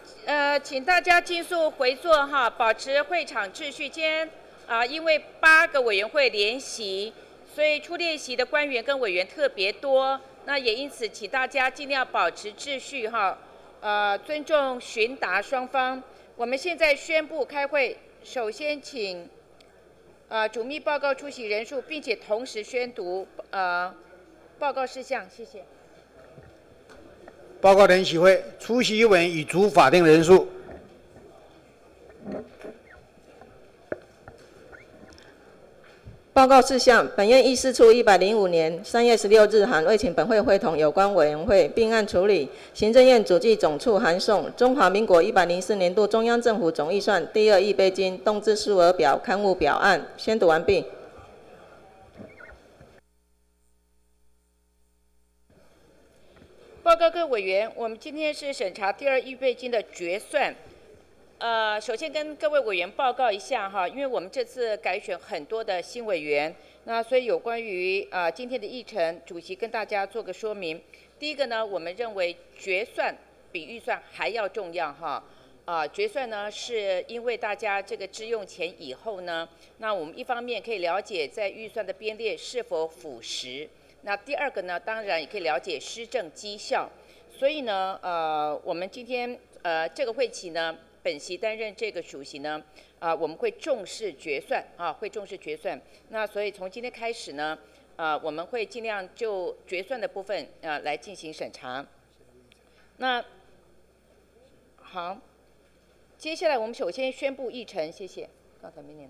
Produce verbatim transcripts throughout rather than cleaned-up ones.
呃，请大家尽速回座哈，保持会场秩序。今天啊，因为八个委员会联席，所以出列席的官员跟委员特别多。那也因此，请大家尽量保持秩序哈，呃，尊重询答双方。我们现在宣布开会，首先请呃主秘报告出席人数，并且同时宣读呃报告事项，谢谢。 报告联席会出席委员已足法定人数。 报告事项：本院议事处一百零五年三月十六日函未请本会会同有关委员会，并按处理行政院主计总处函送中华民国一百零四年度中央政府总预算第二预备金动支数额表刊物表案。宣读完毕。 报告各委员，我们今天是审查第二预备金的决算。呃，首先跟各位委员报告一下哈，因为我们这次改选很多的新委员，那所以有关于呃今天的议程，主席跟大家做个说明。第一个呢，我们认为决算比预算还要重要哈。啊、呃，决算呢是因为大家这个支用前以后呢，那我们一方面可以了解在预算的编列是否符实。那第二个呢，当然也可以了解施政绩效。所以呢，呃，我们今天呃这个会期呢，本席担任这个主席呢，啊、呃，我们会重视决算啊，会重视决算。那所以从今天开始呢，啊、呃，我们会尽量就决算的部分啊、呃、来进行审查。那好，接下来我们首先宣布议程，谢谢。刚才没念。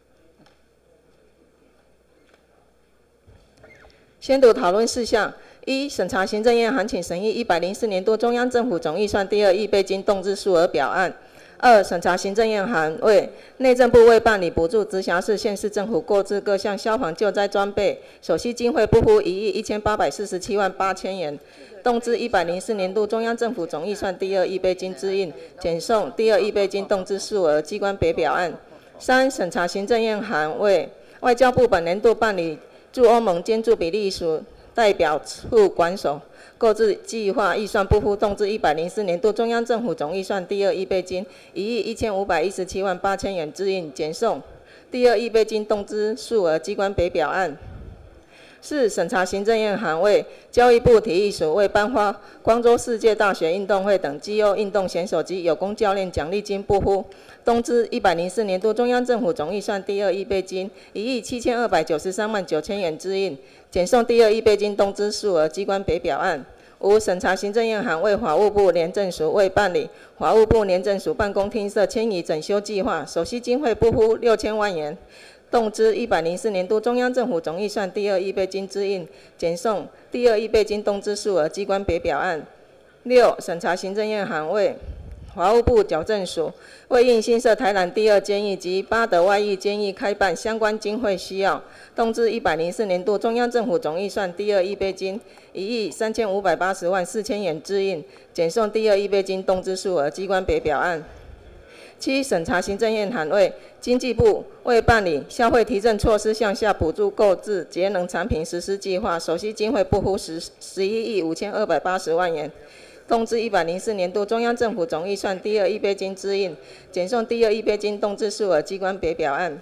宣读讨论事项：一、审查行政院函请审议一百零四年度中央政府总预算第二预备金动支数额表案；二、审查行政院函为内政部为办理补助直辖市、县市政府购置各项消防救灾装备，所需经费不敷一亿一千八百四十七万八千元，动支一百零四年度中央政府总预算第二预备金支应，减送第二预备金动支数额机关别表案；三、审查行政院函为外交部本年度办理驻欧盟兼驻比利时代表处管所购置计划预算不敷动支一百零四年度中央政府总预算第二预备金一亿一千五百一十七万八千元支应，减送第二预备金动支数额机关别表案。四、审查行政院函为教育部体育署为颁发光州世界大学运动会等绩优运动选手及有功教练奖励金不敷动支一百零四年度中央政府总预算第二预备金一亿七千二百九十三万九千元支应，减送第二预备金动支数额机关别表案。五、审查行政院函为法务部廉政署为办理法务部廉政署办公厅舍迁移整修计划，所需经费不敷六千万元，动支一百零四年度中央政府总预算第二预备金支应，减送第二预备金动支数额机关别表案。六、审查行政院函为法务部矫正署为应新设台南第二监狱及八德外狱监狱开办相关经费需要，动支一百零四年度中央政府总预算第二预备金一亿三千五百八十万四千元支应，减送第二预备金动支数额机关别表案。七、审查行政院函为经济部为办理消费提振措施项下补助购置节能产品实施计划，所需经费不敷十十一亿五千二百八十万元，动支一百零四年度中央政府总预算第二预备金支应，减送第二预备金动支数额机关别表案。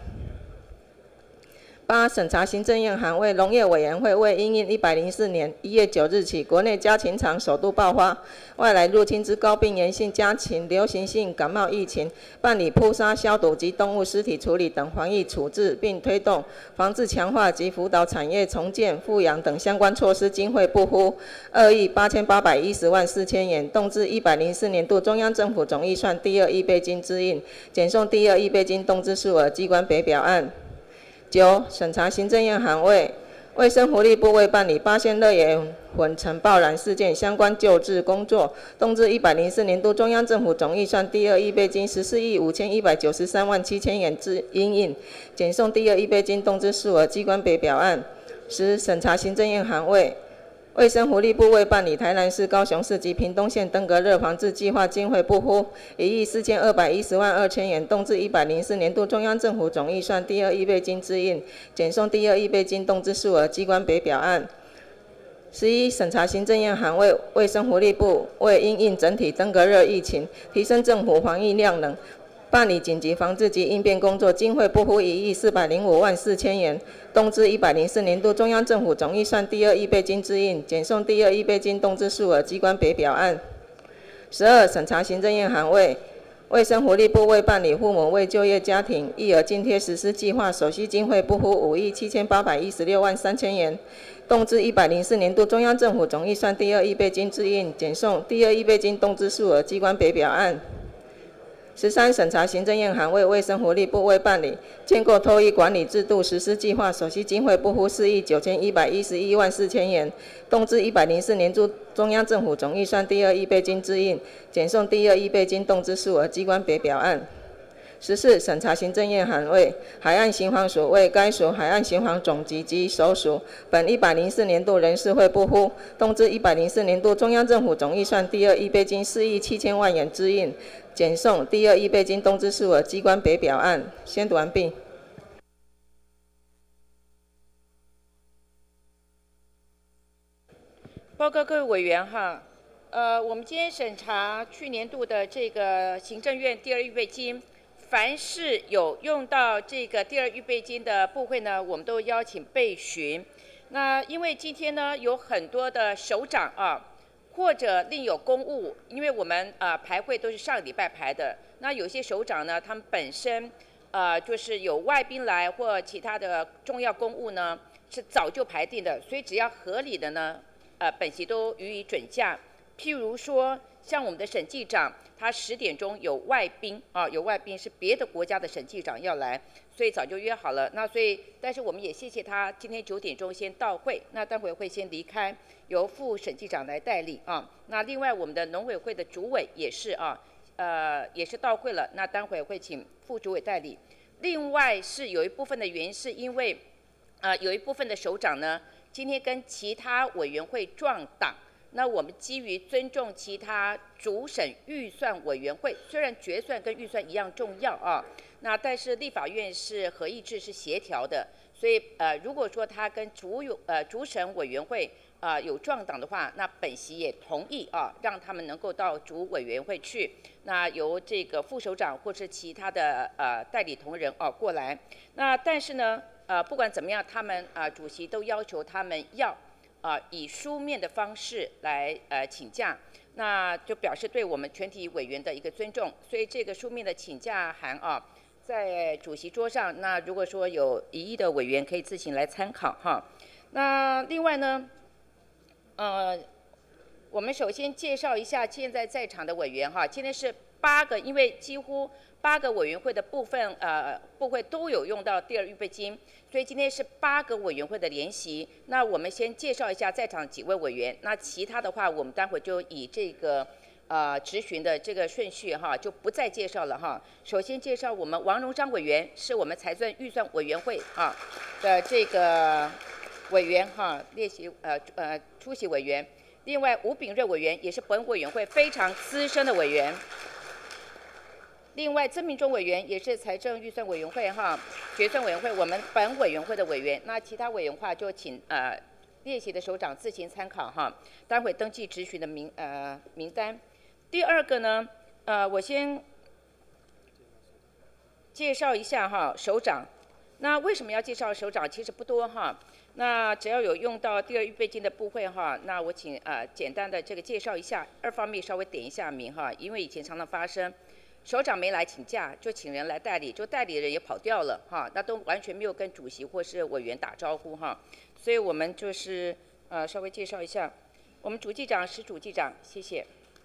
八、审查行政院函为农业委员会为因应一百零四年一月九日起国内家禽场首度爆发外来入侵之高病原性家禽流行性感冒疫情，办理扑杀消毒及动物尸体处理等防疫处置，并推动防治强化及辅导产业重建复养等相关措施经费不敷二亿八千八百一十万四千元，动支一百零四年度中央政府总预算第二预备金支应，减送第二预备金动支数额机关别表案。九、审查行政院函为卫生福利部为办理八仙乐园混尘爆染事件相关救治工作，动支一百零四年度中央政府总预算第二预备金十四亿五千一百九十三万七千元之因应，减送第二预备金动支数额机关别表案。十、审查行政院函为卫生福利部为办理台南市、高雄市及屏东县登革热防治计划经费不敷一亿四千二百一十万二千元，动至一百零四年度中央政府总预算第二预备金支应，减送第二预备金动支数额机关别表案。 十一、审查行政院函为卫生福利部为因应整体登革热疫情，提升政府防疫量能，办理紧急防治及应变工作，经费不敷一亿四百零五万四千元，动支一百零四年度中央政府总预算第二预备金支应，减送第二预备金动支数额机关别表案。十二、审查行政院函为卫生福利部为办理父母为就业家庭育儿津贴实施计划所需经费不敷五亿七千八百一十六万三千元，动支一百零四年度中央政府总预算第二预备金支应，减送第二预备金动支数额机关别表案。十三、审查行政院函为卫生福利部为办理建构托育管理制度实施计划所需经费不敷四亿九千一百一十一万四千元，动支一百零四年度中央政府总预算第二预备金支应，减送第二预备金动支数额机关别表案。十四、审查行政院函为海岸刑防署为该署海岸刑防总局及所属本一百零四年度人事会不敷，动支一百零四年度中央政府总预算第二预备金四亿七千万元支应，减送第二预备金动支数额机关别表案。宣读完毕。 报告各位委员哈，呃，我们今天审查去年度的这个行政院第二预备金，凡是有用到这个第二预备金的部会呢，我们都邀请备询。那因为今天呢有很多的首长啊，或者另有公务，因为我们呃排会都是上礼拜排的，那有些首长呢，他们本身呃就是有外宾来或其他的重要公务呢，是早就排定的，所以只要合理的呢，呃本席都予以准假。譬如说，像我们的审计长，他十点钟有外宾啊，有外宾是别的国家的审计长要来，所以早就约好了。那所以，但是我们也谢谢他今天九点钟先到会，那待会会先离开，由副审计长来代理啊。那另外我们的农委会的主委也是啊，呃也是到会了，那待会会请副主委代理。另外是有一部分的原因是因为，呃有一部分的首长呢，今天跟其他委员会撞党。那我们基于尊重其他主审预算委员会，虽然决算跟预算一样重要啊，那但是立法院是合议制是协调的，所以呃如果说他跟主有呃主审委员会啊、呃、有撞党的话，那本席也同意啊，让他们能够到主委员会去，那由这个副首长或是其他的呃代理同仁啊过来。那但是呢呃不管怎么样，他们啊、呃、主席都要求他们要。啊，以书面的方式来呃请假，那就表示对我们全体委员的一个尊重。所以这个书面的请假函啊，在主席桌上。那如果说有异议的委员，可以自行来参考哈。那另外呢，呃，我们首先介绍一下现在在场的委员哈。今天是八个，因为几乎八个委员会的部分呃部会都有用到第二预备金。所以今天是八个委员会的联席，那我们先介绍一下在场几位委员，那其他的话我们待会就以这个呃质询的这个顺序哈，就不再介绍了哈。首先介绍我们王荣章委员，是我们财政预算委员会啊的这个委员哈，列席呃呃出席委员。另外吴秉瑞委员也是本委员会非常资深的委员。另外，曾明忠委员也是财政预算委员会哈决算委员会我们本委员会的委员。那其他委员话就请呃列席的首长自行参考哈。待会登记质询的名呃名单。第二个呢，呃我先介绍一下哈首长。那为什么要介绍首长？其实不多哈。那只要有用到第二预备金的部会哈，那我请呃简单的这个介绍一下。二方面稍微点一下名哈，因为以前常常发生。首长没来请假，就请人来代理，就代理人也跑掉了哈，那都完全没有跟主席或是委员打招呼哈，所以我们就是呃稍微介绍一下，我们主计长石主计长，谢谢。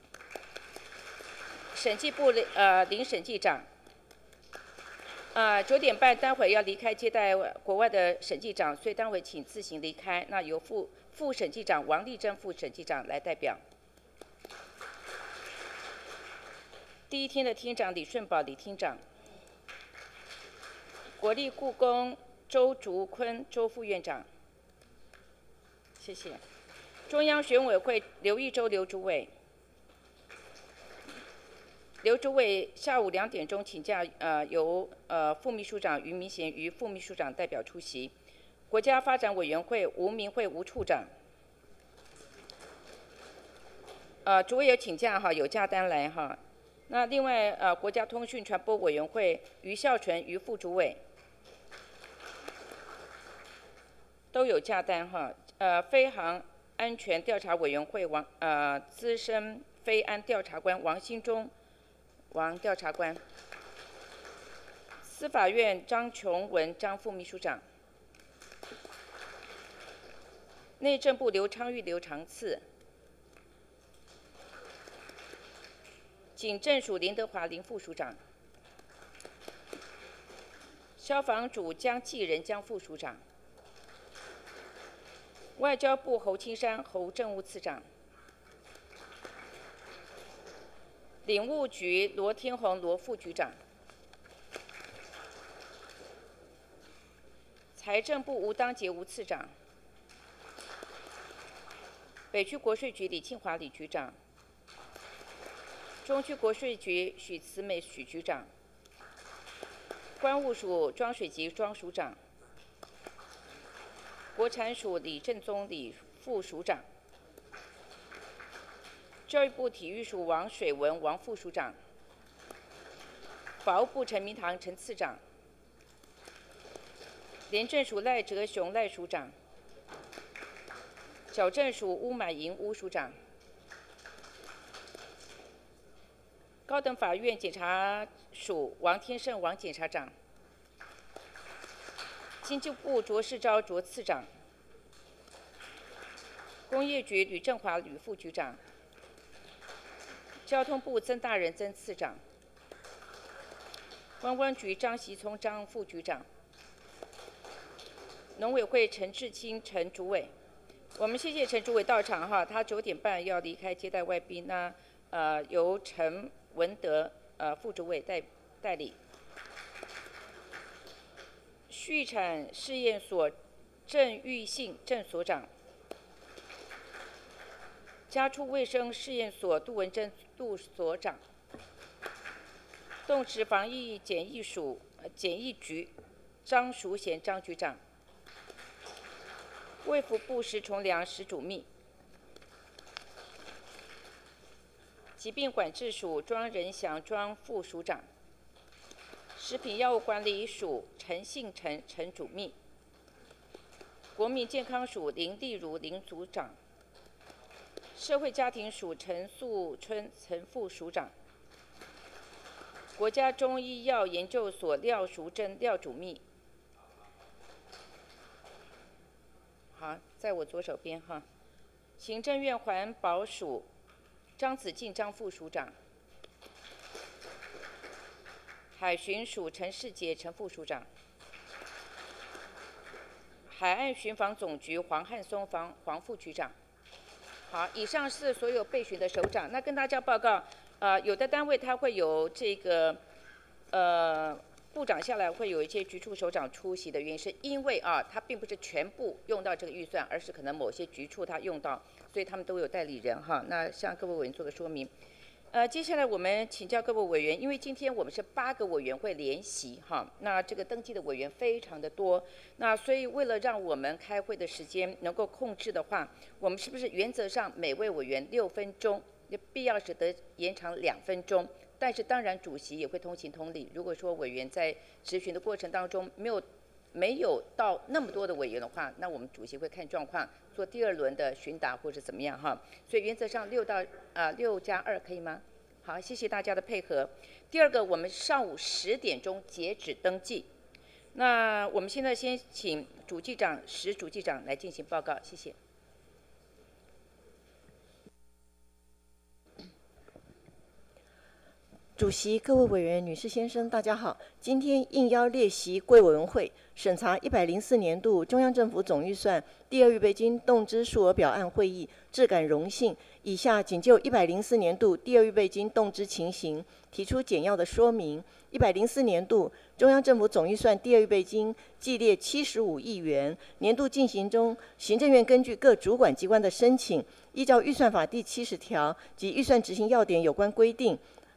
审计部呃林审计长，啊九点半待会要离开接待国外的审计长，所以待会请自行离开，那由副副审计长王丽珍副审计长来代表。第一天的厅长李顺宝李厅长，国立故宫周竹坤周副院长，谢谢。中央选委会刘一周刘主委，刘主委下午两点钟请假，呃由呃副秘书长于明贤于副秘书长代表出席。国家发展委员会吴明慧吴处长， 呃，主委有请假哈，有假单来哈。那另外呃，国家通讯传播委员会于孝纯于副主委都有假单哈。呃，飞航安全调查委员会王呃资深飞安调查官王兴忠王调查官。司法院张琼文张副秘书长。内政部刘昌玉刘长次。警政署林德华林副署长。消防署江继仁江副署长。外交部侯青山侯政务次长。领务局罗天宏罗副局长。财政部吴当杰吴次长。北区国税局李庆华李局长。中区国税局许慈美许局长。关务署庄水吉庄署长。国产署李正宗李副署长。教育部体育署王水文王副署长。法务部陈明堂陈次长。廉政署赖哲雄赖署长。矫正署巫满莹巫署长。高等法院检察署王天胜王检察长。经济部卓世昭卓次长。工业局吕正华吕副局长。交通部曾大仁曾次长。观光局张习聪张副局长。农委会陈志清陈主委。我们谢谢陈主委到场哈，他九点半要离开接待外宾，那呃由陈文德呃副主委代代理。畜产试验所郑玉信郑所长。家畜卫生试验所杜文珍杜所长。动植防疫检疫署呃检疫局张淑贤张局长。卫福部食虫粮食主秘。疾病管制署庄仁祥庄副署长。食品药物管理署陈信成陈主秘。国民健康署林丽如林组长。社会家庭署陈素春陈副署长。国家中医药研究所廖淑珍廖主秘。好，在我左手边哈。行政院环保署张子静张副署长。海巡署陈世杰陈副署长。海岸巡防总局黄汉松黄黄副局长。好，以上是所有备询的首长。那跟大家报告，呃，有的单位它会有这个，呃。部长下来会有一些局处首长出席的原因，是因为啊，他并不是全部用到这个预算，而是可能某些局处他用到，所以他们都有代理人哈。那向各位委员做个说明。呃，接下来我们请教各位委员，因为今天我们是八个委员会联席哈，那这个登记的委员非常的多，那所以为了让我们开会的时间能够控制的话，我们是不是原则上每位委员六分钟，必要时得延长两分钟？但是当然，主席也会通情通理。如果说委员在质询的过程当中没有没有到那么多的委员的话，那我们主席会看状况做第二轮的询答或者怎么样哈。所以原则上六到啊六加二可以吗？好，谢谢大家的配合。第二个，我们上午十点钟截止登记。那我们现在先请主计长石主计长来进行报告，谢谢。 主席、各位委员、女士、先生，大家好。今天应邀列席贵委员会审查一百零四年度中央政府总预算第二预备金动支数额表案会议，至感荣幸。以下仅就一百零四年度第二预备金动支情形提出简要的说明。一百零四年度中央政府总预算第二预备金计列七十五亿元，年度进行中，行政院根据各主管机关的申请，依照预算法第七十条及预算执行要点有关规定。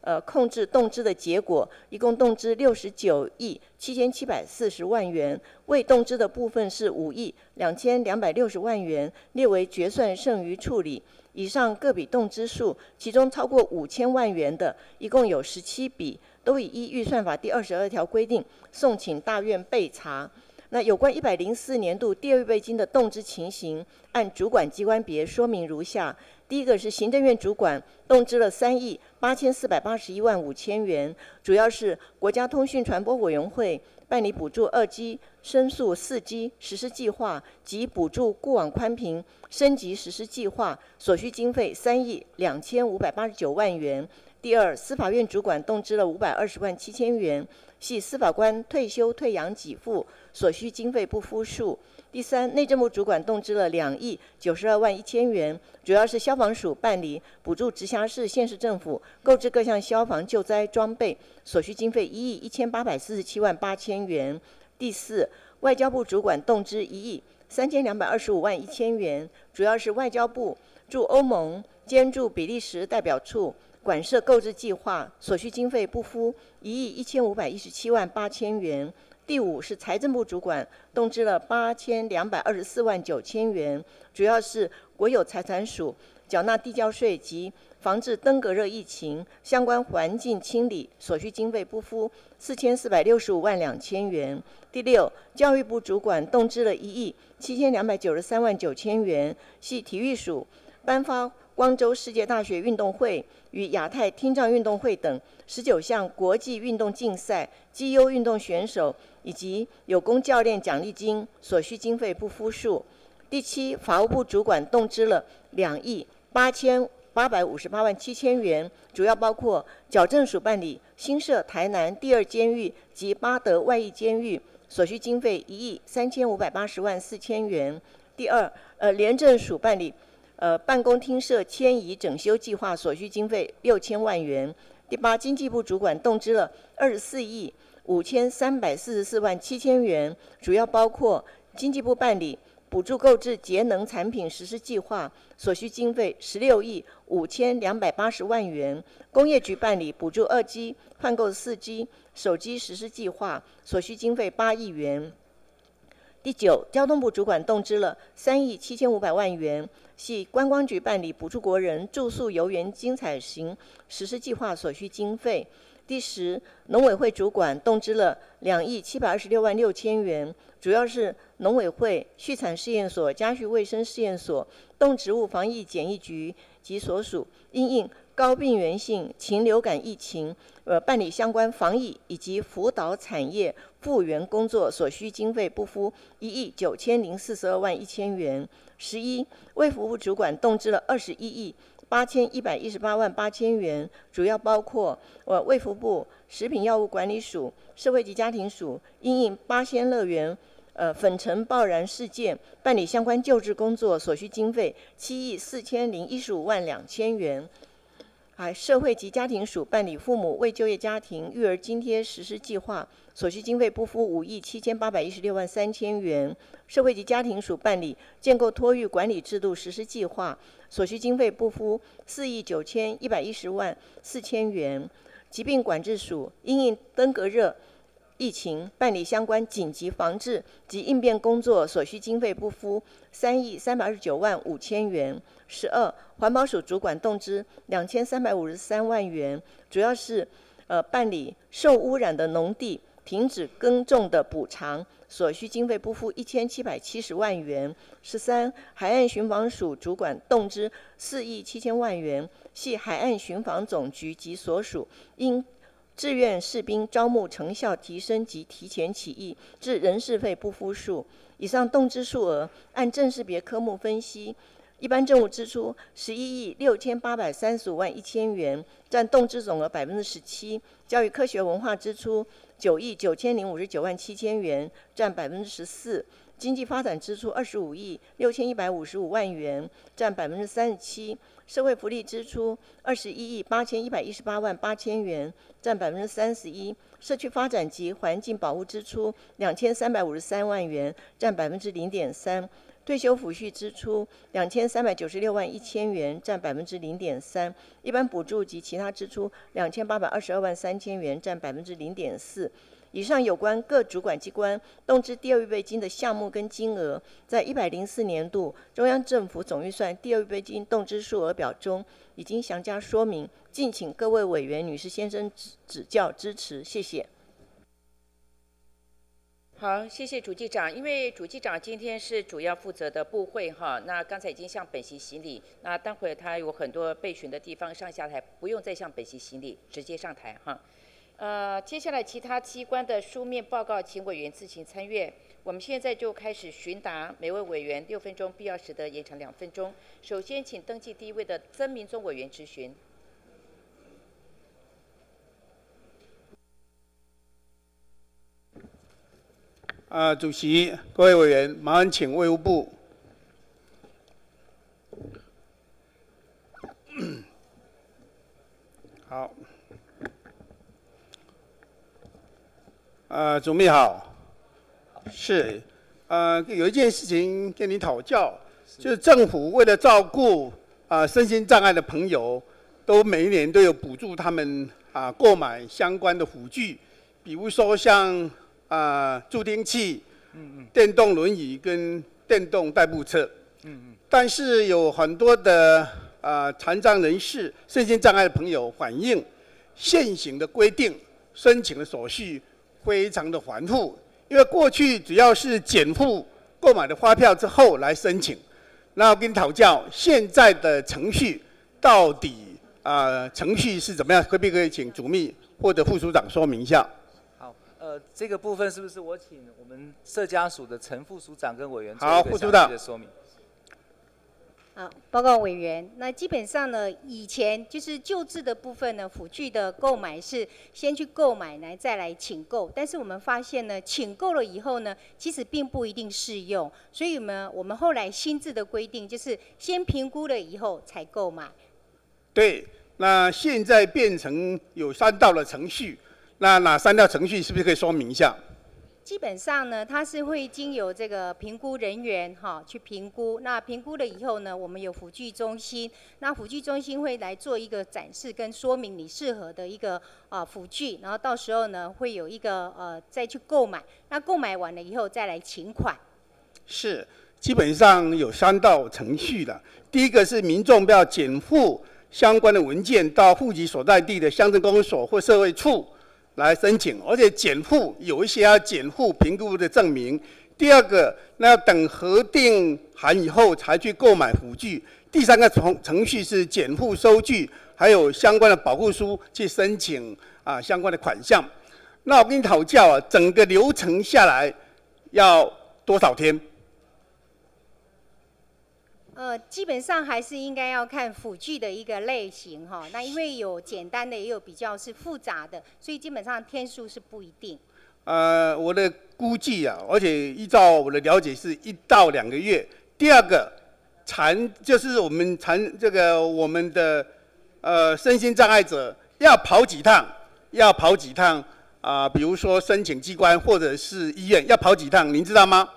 呃控制动支的结果，一共动支六十九亿七千七百四十万元，未动支的部分是五亿两千两百六十万元，列为决算剩余处理。以上各笔动支数，其中超过五千万元的，一共有十七笔，都已依预算法第二十二条规定送请大院备查。那有关一百零四年度第二预备金的动支情形，按主管机关别说明如下：第一个是行政院主管动支了三亿八千四百八十一万五千元，主要是国家通讯传播委员会办理补助二 G、申诉四 G 实施计划及补助固网宽频升级实施计划所需经费三亿两千五百八十九万元。第二，司法院主管动支了五百二十万七千元，系司法官退休退养给付所需经费不敷数。第三，内政部主管动支了两亿九十二万一千元，主要是消防署办理补助直辖市、县市政府购置各项消防救灾装备所需经费一亿一千八百四十七万八千元。第四，外交部主管动支一亿三千两百二十五万一千元，主要是外交部驻欧盟兼驻比利时代表处管涉购置计划所需经费不敷一亿一千五百一十七万八千元。第五是财政部主管动支了八千两百二十四万九千元，主要是国有财产署缴纳地价税及防治登革热疫情相关环境清理所需经费不敷四千四百六十五万两千元。第六，教育部主管动支了一亿七千两百九十三万九千元，系体育署颁发光州世界大学运动会与亚太听障运动会等十九项国际运动竞赛绩优运动选手以及有功教练奖励金所需经费不敷数。第七，法务部主管动支了两亿八千八百五十八万七千元，主要包括矫正署办理新设台南第二监狱及八德外役监狱所需经费一亿三千五百八十万四千元。第二，呃，廉政署办理呃办公厅舍迁移整修计划所需经费六千万元。第八，经济部主管动支了二十四亿五千三百四十四万七千元，主要包括经济部办理补助购置节能产品实施计划所需经费十六亿五千两百八十万元，工业局办理补助二 G 换购四 G 手机实施计划所需经费八亿元。第九，交通部主管动支了三亿七千五百万元，系观光局办理补助国人住宿游园精彩行实施计划所需经费。第十，农委会主管动支了两亿七百二十六万六千元，主要是农委会、畜产试验所、家畜卫生试验所、动植物防疫检疫局及所属因应高病原性禽流感疫情，呃，办理相关防疫以及辅导产业复原工作所需经费不敷一亿九千零四十二万一千元。十一，卫福部主管动支了二十一亿八千一百一十八万八千元，主要包括呃卫福部、食品药物管理署、社会及家庭署因应八仙乐园呃粉尘爆燃事件办理相关救治工作所需经费七亿四千零一十五万两千元。还社会及家庭署办理父母未就业家庭育儿津贴实施计划所需经费不敷五亿七千八百一十六万三千元。社会及家庭署办理建构托育管理制度实施计划所需经费不敷四亿九千一百一十万四千元。疾病管制署因应登革热疫情办理相关紧急防治及应变工作所需经费不敷三亿三百二十九万五千元。十二，环保署主管动支两千三百五十三万元，主要是呃办理受污染的农地停止耕种的补偿所需经费不敷一千七百七十万元。十三，海岸巡防署主管动支四亿七千万元，系海岸巡防总局及所属因志愿士兵招募成效提升及提前起义致人事费不敷数。以上动支数额按正式别科目分析，一般政务支出十一亿六千八百三十五万一千元，占动支总额百分之十七；教育科学文化支出九亿九千零五十九万七千元，占百分之十四；经济发展支出二十五亿六千一百五十五万元，占百分之三十七；社会福利支出二十一亿八千一百一十八万八千元，占百分之三十一；社区发展及环境保护支出两千三百五十三万元，占百分之零点三。 退休抚恤支出两千三百九十六万一千元，占百分之零点三；一般补助及其他支出两千八百二十二万三千元，占百分之零点四。以上有关各主管机关动支第二预备金的项目跟金额，在一百零四年度中央政府总预算第二预备金动支数额表中已经详加说明，敬请各位委员、女士、先生指指教支持，谢谢。 好，谢谢主计长。因为主计长今天是主要负责的部会哈，那刚才已经向本席行礼，那待会他有很多备询的地方，上下台不用再向本席行礼，直接上台哈。呃，接下来其他机关的书面报告，请委员自行参阅。我们现在就开始询答，每位委员六分钟，必要时的延长两分钟。首先，请登记第一位的曾明宗委员质询。 啊、呃，主席、各位委员，麻烦请卫务部。好。呃，主秘好。是，呃，有一件事情跟你讨教，就是政府为了照顾啊、呃、身心障碍的朋友，都每一年都有补助他们啊、呃、购买相关的辅具，比如说像啊、呃、助听器、嗯嗯、电动轮椅跟电动代步车。嗯嗯。但是有很多的啊、呃、残障人士、身心障碍的朋友反映，现行的规定申请的手续非常的繁复，因为过去只要是减负购买的发票之后来申请，那我跟你讨教现在的程序到底啊、呃、程序是怎么样？可不可以请主秘或者副署长说明一下？ 好，呃，这个部分是不是我请我们社家署的陈副署长跟委员做好， 一个详细的说明？ 好，报告委员，那基本上呢，以前就是旧制的部分呢，辅具的购买是先去购买来再来请购，但是我们发现呢，请购了以后呢，其实并不一定适用，所以呢，我们后来新制的规定就是先评估了以后才购买。 对，那现在变成有三道的程序，那哪三道程序是不是可以说明一下？ 基本上呢，它是会经由这个评估人员哈去评估，那评估了以后呢，我们有辅具中心，那辅具中心会来做一个展示跟说明你适合的一个啊辅具，然后到时候呢会有一个呃再去购买，那购买完了以后再来请款。 是，基本上有三道程序的。第一个是民众要减负相关的文件到户籍所在地的乡镇公所或社会处来申请，而且减负有一些要减负评估的证明。第二个，那要等核定函以后才去购买辅具。第三个程程序是减负收据，还有相关的保护书去申请啊相关的款项。那我跟你讨教啊，整个流程下来要多少天？ 呃，基本上还是应该要看辅具的一个类型哈。那因为有简单的，也有比较是复杂的，所以基本上天数是不一定。 呃，我的估计啊，而且依照我的了解是一到两个月。第二个，残就是我们残这个我们的呃身心障碍者要跑几趟，要跑几趟啊、呃？比如说申请机关或者是医院要跑几趟，您知道吗？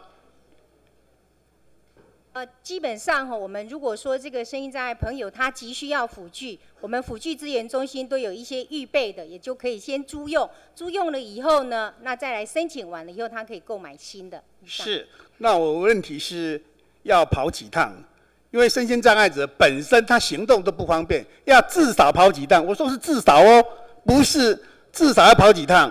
呃，基本上哈，我们如果说这个身心障碍朋友他急需要辅具，我们辅具资源中心都有一些预备的，也就可以先租用。租用了以后呢，那再来申请完了以后，他可以购买新的。 是，那我问题是要跑几趟？因为身心障碍者本身他行动都不方便，要至少跑几趟。我说是至少哦，不是至少要跑几趟。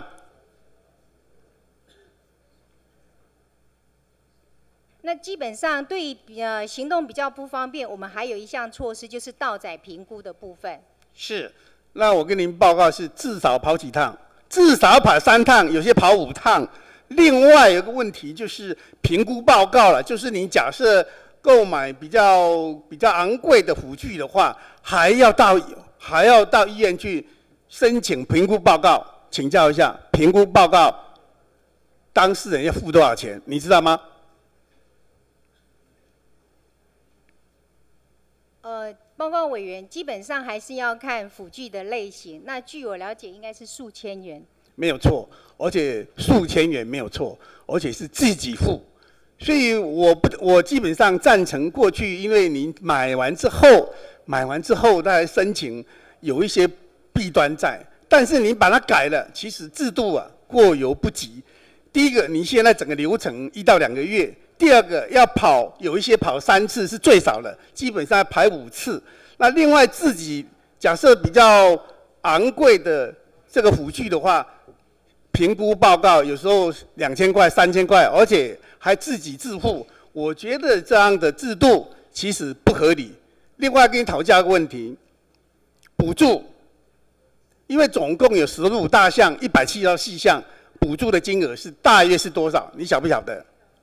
那基本上对于呃行动比较不方便，我们还有一项措施就是到载评估的部分。 是，那我跟您报告是至少跑几趟，至少跑三趟，有些跑五趟。另外有个问题就是评估报告了，就是你假设购买比较比较昂贵的辅具的话，还要到还要到医院去申请评估报告。请教一下，评估报告当事人要付多少钱？你知道吗？ 呃，报告委员，基本上还是要看辅具的类型。那据我了解，应该是数千元。 没有错，而且数千元没有错，而且是自己付。 所以我不我基本上赞成过去，因为你买完之后，买完之后再申请，有一些弊端在，但是你把它改了，其实制度啊过犹不及。第一个，你现在整个流程一到两个月；第二个，要跑有一些跑三次是最少的，基本上要排五次。那另外自己假设比较昂贵的这个辅具的话，评估报告有时候两千块、三千块，而且还自己自付，我觉得这样的制度其实不合理。另外跟你讨价一个问题，补助，因为总共有十五大项、一百七十细项，补助的金额是大约是多少？你晓不晓得？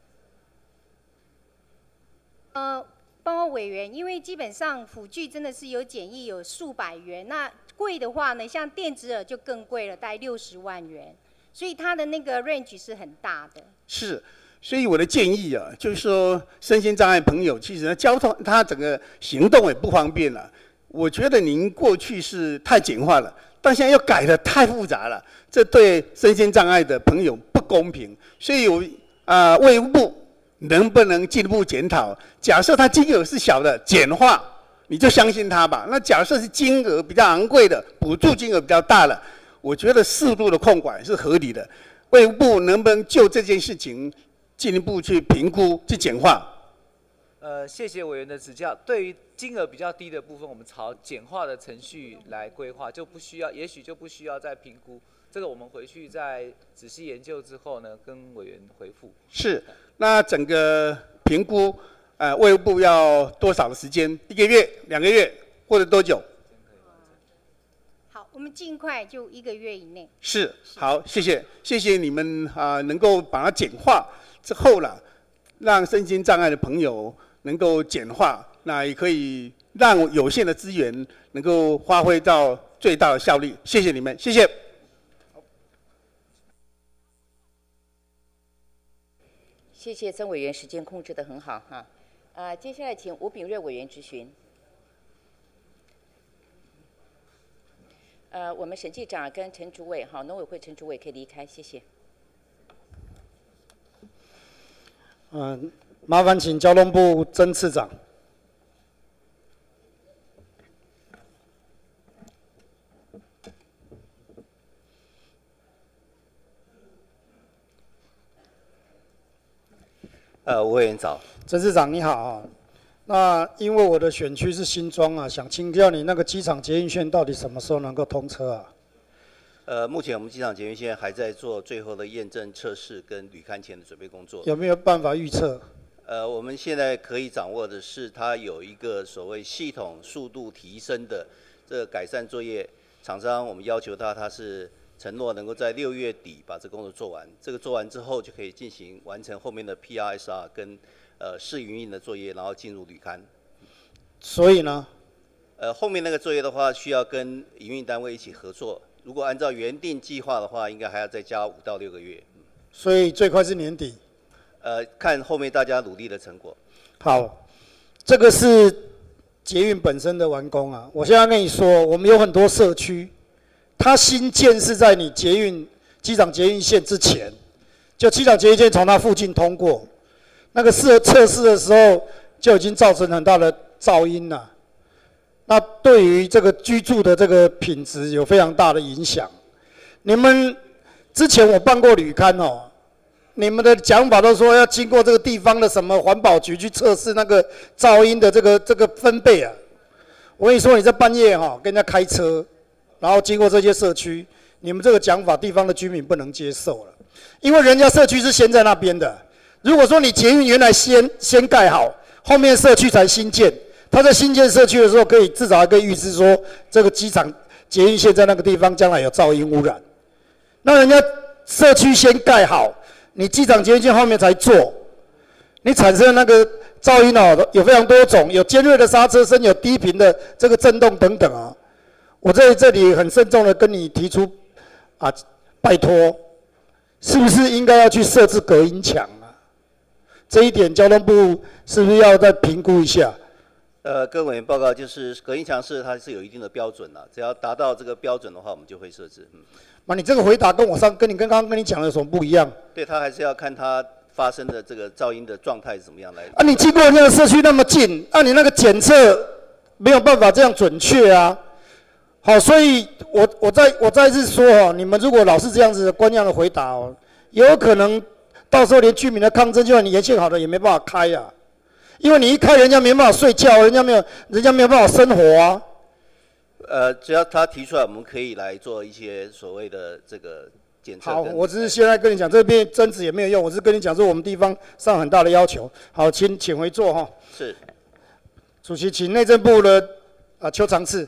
呃，报告委员，因为基本上辅具真的是有简易有数百元，那贵的话呢，像电子耳就更贵了，大概六十万元，所以它的那个 range 是很大的。 是。所以我的建议啊，就是说，身心障碍朋友其实交通他整个行动也不方便了。我觉得您过去是太简化了，但现在又改得太复杂了，这对身心障碍的朋友不公平。所以有啊，卫福部能不能进一步检讨？假设他金额是小的，简化，你就相信他吧。那假设是金额比较昂贵的，补助金额比较大了，我觉得适度的控管是合理的。卫福部能不能就这件事情进一步去评估、去简化？ 呃，谢谢委员的指教。对于金额比较低的部分，我们朝简化的程序来规划，就不需要，也许就不需要再评估。这个我们回去在仔细研究之后呢，跟委员回复。 是，那整个评估，呃，卫福部要多少的时间？一个月、两个月，或者多久？ 好，我们尽快就一个月以内。 是，好，谢谢，谢谢你们啊、呃，能够把它简化之后了，让身心障碍的朋友能够简化，那也可以让有限的资源能够发挥到最大的效率。谢谢你们，谢谢。 谢谢曾委员，时间控制得很好哈。啊，接下来请吴秉睿委员质询。呃，我们审计长跟陈主委，好，农委会陈主委可以离开，谢谢。 嗯，麻烦请交通部曾次长。 呃，吴委员早。 曾次长你好啊。那因为我的选区是新庄啊，想请教你那个机场捷运线到底什么时候能够通车啊？ 呃，目前我们机场捷运线还在做最后的验证测试跟履勘前的准备工作。 有没有办法预测？ 呃，我们现在可以掌握的是，它有一个所谓系统速度提升的这个改善作业。厂商我们要求他，他是承诺能够在六月底把这个工作做完。这个做完之后，就可以进行完成后面的 P R S R 跟呃试营运的作业，然后进入履勘。 所以呢？ 呃，后面那个作业的话，需要跟营运单位一起合作。如果按照原定计划的话，应该还要再加五到六个月。 所以最快是年底。 呃，看后面大家努力的成果。 好，这个是捷运本身的完工啊。我现在跟你说，我们有很多社区，它新建是在你捷运机场捷运线之前，就机场捷运线从它附近通过，那个试测试的时候就已经造成很大的噪音了。那对于这个居住的这个品质有非常大的影响。你们之前我办过履勘哦。你们的讲法都说要经过这个地方的什么环保局去测试那个噪音的这个这个分贝啊！我跟你说，你在半夜哈、哦、跟人家开车，然后经过这些社区，你们这个讲法地方的居民不能接受了，因为人家社区是先在那边的。如果说你捷运原来先先盖好，后面社区才新建，他在新建社区的时候可以至少还可以预知说这个机场捷运线在那个地方将来有噪音污染，那人家社区先盖好。你机场捷运线后面才做，你产生的那个噪音哦，有非常多种，有尖锐的刹车声，有低频的这个震动等等啊。我在这里很慎重的跟你提出，啊，拜托，是不是应该要去设置隔音墙啊？这一点交通部是不是要再评估一下？ 呃，跟委员报告，就是隔音墙是它是有一定的标准的，只要达到这个标准的话，我们就会设置。嗯。 那你这个回答跟我上跟你跟刚刚跟你讲的有什么不一样？ 对，他还是要看他发生的这个噪音的状态是怎么样来？ 啊，你经过人家的社区那么近，啊，你那个检测没有办法这样准确啊。好，所以我我再我再次说哦，你们如果老是这样子的官样的回答哦，有可能到时候连居民的抗争，就算你沿线好的也没办法开呀、啊，因为你一开，人家没办法睡觉，人家没有人家没有办法生活啊。 呃，只要他提出来，我们可以来做一些所谓的这个检测。 好，我只是现在跟你讲，这边争执也没有用，我是跟你讲说我们地方上很大的要求。好，请请回座哈。 是。 主席，请内政部的啊邱长次。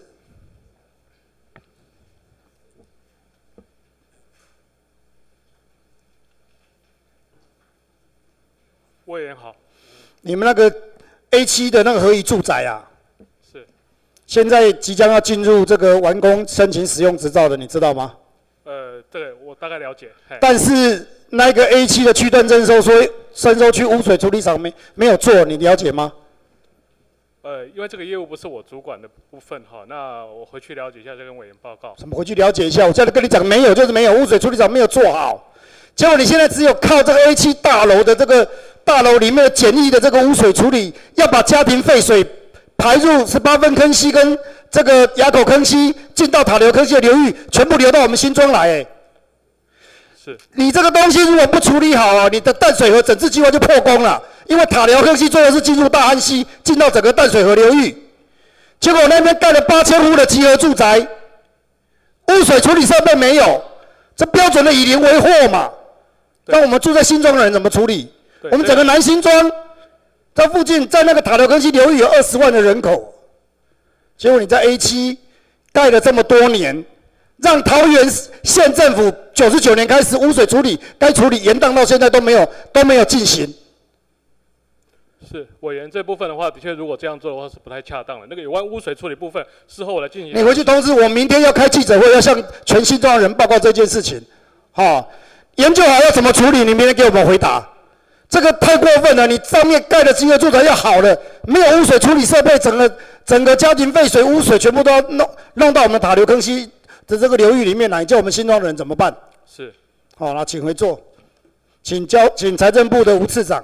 委员好。 你们那个 A 七 的那个合宜住宅啊， 是。 现在即将要进入这个完工申请使用执照的，你知道吗？ 呃，这个我大概了解。 但是那个 A 七 的区段征收，说征收区污水处理厂没没有做，你了解吗？ 呃，因为这个业务不是我主管的部分哈，那我回去了解一下，再跟委员报告。 怎么回去了解一下？我现在跟你讲，没有就是没有，污水处理厂没有做好。结果你现在只有靠这个 A 七 大楼的这个大楼里面的简易的这个污水处理，要把家庭废水排入十八分坑溪跟这个垭口坑溪进到塔流坑溪的流域，全部流到我们新庄来。哎， 是。 你这个东西如果不处理好啊，你的淡水河整治计划就破功了。因为塔流坑溪最后是进入大安溪，进到整个淡水河流域，结果那边盖了八千户的集合住宅，污水处理设备没有，这标准的以邻为壑嘛。那我们住在新庄的人怎么处理？我们整个南新庄，在附近，在那个塔流坑溪流域有二十万的人口，结果你在 A 七 盖了这么多年，让桃园县政府九十九年开始污水处理该处理延宕到现在都没有都没有进行。 是委员这部分的话，的确如果这样做的话是不太恰当的。那个有关污水处理部分，事后来进行。 你回去通知我，明天要开记者会，要向全新庄人报告这件事情。好、哦，研究好要怎么处理，你明天给我们回答。这个太过分了，你上面盖的集合住宅要好了，没有污水处理设备，整个整个家庭废水、污水全部都要弄弄到我们塔流坑溪的这个流域里面来，你叫我们新庄人怎么办？ 是。 好，那请回座，请交，请财政部的吴次长。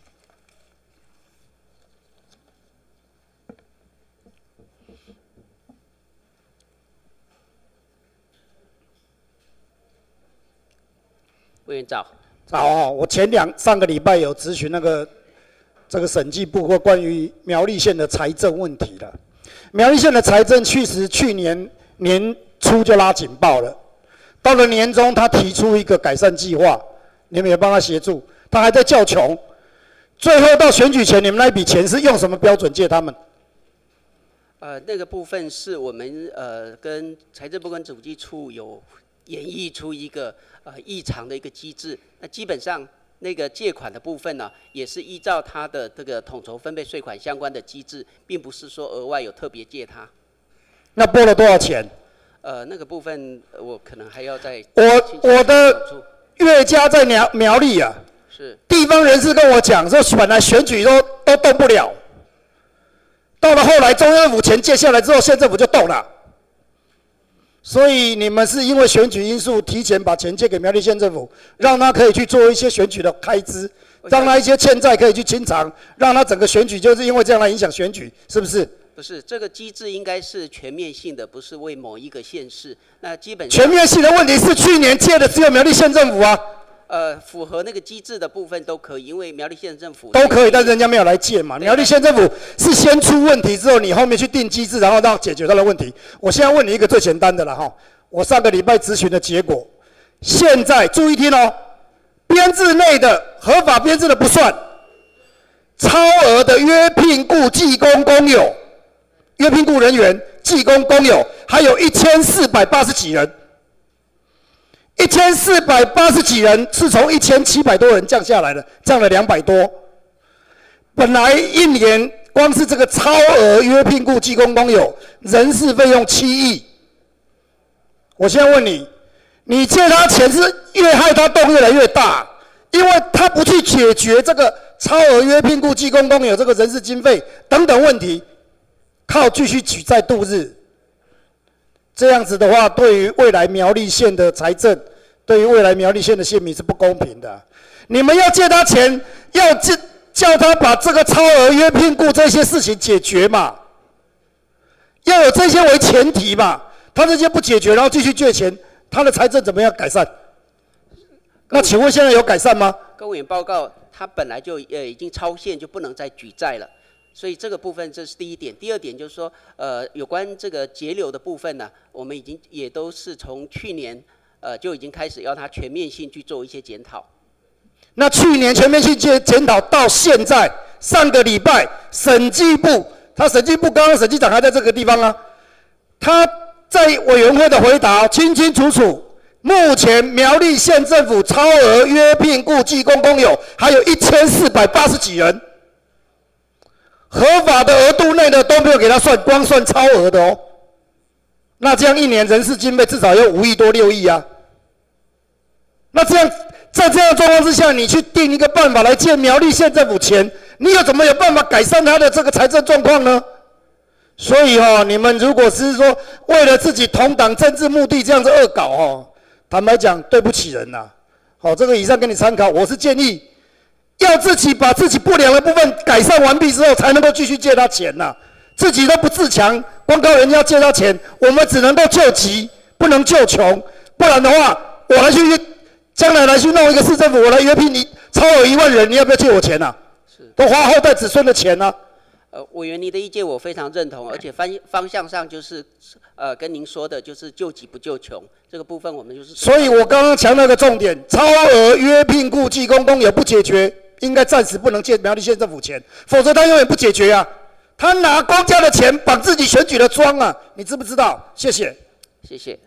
委员早。 早哦，我前两上个礼拜有咨询那个这个审计部或关于苗栗县的财政问题了。苗栗县的财政确实去年年初就拉警报了，到了年中他提出一个改善计划，你们也帮他协助，他还在叫穷。最后到选举前，你们那一笔钱是用什么标准借他们？ 呃，那个部分是我们呃跟财政部跟主计处有演绎出一个呃异常的一个机制。那基本上那个借款的部分呢，也是依照它的这个统筹分配税款相关的机制，并不是说额外有特别借它。 那拨了多少钱？ 呃，那个部分我可能还要再我我的岳家在苗苗栗啊， 是地方人士跟我讲说，本来选举都都动不了，到了后来中央政府钱借下来之后，县政府就动了。所以你们是因为选举因素提前把钱借给苗栗县政府，让他可以去做一些选举的开支，让他一些欠债可以去清偿，让他整个选举就是因为这样来影响选举，是不是？ 不是，这个机制应该是全面性的，不是为某一个县市。那基本上全面性的问题是去年借的只有苗栗县政府啊。 呃，符合那个机制的部分都可以，因为苗栗县政府都可以，但是人家没有来借嘛。苗栗县政府是先出问题之后，你后面去定机制，然后让解决他的问题。我现在问你一个最简单的了哈，我上个礼拜咨询的结果，现在注意听哦，编制内的合法编制的不算，超额的约聘雇技工工友、约聘雇人员、技工工友，还有一千四百八十几人。一千四百八十几人是从一千七百多人降下来的，降了两百多。本来一年光是这个超额约聘雇技工工友人事费用七亿。我现在问你，你借他钱是越害他洞越来越大，因为他不去解决这个超额约聘雇技工工友这个人事经费等等问题，靠继续举债度日。这样子的话，对于未来苗栗县的财政，对于未来苗栗县的县民是不公平的。 你们要借他钱，要叫叫他把这个超额约聘雇这些事情解决嘛，要有这些为前提嘛。他这些不解决，然后继续借钱，他的财政怎么样改善？那请问现在有改善吗？ 跟委员报告，他本来就呃已经超限，就不能再举债了。所以这个部分这是第一点。第二点就是说，呃，有关这个节流的部分呢，我们已经也都是从去年呃就已经开始要他全面性去做一些检讨。 那去年全面性检检讨到现在，上个礼拜审计部，他审计部刚刚审计长还在这个地方啊，他在委员会的回答清清楚楚。目前苗栗县政府超额约聘雇技工工友还有一千四百八十几人，合法的额度内的都没有给他算，光算超额的哦。那这样一年人事经费至少要五亿多六亿啊。那这样在这样的状况之下，你去定一个办法来借苗栗县政府钱，你有怎么有办法改善他的这个财政状况呢？所以哦，你们如果是说为了自己同党政治目的这样子恶搞哦。坦白讲，对不起人呐、啊。好，这个以上给你参考。我是建议，要自己把自己不良的部分改善完毕之后，才能够继续借他钱呐、啊。自己都不自强，光靠人家借他钱，我们只能够救急，不能救穷。不然的话，我来去将来来去弄一个市政府，我来约聘你超额一万人，你要不要借我钱呐、啊？是，都花后代子孙的钱呐、啊。 呃，委员，您的意见我非常认同，而且方方向上就是，呃，跟您说的就是救急不救穷这个部分，我们就是。 所以我刚刚强调的重点，超额约聘雇技工工友不解决，应该暂时不能借苗栗县政府钱，否则他永远不解决啊！他拿公家的钱绑自己选举的桩啊，你知不知道？谢谢。 谢谢。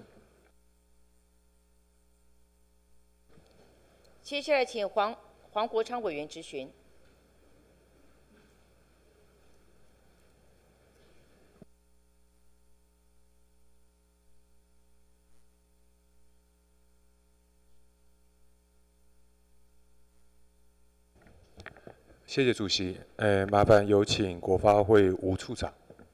接下来请黄黄国昌委员质询。 谢谢主席，呃，麻烦有请国发会吴处长。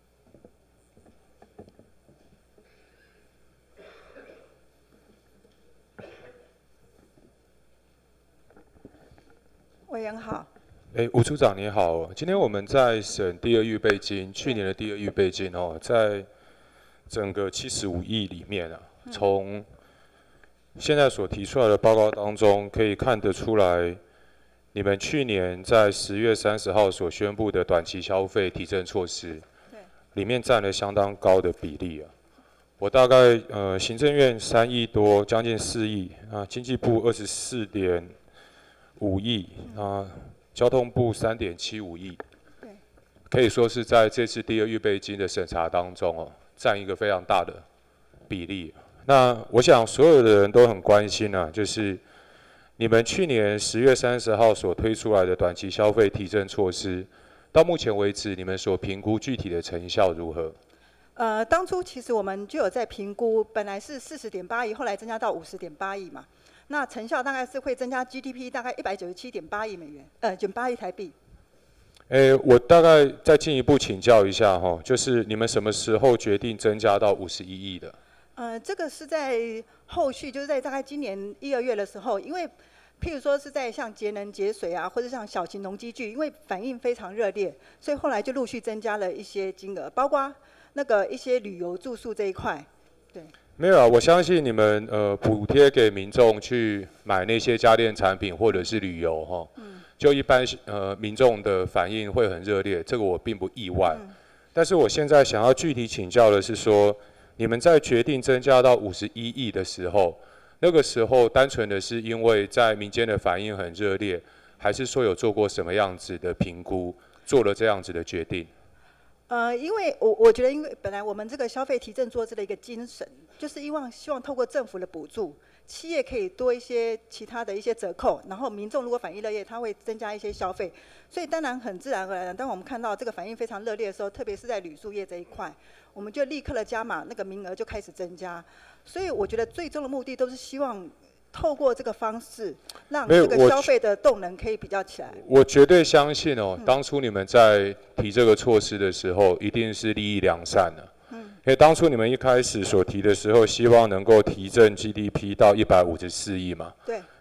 委员好。 哎，吴处长你好，今天我们在审第二预备金，去年的第二预备金哦，在整个七十五亿里面啊，从现在所提出来的报告当中，可以看得出来。你们去年在十月三十号所宣布的短期消费提振措施，里面占了相当高的比例啊。我大概呃行政院三亿多，将近四亿啊，经济部二十四点五亿啊，交通部三点七五亿，可以说是在这次第二预备金的审查当中哦，占一个非常大的比例。那我想所有的人都很关心啊，就是。你们去年十月三十号所推出来的短期消费提振措施，到目前为止，你们所评估具体的成效如何？ 呃，当初其实我们就有在评估，本来是四十点八亿，后来增加到五十点八亿嘛。那成效大概是会增加 G D P 大概一百九十七点八亿美元，呃，减八亿台币。 诶，我大概再进一步请教一下哈，就是你们什么时候决定增加到五十一亿的？ 呃，这个是在后续，就是在大概今年一二月的时候，因为譬如说是在像节能节水啊，或者像小型农机具，因为反应非常热烈，所以后来就陆续增加了一些金额，包括那个一些旅游住宿这一块。对。 没有啊，我相信你们呃补贴给民众去买那些家电产品或者是旅游哈，嗯、就一般呃民众的反应会很热烈，这个我并不意外。嗯、但是我现在想要具体请教的是说。你们在决定增加到五十一亿的时候，那个时候单纯的是因为在民间的反应很热烈，还是说有做过什么样子的评估，做了这样子的决定？ 呃，因为我我觉得，因为本来我们这个消费提振措施的一个精神，就是希望希望透过政府的补助，企业可以多一些其他的一些折扣，然后民众如果反应热烈，它会增加一些消费。所以当然很自然而然，当我们看到这个反应非常热烈的时候，特别是在旅宿业这一块。我们就立刻的加码，那个名额就开始增加，所以我觉得最终的目的都是希望透过这个方式，让这个消费的动能可以比较起来。 我绝对相信哦，当初你们在提这个措施的时候，一定是利益良善的。嗯，因为当初你们一开始所提的时候，希望能够提振 G D P 到一百五十四亿嘛。 对。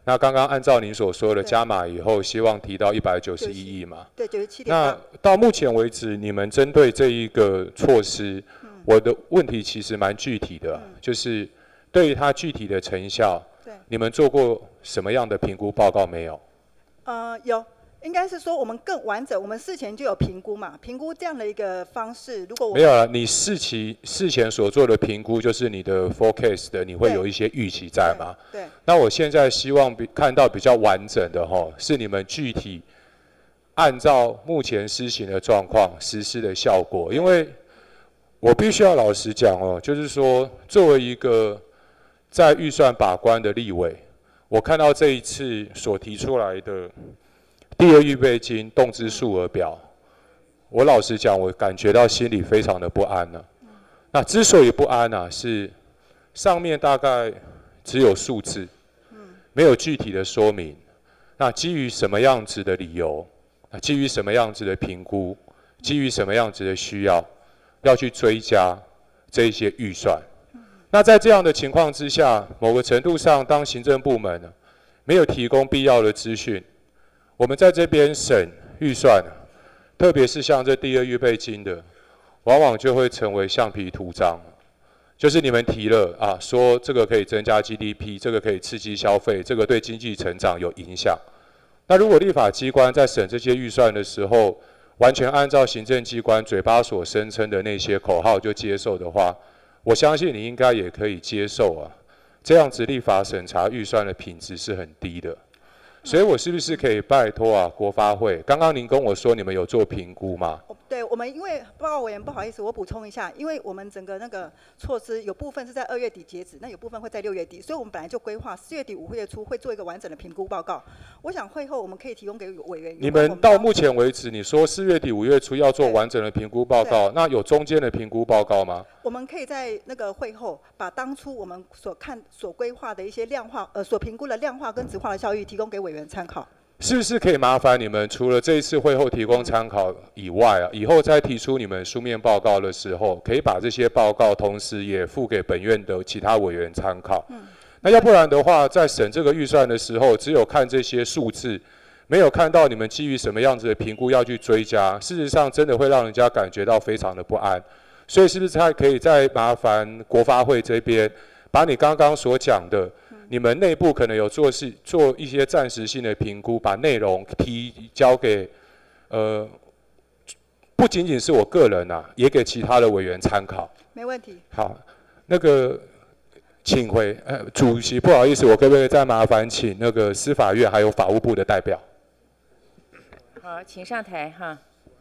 那刚刚按照您所说的加码以后，希望提到一百九十一亿嘛？ 对，九十七点八。 那到目前为止，你们针对这一个措施，嗯、我的问题其实蛮具体的，嗯、就是对于它具体的成效， 对， 你们做过什么样的评估报告没有？ 呃，有。应该是说我们更完整，我们事前就有评估嘛，评估这样的一个方式。如果我没有了，你事期事前所做的评估就是你的 forecast 的，你会有一些预期在吗？ 对。对那我现在希望比看到比较完整的哈，是你们具体按照目前施行的状况实施的效果，因为我必须要老实讲哦，就是说作为一个在预算把关的立委，我看到这一次所提出来的第二预备金动支数额表，我老实讲，我感觉到心里非常的不安了、啊。那之所以不安啊，是上面大概只有数字，没有具体的说明。那基于什么样子的理由？基于什么样子的评估？基于什么样子的需要，要去追加这一些预算？那在这样的情况之下，某个程度上，当行政部门没有提供必要的资讯，我们在这边审预算，特别是像这第二预备金的，往往就会成为橡皮图章。就是你们提了啊，说这个可以增加 G D P， 这个可以刺激消费，这个对经济成长有影响。那如果立法机关在审这些预算的时候，完全按照行政机关嘴巴所声称的那些口号就接受的话，我相信你应该也可以接受啊。这样子立法审查预算的品质是很低的。所以我是不是可以拜托啊，国发会？刚刚您跟我说你们有做评估吗？ 对，我们因为报告委员不好意思，我补充一下，因为我们整个那个措施有部分是在二月底截止，那有部分会在六月底，所以我们本来就规划四月底五月初会做一个完整的评估报告。我想会后我们可以提供给委员。 你们到目前为止，你说四月底五月初要做完整的评估报告，那有中间的评估报告吗？ 我们可以在那个会后把当初我们所看所规划的一些量化呃所评估的量化跟质化的效益提供给委员参考。 是不是可以麻烦你们除了这一次会后提供参考以外啊，以后再提出你们书面报告的时候，可以把这些报告同时也附给本院的其他委员参考。嗯、那要不然的话，在审这个预算的时候，只有看这些数字，没有看到你们基于什么样子的评估要去追加，事实上真的会让人家感觉到非常的不安。所以是不是还可以再麻烦国发会这边，把你刚刚所讲的，你们内部可能有做事做一些暂时性的评估，把内容提交给呃，不仅仅是我个人啊，也给其他的委员参考。 没问题。 好，那个请回呃主席，不好意思，我可不可以再麻烦请那个司法院还有法务部的代表？ 好，请上台哈。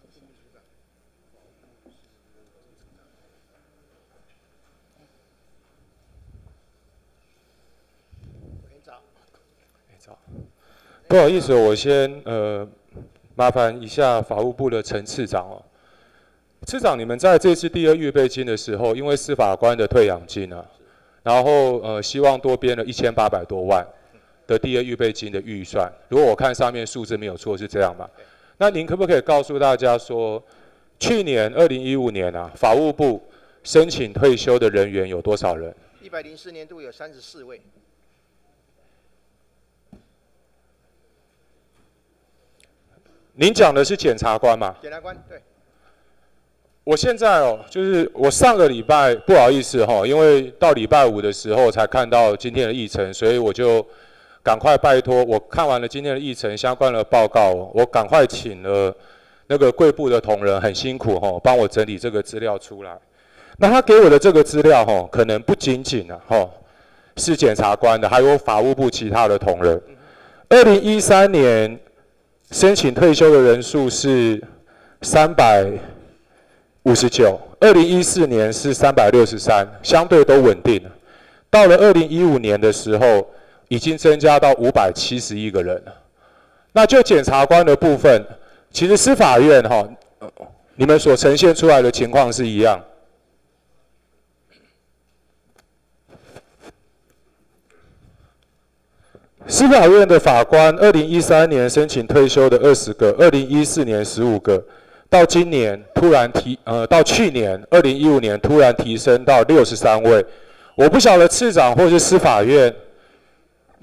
不好意思，我先呃麻烦一下法务部的陈次长哦。次长，你们在这次第二预备金的时候，因为司法官的退养金啊，然后呃希望多编了一千八百多万的第二预备金的预算。如果我看上面数字没有错，是这样吧？那您可不可以告诉大家说，去年二零一五年啊，法务部申请退休的人员有多少人？ 一百零四年度有三十四位。 您讲的是检察官吗？ 检察官，对。 我现在哦，就是我上个礼拜不好意思哈、哦，因为到礼拜五的时候才看到今天的议程，所以我就赶快拜托，我看完了今天的议程相关的报告，我赶快请了那个贵部的同仁，很辛苦哈、哦，帮我整理这个资料出来。那他给我的这个资料哈、哦，可能不仅仅啊哈、哦、是检察官的，还有法务部其他的同仁。二零一三年。申请退休的人数是三百五十九，二零一四年是三百六十三，相对都稳定了。到了二零一五年的时候，已经增加到五百七十一个人了。那就检察官的部分，其实司法院哈，你们所呈现出来的情况是一样。司法院的法官，二零一三年申请退休的二十个，二零一四年十五个，到今年突然提，呃，到去年二零一五年突然提升到六十三位。我不晓得次长或是司法院，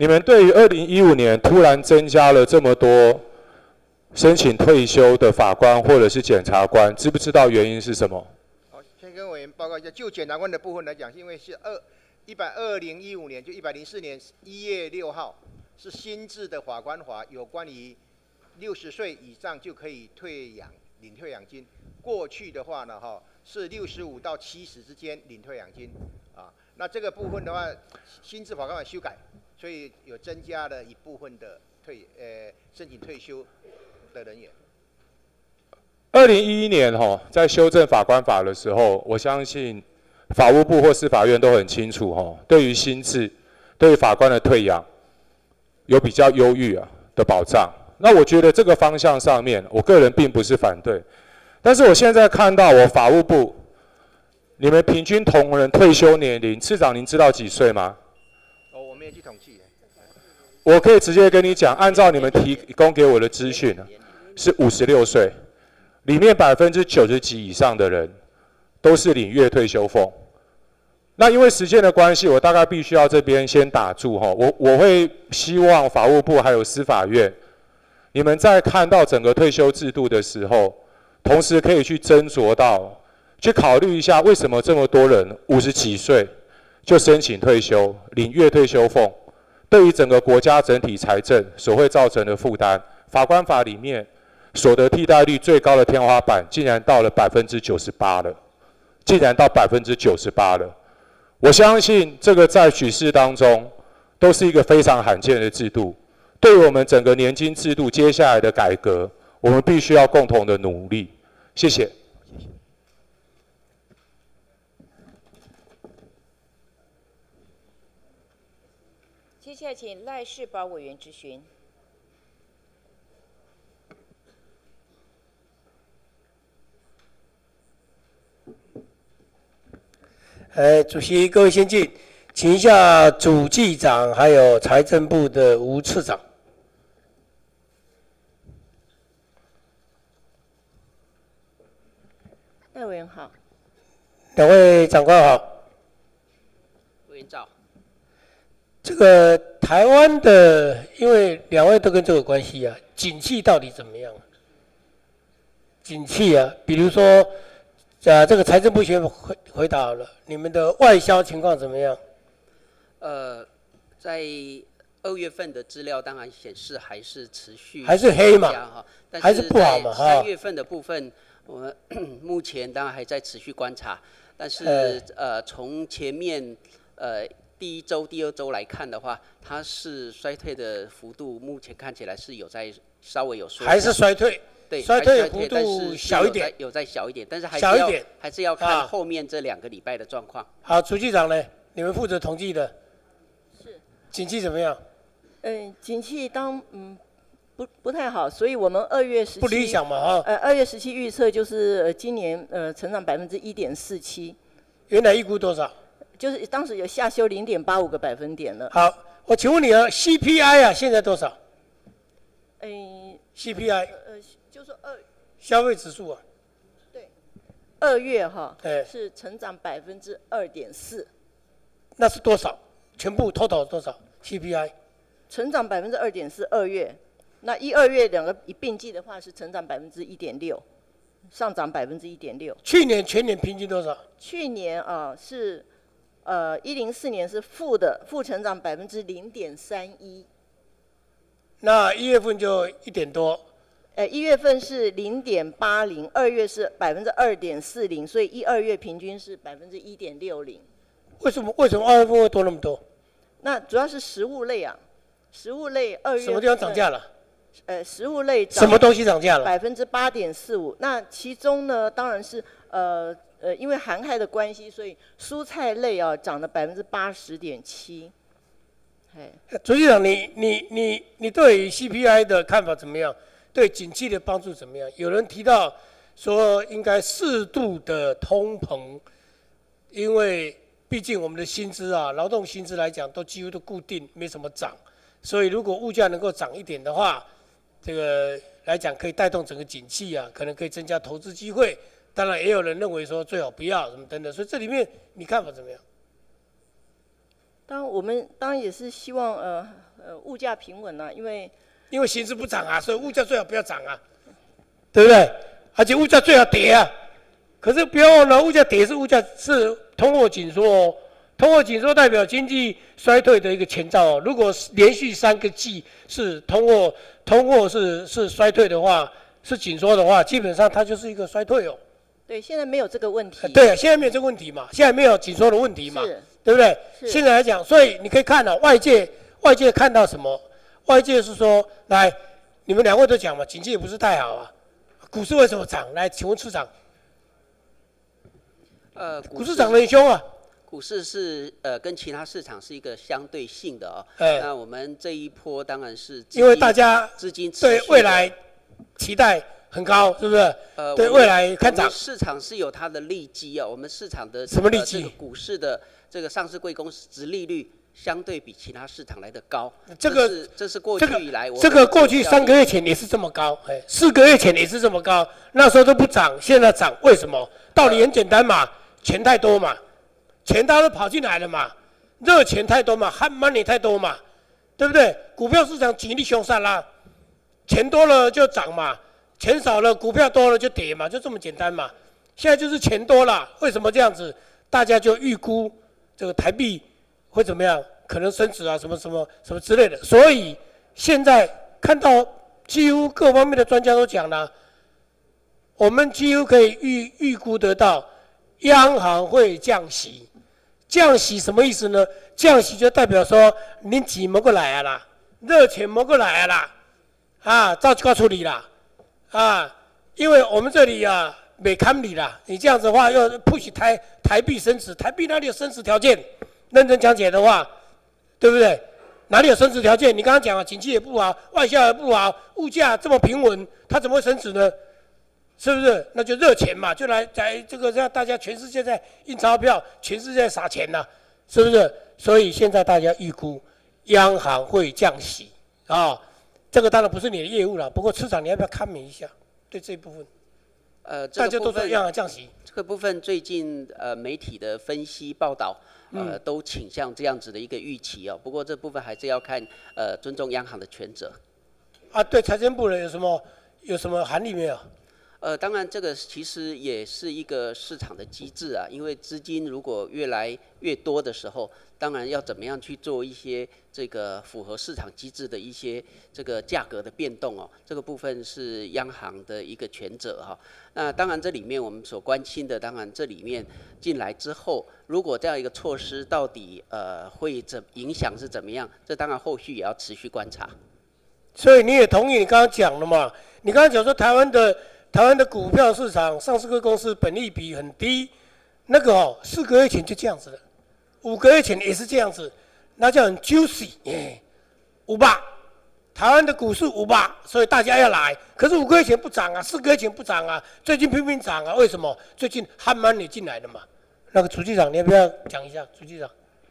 你们对于二零一五年突然增加了这么多申请退休的法官或者是检察官，知不知道原因是什么？ 好，先跟委员报告一下，就检察官的部分来讲，因为是二一百二零一五年，就一百零四年一月六号是新制的法官法，有关于六十岁以上就可以退养领退养金。过去的话呢，哈是六十五到七十之间领退养金啊。那这个部分的话，新制法官法修改，所以有增加了一部分的退呃申请退休的人员。 二零一一年哈、哦，在修正法官法的时候，我相信法务部或司法院都很清楚哈、哦，对于新制，对于法官的退养有比较优裕啊的保障。那我觉得这个方向上面，我个人并不是反对，但是我现在看到我法务部，你们平均同仁退休年龄，次长您知道几岁吗？ 哦，我没有去统计。 我可以直接跟你讲，按照你们提供给我的资讯，是五十六岁，里面百分之九十几以上的人都是领月退休俸。那因为时间的关系，我大概必须要这边先打住哈。我我会希望法务部还有司法院，你们在看到整个退休制度的时候，同时可以去斟酌到，去考虑一下为什么这么多人五十几岁就申请退休，领月退休俸。对于整个国家整体财政所会造成的负担，法官法里面所得替代率最高的天花板竟然到了百分之九十八了，竟然到百分之九十八了。我相信这个在许世当中都是一个非常罕见的制度。对于我们整个年金制度接下来的改革，我们必须要共同的努力。谢谢。 接下来请赖世宝委员质询。 呃，主席、各位先进，请一下主计长还有财政部的吴次长。 戴委员好。 两位长官好。 委员照。 这个台湾的，因为两位都跟这个有关系啊，景气到底怎么样？景气啊，比如说，啊，这个财政部先回回答好了，你们的外销情况怎么样？ 呃，在二月份的资料当然显示还是持续还是黑嘛哈，但还是不好嘛哈。 三月份的部分，我们目前当然还在持续观察，但是、呃、呃，从前面呃。第一周、第二周来看的话，它是衰退的幅度，目前看起来是有在稍微有缩小， 还是衰退？ 对， 衰退幅度小一点， 有在小一点，但是还是要小一点， 还是要看后面这两个礼拜的状况。 好，主计长呢？你们负责统计的， 是， 景气怎么样？ 嗯，景气当嗯不不太好，所以我们二月十七不理想嘛哈。 呃，二月十七预测就是呃今年呃成长百分之一点四七， 原来预估多少？ 就是当时有下修零点八五个百分点了。 好，我请问你啊 ，C P I 啊，现在多少？ 诶 ，C P I， 呃，就说二消费指数啊， 对，二月哈， 哎， 是成长百分之二点四。 那是多少？全部 total 多少 C P I？ 成长百分之二点四，二月，那一二月两个一并计的话是成长百分之一点六，上涨百分之一点六。 去年全年平均多少？ 去年啊是。呃，一零四年是负的，负成长百分之零点三一。 那一月份就一点多。 呃，一月份是零点八零，二月是百分之二点四零，所以一二月平均是百分之一点六零。 为什么为什么二月份会多那么多？ 那主要是食物类啊，食物类二月什么地方涨价了？ 呃，食物类什么东西涨价了？ 百分之八点四五。那其中呢，当然是呃。呃，因为寒害的关系，所以蔬菜类啊涨了百分之八十点七。哎， 主席长，你你你你对于 C P I 的看法怎么样？对景气的帮助怎么样？有人提到说应该适度的通膨，因为毕竟我们的薪资啊，劳动薪资来讲都几乎都固定，没什么涨，所以如果物价能够涨一点的话，这个来讲可以带动整个景气啊，可能可以增加投资机会。当然，也有人认为说最好不要什么等等，所以这里面你看法怎么样？ 当然我们当然也是希望呃呃物价平稳啊，因为因为薪资不涨啊，所以物价最好不要涨啊，对不对？而且物价最好跌啊。可是不要忘了，物价跌是物价是通货紧缩哦，通货紧缩代表经济衰退的一个前兆哦。如果连续三个季是通货通货是是衰退的话，是紧缩的话，基本上它就是一个衰退哦。 对，现在没有这个问题。 对啊，现在没有这个问题嘛，现在没有紧缩的问题嘛，对不对？现在来讲，所以你可以看到、哦、外界外界看到什么？外界是说，来，你们两位都讲嘛，经济也不是太好啊，股市为什么涨？来，请问市长。 呃， 股市涨得很凶啊。 股市是呃跟其他市场是一个相对性的哦。 哎。 那我们这一波当然是因为大家资金对未来期待很高，是不是？ 呃， 对未来看涨。 市场是有它的利基啊，我们市场的什么利基？ 这个股市的这个上市贵公司殖利率相对比其他市场来的高。 这个是这是过去以来我这个过去三个月前也是这么高，哎，四个月前也是这么高，那时候都不涨，现在涨，为什么？道理很简单嘛。钱太多嘛，钱大家都跑进来了嘛，热钱太多嘛 ，hot money 太多嘛，对不对？股票市场极力凶杀啦，钱多了就涨嘛，钱少了股票多了就跌嘛，就这么简单嘛。现在就是钱多了，为什么这样子？大家就预估这个台币会怎么样，可能升值啊，什么什么什么之类的。所以现在看到几乎各方面的专家都讲了，我们几乎可以预预估得到。央行会降息，降息什么意思呢？降息就代表说，你钱没过来啊啦，热钱没过来啊啦，啊，照就要处理啦，啊，因为我们这里啊没看你啦，你这样子的话要 push 台台币升值，台币哪里有升值条件？认真讲解的话，对不对？哪里有升值条件？你刚刚讲了，经济也不好，外销也不好，物价这么平稳，它怎么会升值呢？是不是？那就热钱嘛，就来在这个让大家全世界在印钞票，全世界撒钱呐、啊，是不是？所以现在大家预估央行会降息啊、哦，这个当然不是你的业务了。不过市场你要不要看明一下？对这一部分， 呃， 大家都说央行降息， 这个部分最近呃媒体的分析报道，呃、嗯、都倾向这样子的一个预期哦。不过这部分还是要看呃尊重央行的权责。 啊，对财政部的有什么有什么含义没有？ 呃，当然，这个其实也是一个市场的机制啊。因为资金如果越来越多的时候，当然要怎么样去做一些这个符合市场机制的一些这个价格的变动哦。这个部分是央行的一个权责哈。那当然，这里面我们所关心的，当然这里面进来之后，如果这样一个措施到底呃会怎影响是怎么样，这当然后续也要持续观察。 所以你也同意你刚刚讲了嘛？你刚刚讲说台湾的。台湾的股票市场上市公司本益比很低，那个哦，四个月前就这样子了，五个月前也是这样子，那叫很 juicy， 耶，五八，台湾的股市五八，所以大家要来。可是五个月前不涨啊，四个月前不涨啊，最近拼命涨啊，为什么？最近汉曼也进来了嘛。那个主机长，你要不要讲一下？主机长，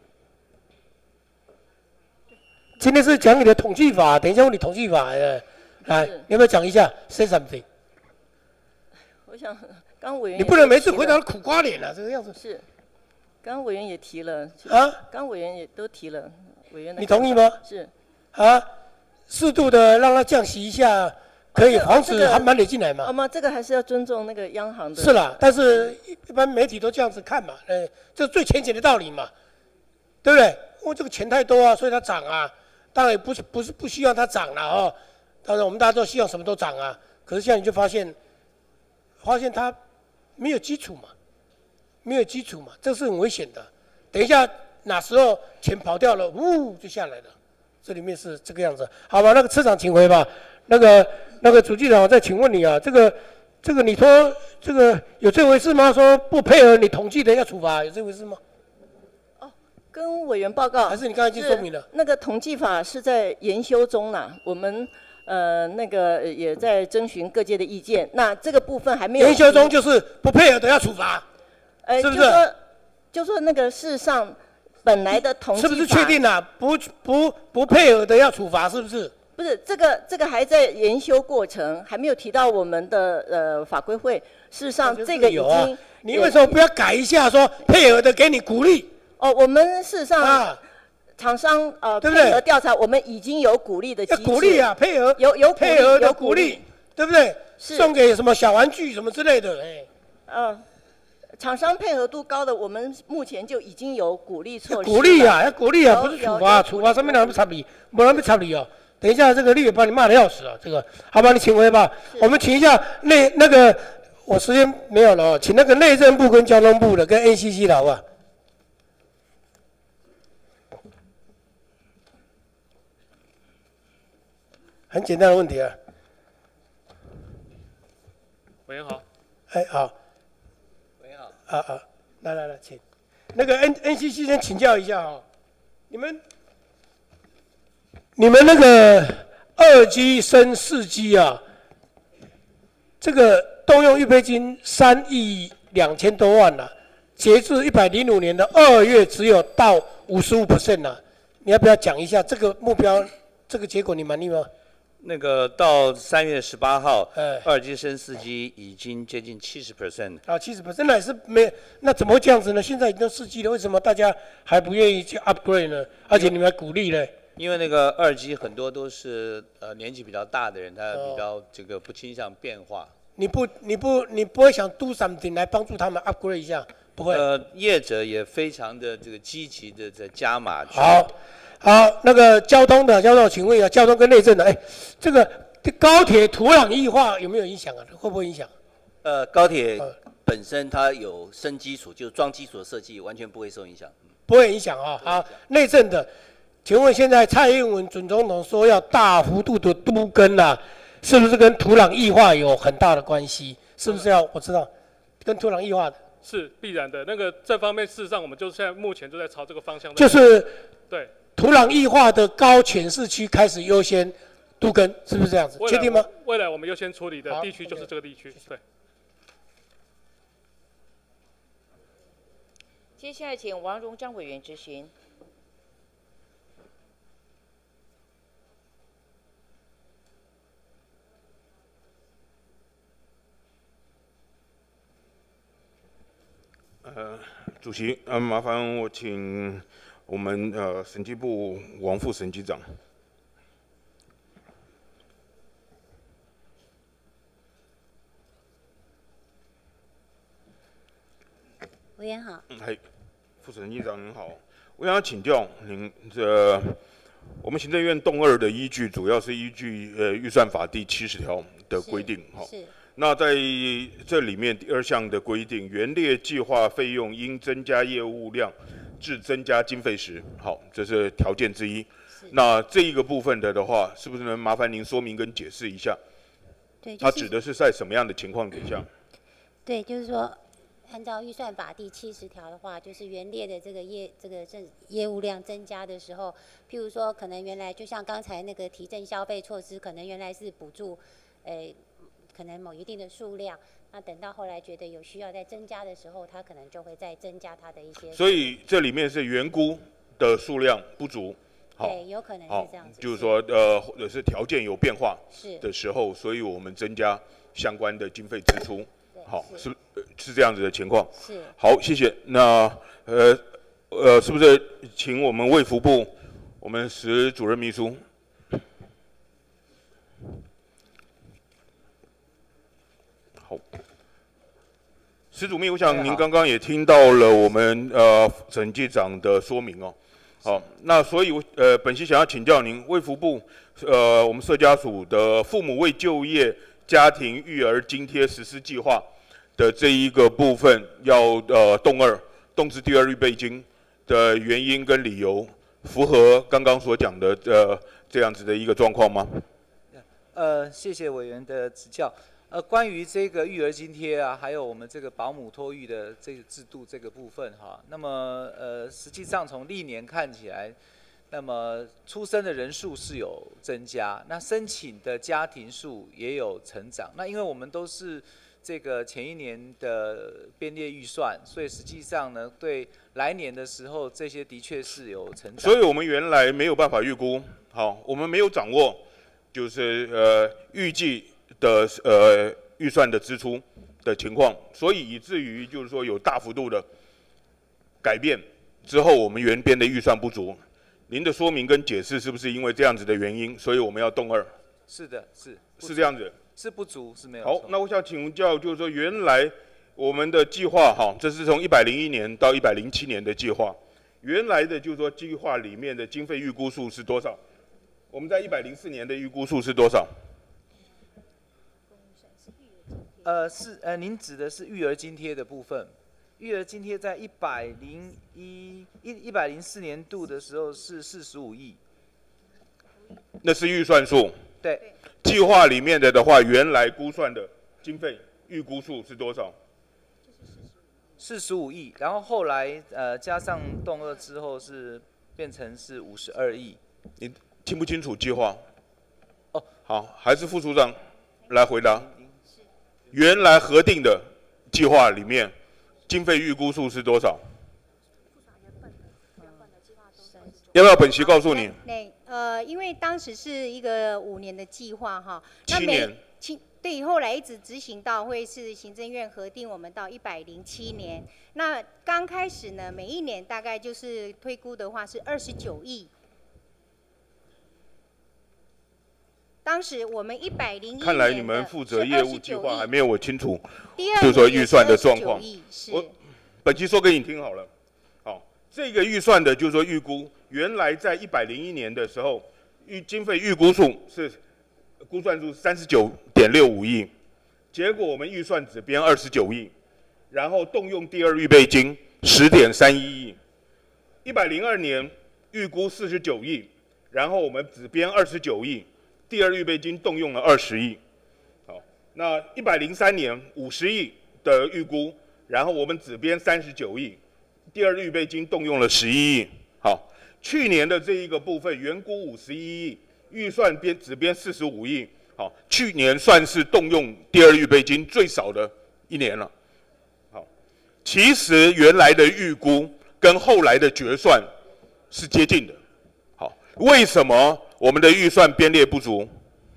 今天是讲你的统计法，等一下问你统计法，哎，来，你要不要讲一下 ？Say something。 我想，刚委员你不能每次回答苦瓜脸啊，这个样子。 是，刚委员也提了啊， 刚委员也都提了，委员的。 你同意吗？ 是。 啊，适度的让它降息一下，可以防止韩满脸进来嘛？ 啊嘛，这个还是要尊重那个央行的。 是啦，但是一般媒体都这样子看嘛，呃，这最浅显的道理嘛，对不对？因为这个钱太多啊，所以它涨啊。当然也不是不是不希望它涨了哦，当然我们大家都希望什么都涨啊。可是现在你就发现。发现它没有基础嘛，没有基础嘛，这是很危险的。等一下哪时候钱跑掉了，呜就下来了。这里面是这个样子，好吧？那个车长请回吧。那个那个主机长，我再请问你啊，这个这个你说这个有这回事吗？说不配合你统计的要处罚，有这回事吗？ 哦，跟委员报告。 还是你刚才已经说明了？ 那个统计法是在研修中啦，我们。呃，那个也在征询各界的意见，那这个部分还没有。 研究中就是不配合的要处罚， 呃， 是不是？ 就说就说那个事实上本来的统计法是不是确定了、啊？不不不配合的要处罚，是不是？ 不是，这个这个还在研修过程，还没有提到我们的呃法规会。事实上，这个已经、啊、 你为什么不要改一下，说配合的给你鼓励？ 哦，我们事实上。啊厂商呃对不对配合调查，我们已经有鼓励的机制， 要鼓励啊，配合有有配合的有鼓励，对不对？ 是送给什么小玩具什么之类的，哎， 嗯。厂商配合度高的，我们目前就已经有鼓励措施。 鼓励啊，要鼓励啊，不是处罚，处罚上面哪不插你，没人不插你哦。等一下，这个立委把你骂的要死啊，这个，好吧，你请回吧。我们请一下内那个，我时间没有了哦，请那个内政部跟交通部的跟 N C C 的好不好？很简单的问题啊。 委员好。 哎，好。啊啊，来来来，请那个 N N C C 先请教一下哈、哦，你们你们那个二基升四基啊，这个动用预备金三亿两千多万了、啊，截至一百零五年的二月只有到五十五 percent 了，你要不要讲一下这个目标，这个结果你满意吗？ 那个到三月十八号， 哎二基升四基已经接近七十 percent。 啊，七十 percent 那也是没，那怎么会这样子呢？现在已经四基了，为什么大家还不愿意去 upgrade 呢？而且你们还鼓励呢？ 因为那个二基很多都是呃年纪比较大的人，他比较这个不倾向变化。 你不你不你不会想 do something 来帮助他们 upgrade 一下？不会。 呃，业者也非常的这个积极的在加码。 好。好，那个交通的交通，请问一下，交通跟内政的，哎，这个高铁土壤异化有没有影响啊？会不会影响？ 呃，高铁本身它有升基础，就是装基础的设计，完全不会受影响。 不会影响啊。好，内政的，请问现在蔡英文准总统说要大幅度的都更啊，是不是跟土壤异化有很大的关系？是不是要我知道，跟土壤异化的？ 是必然的。那个这方面，事实上我们就现在目前就在朝这个方向。 就是对。 土壤异化的高潜势区开始优先都更，是不是这样子？确定吗？ 未来我们优先处理的地区就是这个地区。对。 接下来请王荣章委员质询。 呃，主席，呃，麻烦我请。我们呃审计部王副审计长， 委员好。 嗨，副审计长您好，我想请教您，这我们行政院动二的依据主要是依据呃预算法第七十条的规定哈。 是。 那在这里面第二项的规定，原列计划费用应增加业务量。至增加经费时，好，这是条件之一。那这一个部分的的话，是不是能麻烦您说明跟解释一下？ 对， 它指的是在什么样的情况底下？ 对，就是说，按照预算法第七十条的话，就是原列的这个业这个政业务量增加的时候，譬如说，可能原来就像刚才那个提振消费措施，可能原来是补助，诶、呃，可能某一定的数量。那等到后来觉得有需要再增加的时候，它可能就会再增加它的一些。 所以这里面是原估的数量不足， 好，对，有可能是这样子。 就是说，呃，或者是条件有变化是的时候，所以我们增加相关的经费支出，好，是是是这样子的情况。 是。 好，谢谢。那呃呃，是不是请我们卫福部我们石主任秘书？好，石主秘，我想您刚刚也听到了我们呃审计长的说明哦。好，那所以呃，本席想要请教您，卫福部呃我们社家署的父母为就业家庭育儿津贴实施计划的这一个部分，要呃动二动支第二预备金的原因跟理由，符合刚刚所讲的呃这样子的一个状况吗？ 呃，谢谢委员的指教。呃，关于这个育儿津贴啊，还有我们这个保姆托育的这个制度这个部分哈，那么呃，实际上从历年看起来，那么出生的人数是有增加，那申请的家庭数也有成长。那因为我们都是这个前一年的编列预算，所以实际上呢，对来年的时候，这些的确是有成长。 所以我们原来没有办法预估，好，我们没有掌握，就是呃预计的呃预算的支出的情况，所以以至于就是说有大幅度的改变之后，我们原编的预算不足， 您的说明跟解释是不是因为这样子的原因，所以我们要动二？ 是的，是是这样子， 是不足是没有。 好，那我想请教，就是说原来我们的计划哈，这是从一百零一年到一百零七年的计划，原来的就是说计划里面的经费预估数是多少？我们在一百零四年的预估数是多少？ 呃，是呃，您指的是育儿津贴的部分。育儿津贴在一百零一一一百零四年度的时候是四十五亿， 那是预算数。 对。 计划里面的的话，原来估算的经费预估数是多少？ 四十五亿，然后后来呃加上动二之后是变成是五十二亿。 你清不清楚计划？哦，好，还是副处长来回答。原来核定的计划里面，经费预估数是多少？要不要本席告诉你？ 对，呃，因为当时是一个五年的计划哈， 七年。 七对，后来一直执行到会是行政院核定我们到一百零七年。那刚开始呢，每一年大概就是推估的话是二十九亿。当时我们一百零一看来你们负责业务计划还没有我清楚， 就就是说预算的状况。我本期说给你听好了。好，这个预算的就是说预估，原来在一百零一年的时候，预经费预估数是估算出三十九点六五亿，结果我们预算只编二十九亿，然后动用第二预备金十点三一亿。一百零二年预估四十九亿，然后我们只编二十九亿。第二预备金动用了二十亿，好，那一百零三年五十亿的预估，然后我们只编三十九亿，第二预备金动用了十一亿，好，去年的这一个部分原估五十一亿，预算编只编四十五亿，好，去年算是动用第二预备金最少的一年了，好，其实原来的预估跟后来的决算是接近的，好，为什么？我们的预算编列不足，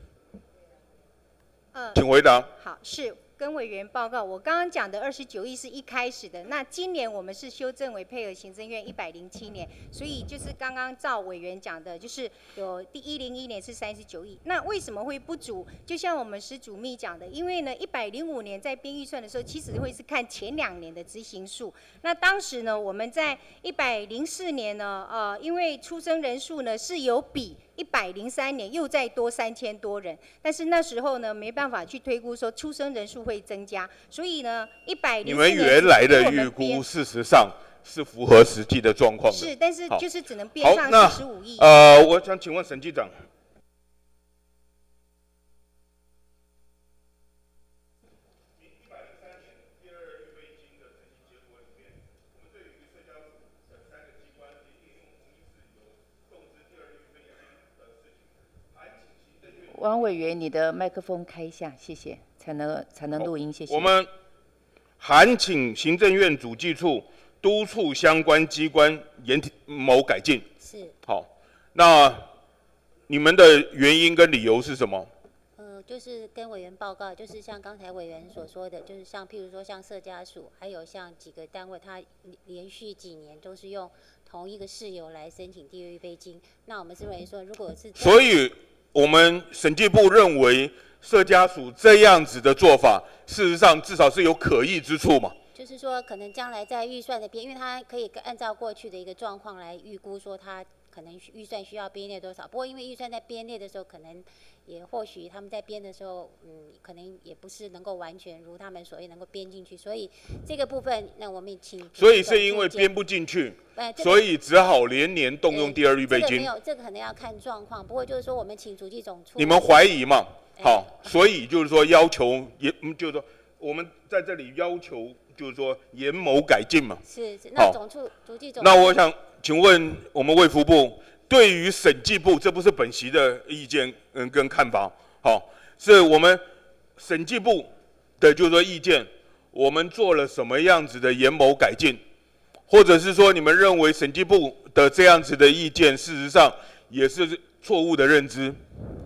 嗯， 请回答。 好，是跟委员报告，我刚刚讲的二十九亿是一开始的，那今年我们是修正为配合行政院一百零七年，所以就是刚刚照委员讲的，就是有第一零一年是三十九亿，那为什么会不足？就像我们施主秘讲的，因为呢一百零五年在编预算的时候，其实会是看前两年的执行数，那当时呢我们在一百零四年呢，呃，因为出生人数呢是有比。一百零三年又再多三千多人，但是那时候呢没办法去推估说出生人数会增加，所以呢一百零四年你们原来的预估事实上是符合实际的状况的。 是，但是就是只能编上四十五亿。 呃，我想请问审计长。 王委员，你的麦克风开一下，谢谢，才能才能录音，谢谢。 我们函请行政院主计处督促相关机关严谋改进。 是。 好，那你们的原因跟理由是什么？ 呃，就是跟委员报告，就是像刚才委员所说的，就是像譬如说像社家属，还有像几个单位，它连续几年都是用同一个事由来申请第二预备金。那我们是认为说，如果是所以。我们审计部认为，社家属这样子的做法，事实上至少是有可议之处嘛。 就是说，可能将来在预算的编，因为它可以按照过去的一个状况来预估，说它可能预算需要编列多少。不过，因为预算在编列的时候，可能也或许他们在编的时候，嗯，可能也不是能够完全如他们所愿能够编进去。所以这个部分，那我们请。 所以是因为编不进去， 呃这个、 所以只好连年动用第二预备金。 这个没有，这个可能要看状况。不过就是说，我们请主计总处。 你们怀疑嘛？好，所以就是说要求也，就是说我们在这里要求。就是说研谋改进嘛。 是是，那总处主计总。 那我想请问我们卫福部对于审计部，这不是本席的意见嗯跟看法，好，是我们审计部的就是说意见，我们做了什么样子的研谋改进，或者是说你们认为审计部的这样子的意见，事实上也是错误的认知？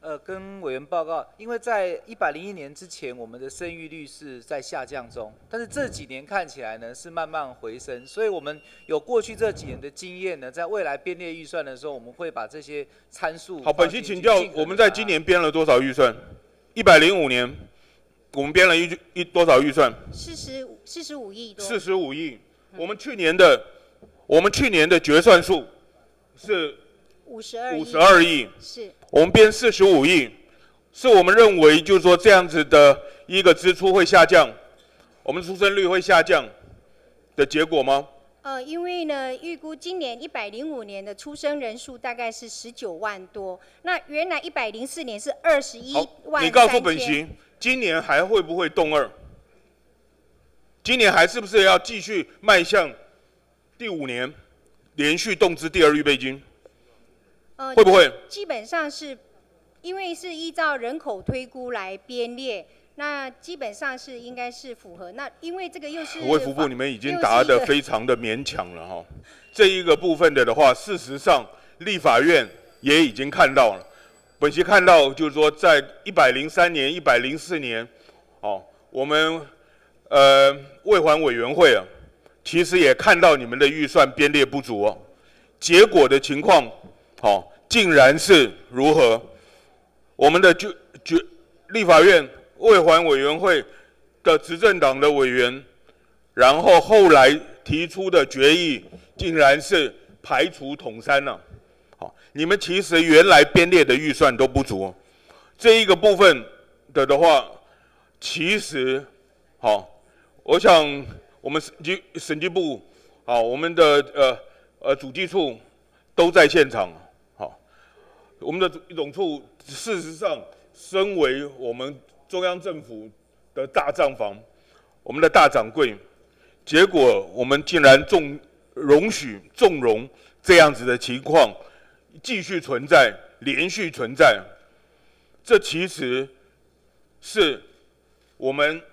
呃，跟委员报告，因为在一百零一年之前，我们的生育率是在下降中，但是这几年看起来呢是慢慢回升，所以我们有过去这几年的经验呢，在未来编列预算的时候，我们会把这些参数。 好，本席请教，我们在今年编了多少预算？一百零五年，我们编了一一多少预算？ 四十五四十五亿多。 四十五亿。我们去年的，我们去年的决算数是五十二五十二亿。 是。 我们编四十五亿，是我们认为就是说这样子的一个支出会下降，我们出生率会下降的结果吗？ 呃，因为呢，预估今年一百零五年的出生人数大概是十九万多，那原来一百零四年是二十一万。 你告诉本席，今年还会不会动二？今年还是不是要继续迈向第五年连续动支第二预备金？ 呃， 会不会？ 基本上是，因为是依照人口推估来编列，那基本上是应该是符合。那因为这个又是卫福部，你们已经答得非常的勉强了哈。这一个部分的的话，事实上立法院也已经看到了。本席看到就是说，在一百零三年、一百零四年，哦，我们呃卫环委员会啊，其实也看到你们的预算编列不足哦，结果的情况，好、哦。竟然是如何？我们的就决立法院卫环委员会的执政党的委员，然后后来提出的决议，竟然是排除统三了、啊。好，你们其实原来编列的预算都不足，这一个部分的的话，其实好，我想我们审计审计部，好，我们的呃呃主计处都在现场。我们的总处事实上，身为我们中央政府的大账房，我们的大掌柜，结果我们竟然纵容许纵容这样子的情况继续存在，连续存在，这其实是我们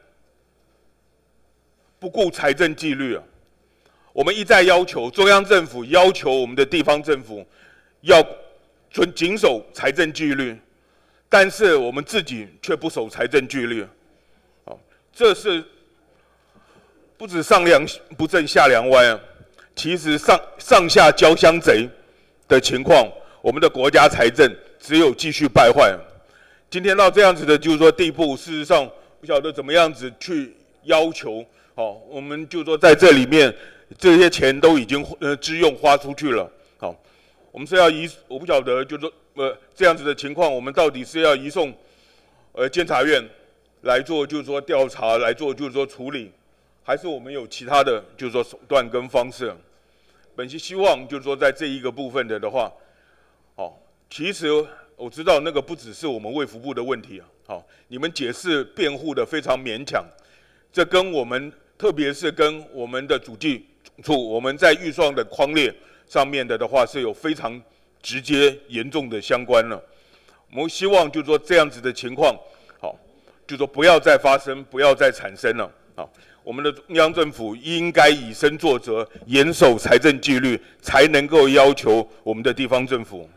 不顾财政纪律啊！我们一再要求中央政府要求我们的地方政府要遵谨守财政纪律，但是我们自己却不守财政纪律，哦，这是不止上梁不正下梁歪啊，其实上上下交相贼的情况，我们的国家财政只有继续败坏。今天到这样子的，就是说地步，事实上不晓得怎么样子去要求，哦，我们就说在这里面这些钱都已经呃支用花出去了，好。我们是要移，我不晓得，就是说，呃，这样子的情况，我们到底是要移送，呃，监察院来做，就是说调查，来做，就是说处理，还是我们有其他的，就是说手段跟方式？本席希望，就是说，在这一个部分的的话，哦，其实我知道那个不只是我们卫福部的问题啊，好，你们解释辩护的非常勉强，这跟我们，特别是跟我们的主计处，我们在预算的框列上面的的话是有非常直接严重的相关了。我们希望就是说这样子的情况，好，就是说不要再发生，不要再产生了。好，我们的中央政府应该以身作则，严守财政纪律，才能够要求我们的地方政府。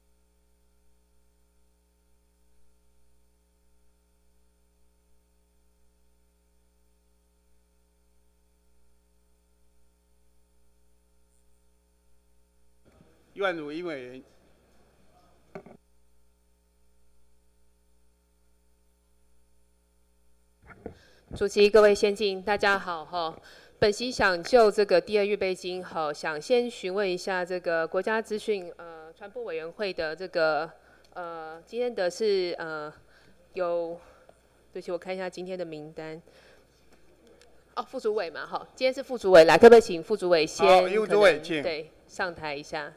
议案委员， 主席、各位先进，大家好哈。本席想就这个第二预备金，好，想先询问一下这个国家资讯呃传播委员会的这个呃今天的是呃有，对不起，我看一下今天的名单。哦，副主委嘛，好，今天是副主委来，可不可以请副主委先？ 好，副主委请。 对，上台一下。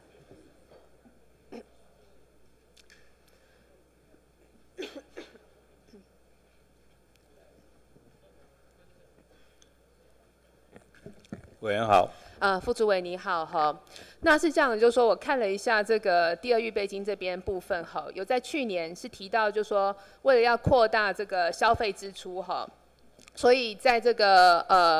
委员好。 呃，副主委你好哈。那是这样，就是说我看了一下这个第二预备金这边部分哈，有在去年是提到，就是说为了要扩大这个消费支出哈，所以在这个呃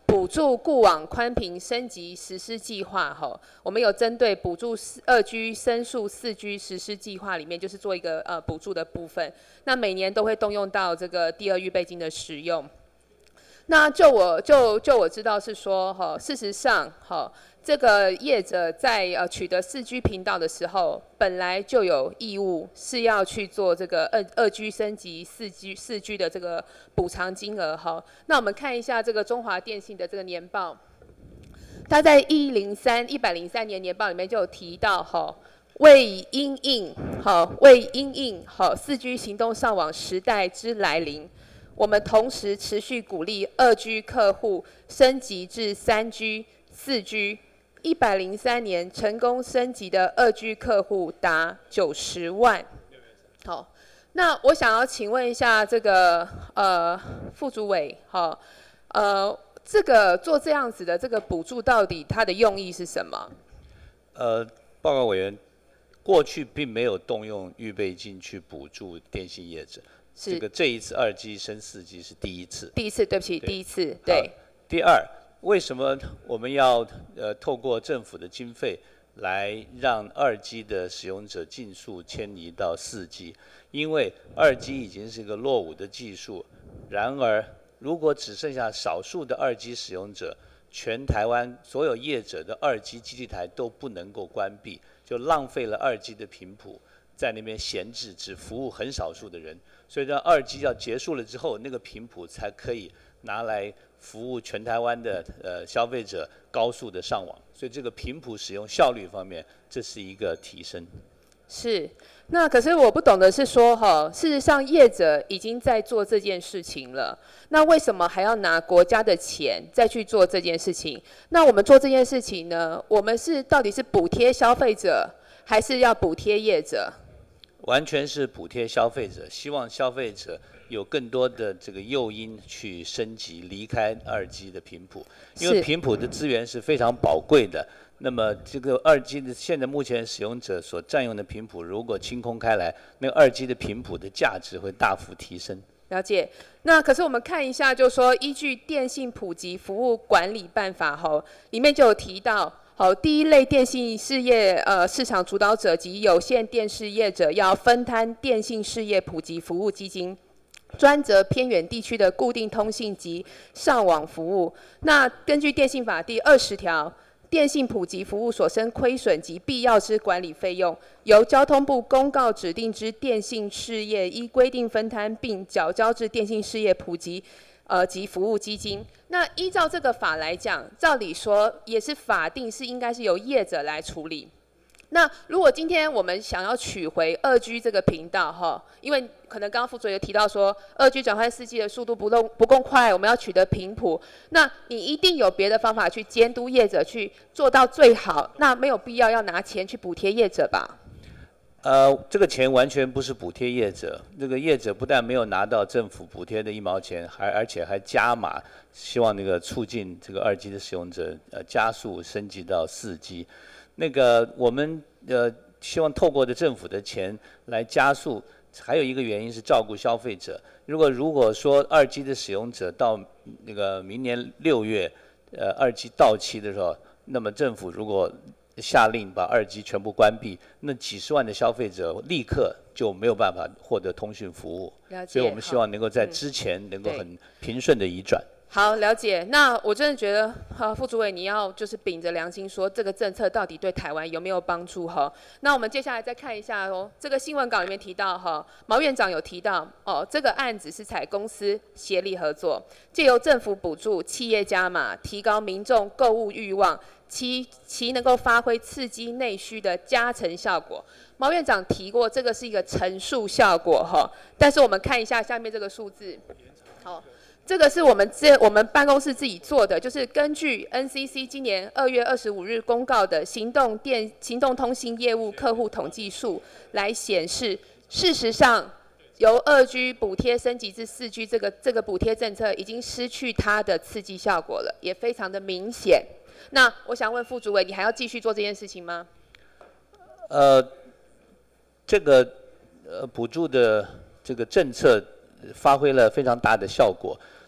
补助固网宽频升级实施计划哈，我们有针对补助二 G 申诉四 G 实施计划里面，就是做一个呃补助的部分。那每年都会动用到这个第二预备金的使用。那就我就就我知道是说哈，事实上哈，这个业者在呃取得四 G 频道的时候，本来就有义务是要去做这个二二 G 升级四 G 四 G 的这个补偿金额哈。那我们看一下这个中华电信的这个年报，它在一零三一百零三年年报里面就有提到哈。为因应好，为因应好四 G 行动上网时代之来临，我们同时持续鼓励二 G 客户升级至三 G、四 G。一百零三年成功升级的二 G 客户达九十万。好，那我想要请问一下这个呃副主委，好，呃，这个做这样子的这个补助，到底它的用意是什么？ 呃，报告委员。过去并没有动用预备金去补助电信业者，这个这一次二 G 升四 G 是第一次。 第一次，对不起，第一次，对。 第二，为什么我们要呃透过政府的经费来让二 G 的使用者尽速迁移到四 G？因为二 G 已经是一个落伍的技术，然而如果只剩下少数的二 G 使用者，全台湾所有业者的二 G 基地台都不能够关闭。就浪费了二 G 的频谱在那边闲置，只服务很少数的人。所以让二 G 要结束了之后，那个频谱才可以拿来服务全台湾的呃消费者高速的上网。所以这个频谱使用效率方面，这是一个提升。 是，那可是我不懂的是说哈，事实上业者已经在做这件事情了，那为什么还要拿国家的钱再去做这件事情？那我们做这件事情呢，我们是到底是补贴消费者，还是要补贴业者？ 完全是补贴消费者，希望消费者有更多的这个诱因去升级，离开二 G 的频谱，因为频谱的资源是非常宝贵的。那么这个二 G 的现在目前使用者所占用的频谱，如果清空开来，那个二 G 的频谱的价值会大幅提升。 了解。那可是我们看一下，就是说依据电信普及服务管理办法吼，里面就有提到，好，第一类电信事业呃市场主导者及有线电视业者要分摊电信事业普及服务基金。专责偏远地区的固定通信及上网服务。那根据电信法第二十条。电信普及服务所生亏损及必要之管理费用，由交通部公告指定之电信事业依规定分摊，并缴交至电信事业普及呃及服务基金。那依照这个法来讲，照理说也是法定是应该是由业者来处理。那如果今天我们想要取回二 G 这个频道哈，因为可能刚刚副主任提到说二 G 转换四 G 的速度不够不够快，我们要取得频谱，那你一定有别的方法去监督业者去做到最好，那没有必要要拿钱去补贴业者吧？ 呃，这个钱完全不是补贴业者，这个业者不但没有拿到政府补贴的一毛钱，还而且还加码，希望那个促进这个二 G 的使用者呃加速升级到四 G。那个我们呃希望透过的政府的钱来加速，还有一个原因是照顾消费者。如果如果说二 G 的使用者到那个明年六月，呃二 G 到期的时候，那么政府如果下令把二 G 全部关闭，那几十万的消费者立刻就没有办法获得通讯服务。 了解。 所以我们希望能够在之前能够很平顺的移转。 好，了解。那我真的觉得，呃，副主委你要就是秉着良心说，这个政策到底对台湾有没有帮助哈？那我们接下来再看一下哦，这个新闻稿里面提到哈，毛院长有提到哦，这个案子是采公司协力合作，借由政府补助、企业加码，提高民众购物欲望，其其能够发挥刺激内需的加成效果。毛院长提过，这个是一个乘数效果哈，但是我们看一下下面这个数字，好。这个是我们这我们办公室自己做的，就是根据 N C C 今年二月二十五日公告的行动电行动通信业务客户统计数来显示，事实上由二 G 补贴升级至四 G 这个这个补贴政策已经失去它的刺激效果了，也非常的明显。那我想问副主委，你还要继续做这件事情吗？ 呃，这个呃补助的这个政策发挥了非常大的效果。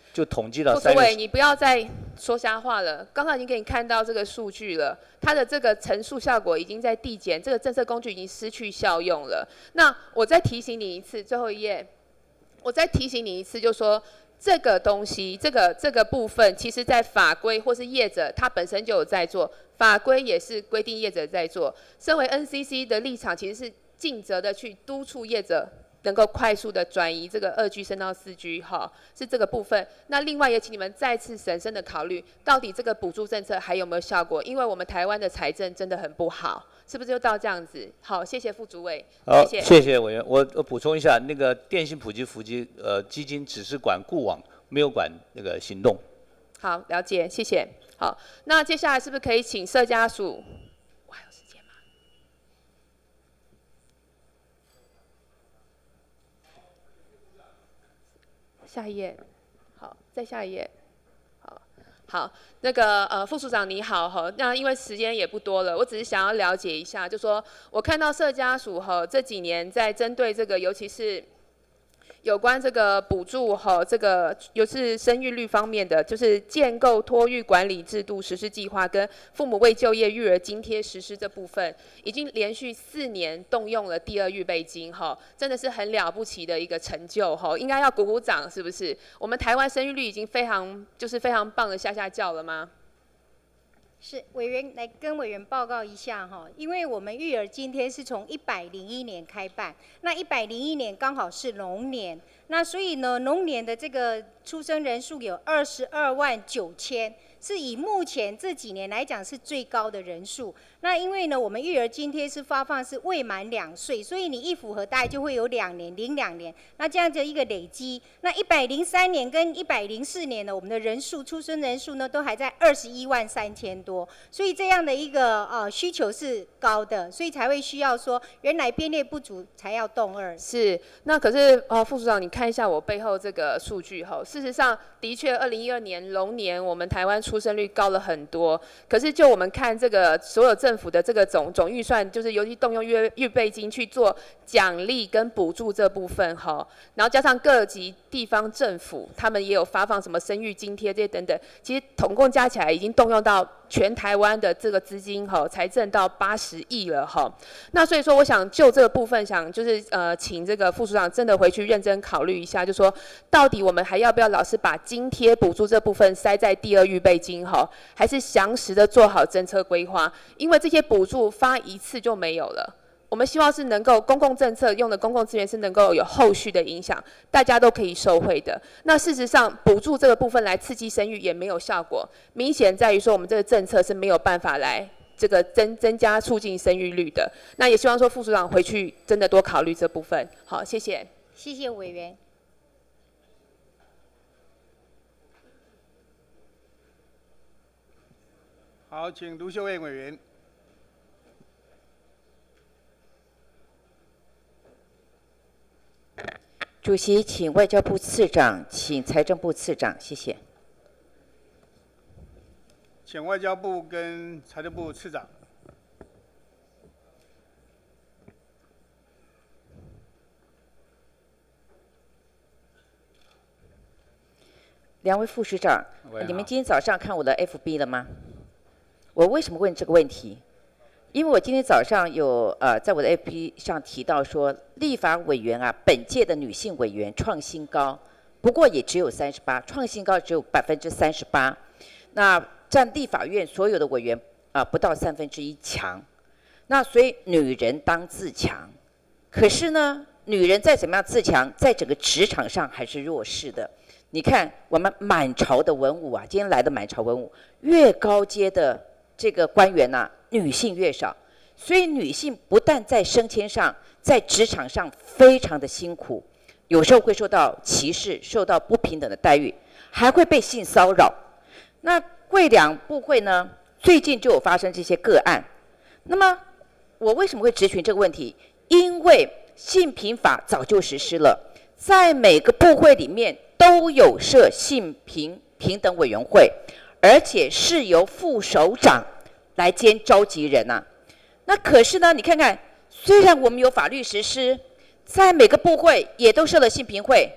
就统计到副主委， 三月。 你不要再说瞎话了。刚才已经给你看到这个数据了，它的这个乘数效果已经在递减，这个政策工具已经失去效用了。那我再提醒你一次，最后一页，我再提醒你一次，就说这个东西，这个这个部分，其实在法规或是业者他本身就有在做，法规也是规定业者在做。身为 N C C 的立场，其实是尽责的去督促业者能够快速的转移这个二 G 升到四 G 哈，是这个部分。那另外也请你们再次审慎的考虑，到底这个补助政策还有没有效果？因为我们台湾的财政真的很不好，是不是就到这样子？好，谢谢副主委， 好， 谢谢。 谢谢委员。我我补充一下，那个电信普及扶及呃基金只是管固网，没有管那个行动。 好，了解，谢谢。好，那接下来是不是可以请社家属？我还有时间吗？下一页，好，再下一页，好，好，那个呃副署长你好哈，那因为时间也不多了，我只是想要了解一下，就说我看到社家属哈这几年在针对这个，尤其是有关这个补助和这个尤其是生育率方面的，就是建构托育管理制度实施计划跟父母未就业育儿津贴实施这部分，已经连续四年动用了第二预备金哈，真的是很了不起的一个成就哈，应该要鼓鼓掌，是不是？我们台湾生育率已经非常就是非常棒的下下叫了吗？ 是委员来跟委员报告一下哈，因为我们育儿津贴是从一百零一年开办，那一百零一年刚好是龙年，那所以呢，龙年的这个出生人数有二十二万九千，是以目前这几年来讲是最高的人数。那因为呢，我们育儿津贴是发放是未满两岁，所以你一符合大概就会有两年领两年，那这样子一个累积，那一百零三年跟一百零四年呢，我们的人数出生人数呢都还在二十一万三千多，所以这样的一个呃需求是高的，所以才会需要说原来编列不足才要动二。 是，那可是呃副署长，你看一下我背后这个数据哈，事实上的确二零一二年龙年我们台湾出生率高了很多，可是就我们看这个所有政府的这个总总预算，就是尤其动用预预备金去做奖励跟补助这部分哈，然后加上各级地方政府，他们也有发放什么生育津贴这些等等，其实总共加起来已经动用到全台湾的这个资金哈，财政到八十亿了哈。那所以说，我想就这个部分，想就是呃，请这个副署长真的回去认真考虑一下，就说到底我们还要不要老是把津贴补助这部分塞在第二预备金哈，还是详实的做好政策规划？因为这些补助发一次就没有了。我们希望是能够公共政策用的公共资源是能够有后续的影响，大家都可以受惠的。那事实上，补助这个部分来刺激生育也没有效果，明显在于说我们这个政策是没有办法来这个增增加促进生育率的。那也希望说副署长回去真的多考虑这部分。好，谢谢。 谢谢委员。 好，请卢秀燕委员。 主席，请外交部次长，请财政部次长，谢谢。 请外交部跟财政部次长。 两位副市长，你们今天早上看我的 F B 了吗？我为什么问这个问题？因为我今天早上有呃在我的 F B 上提到说，立法委员啊，本届的女性委员创新高，不过也只有三十八，创新高只有百分之三十八，那占立法院所有的委员啊、呃、不到三分之一强。那所以女人当自强，可是呢，女人再怎么样自强，在整个职场上还是弱势的。你看我们满朝的文武啊，今天来的满朝文武，越高阶的这个官员呐、啊，女性越少，所以女性不但在升迁上，在职场上非常的辛苦，有时候会受到歧视，受到不平等的待遇，还会被性骚扰。那贵两部会呢，最近就有发生这些个案。那么我为什么会质询这个问题？因为性平法早就实施了，在每个部会里面都有设性平平等委员会，而且是由副首长来兼召集人呐、啊。那可是呢，你看看，虽然我们有法律实施，在每个部会也都设了性平会，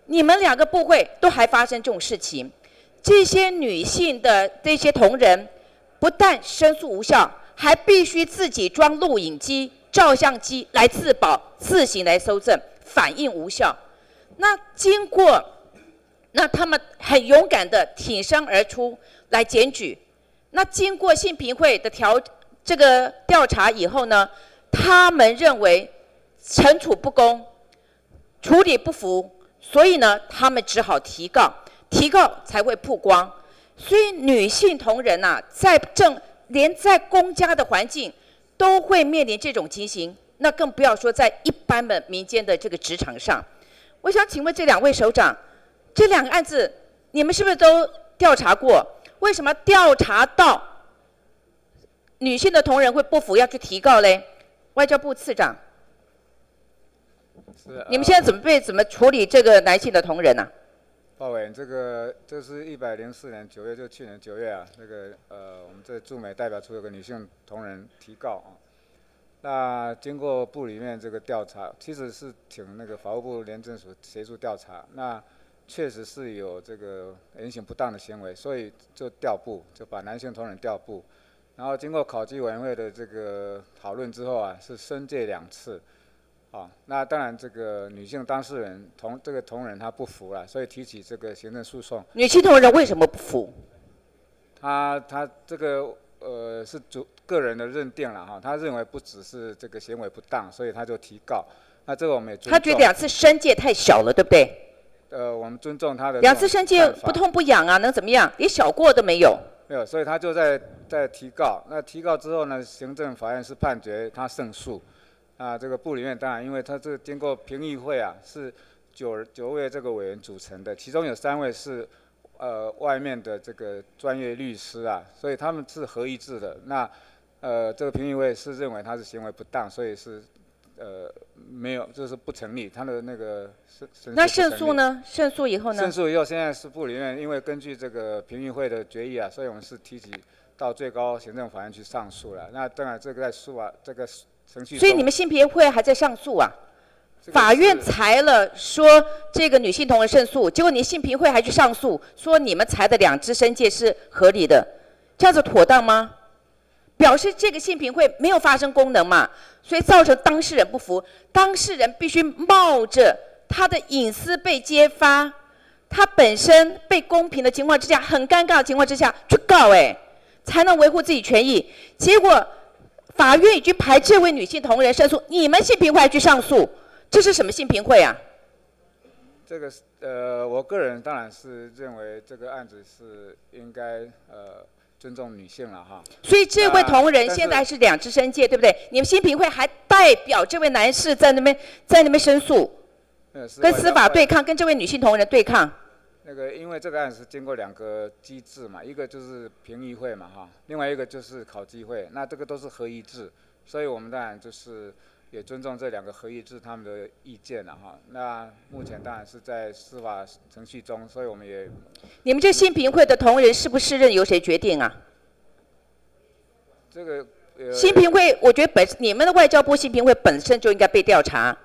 你们两个部会都还发生这种事情，这些女性的这些同仁，不但申诉无效，还必须自己装录影机、照相机来自保，自行来搜证，反应无效。那经过，那他们很勇敢的挺身而出来检举。那经过信评会的调这个调查以后呢，他们认为惩处不公，处理不服，所以呢，他们只好提告，提告才会曝光。所以女性同仁呐、啊，在政连在公家的环境都会面临这种情形，那更不要说在一般的民间的这个职场上。我想请问这两位首长，这两个案子你们是不是都调查过？为什么调查到女性的同仁会不服要去提告嘞？外交部次长， 是你们现在准备怎么处理这个男性的同仁呢、啊？ 鲍委员，这个这是一百零四年九月，就去年九月啊，那个呃，我们这驻美代表处有个女性同仁提告啊。那经过部里面这个调查，其实是请那个法务部廉政署协助调查。那确实是有这个言行不当的行为，所以就调部，就把男性同仁调部。然后经过考绩委员会的这个讨论之后啊，是申诫两次。啊，那当然，这个女性当事人同这个同仁她不服了，所以提起这个行政诉讼。 女性同仁为什么不服？ 她她这个呃是主个人的认定了哈，她认为不只是这个行为不当，所以她就提告。那这个我们也尊重。 她觉得两次申诫太小了，对不对？ 呃，我们尊重她的。 两次申诫不痛不痒啊，能怎么样？连小过都没有。 没有，所以她就在在提告。那提告之后呢，行政法院是判决她胜诉。啊，这个部里面当然，因为他这个经过评议会啊，是九九位这个委员组成的，其中有三位是呃外面的这个专业律师啊，所以他们是合议制的。那呃这个评议会是认为他是行为不当，所以是呃没有，就是不成立，他的那个申申那胜诉呢？胜诉以后呢？ 胜诉以后，现在是部里面，因为根据这个评议会的决议啊，所以我们是提起到最高行政法院去上诉了。那当然这个在诉啊这个。 所以你们信评会还在上诉啊？法院裁了说这个女性同仁胜诉，结果你信评会还去上诉，说你们裁的两支申诫是合理的，这样子妥当吗？表示这个信评会没有发生功能嘛，所以造成当事人不服，当事人必须冒着他的隐私被揭发，他本身被公平的情况之下，很尴尬的情况之下去告，哎，才能维护自己权益，结果。法院已经排这位女性同仁胜诉，你们信评会还去上诉，这是什么信评会啊？ 这个呃，我个人当然是认为这个案子是应该呃尊重女性了哈。 所以这位同仁现在是两支申诫，对不对？你们信评会还代表这位男士在那边在那边申诉，跟司法对抗，跟这位女性同仁对抗。 那个，因为这个案子是经过两个机制嘛，一个就是评议会嘛，哈，另外一个就是考绩会，那这个都是合议制，所以我们当然就是也尊重这两个合议制他们的意见了哈。那目前当然是在司法程序中，所以我们也。 你们这信评会的同仁是不是任由谁决定啊？ 这个。呃、 信评会，我觉得本你们的外交部信评会本身就应该被调查，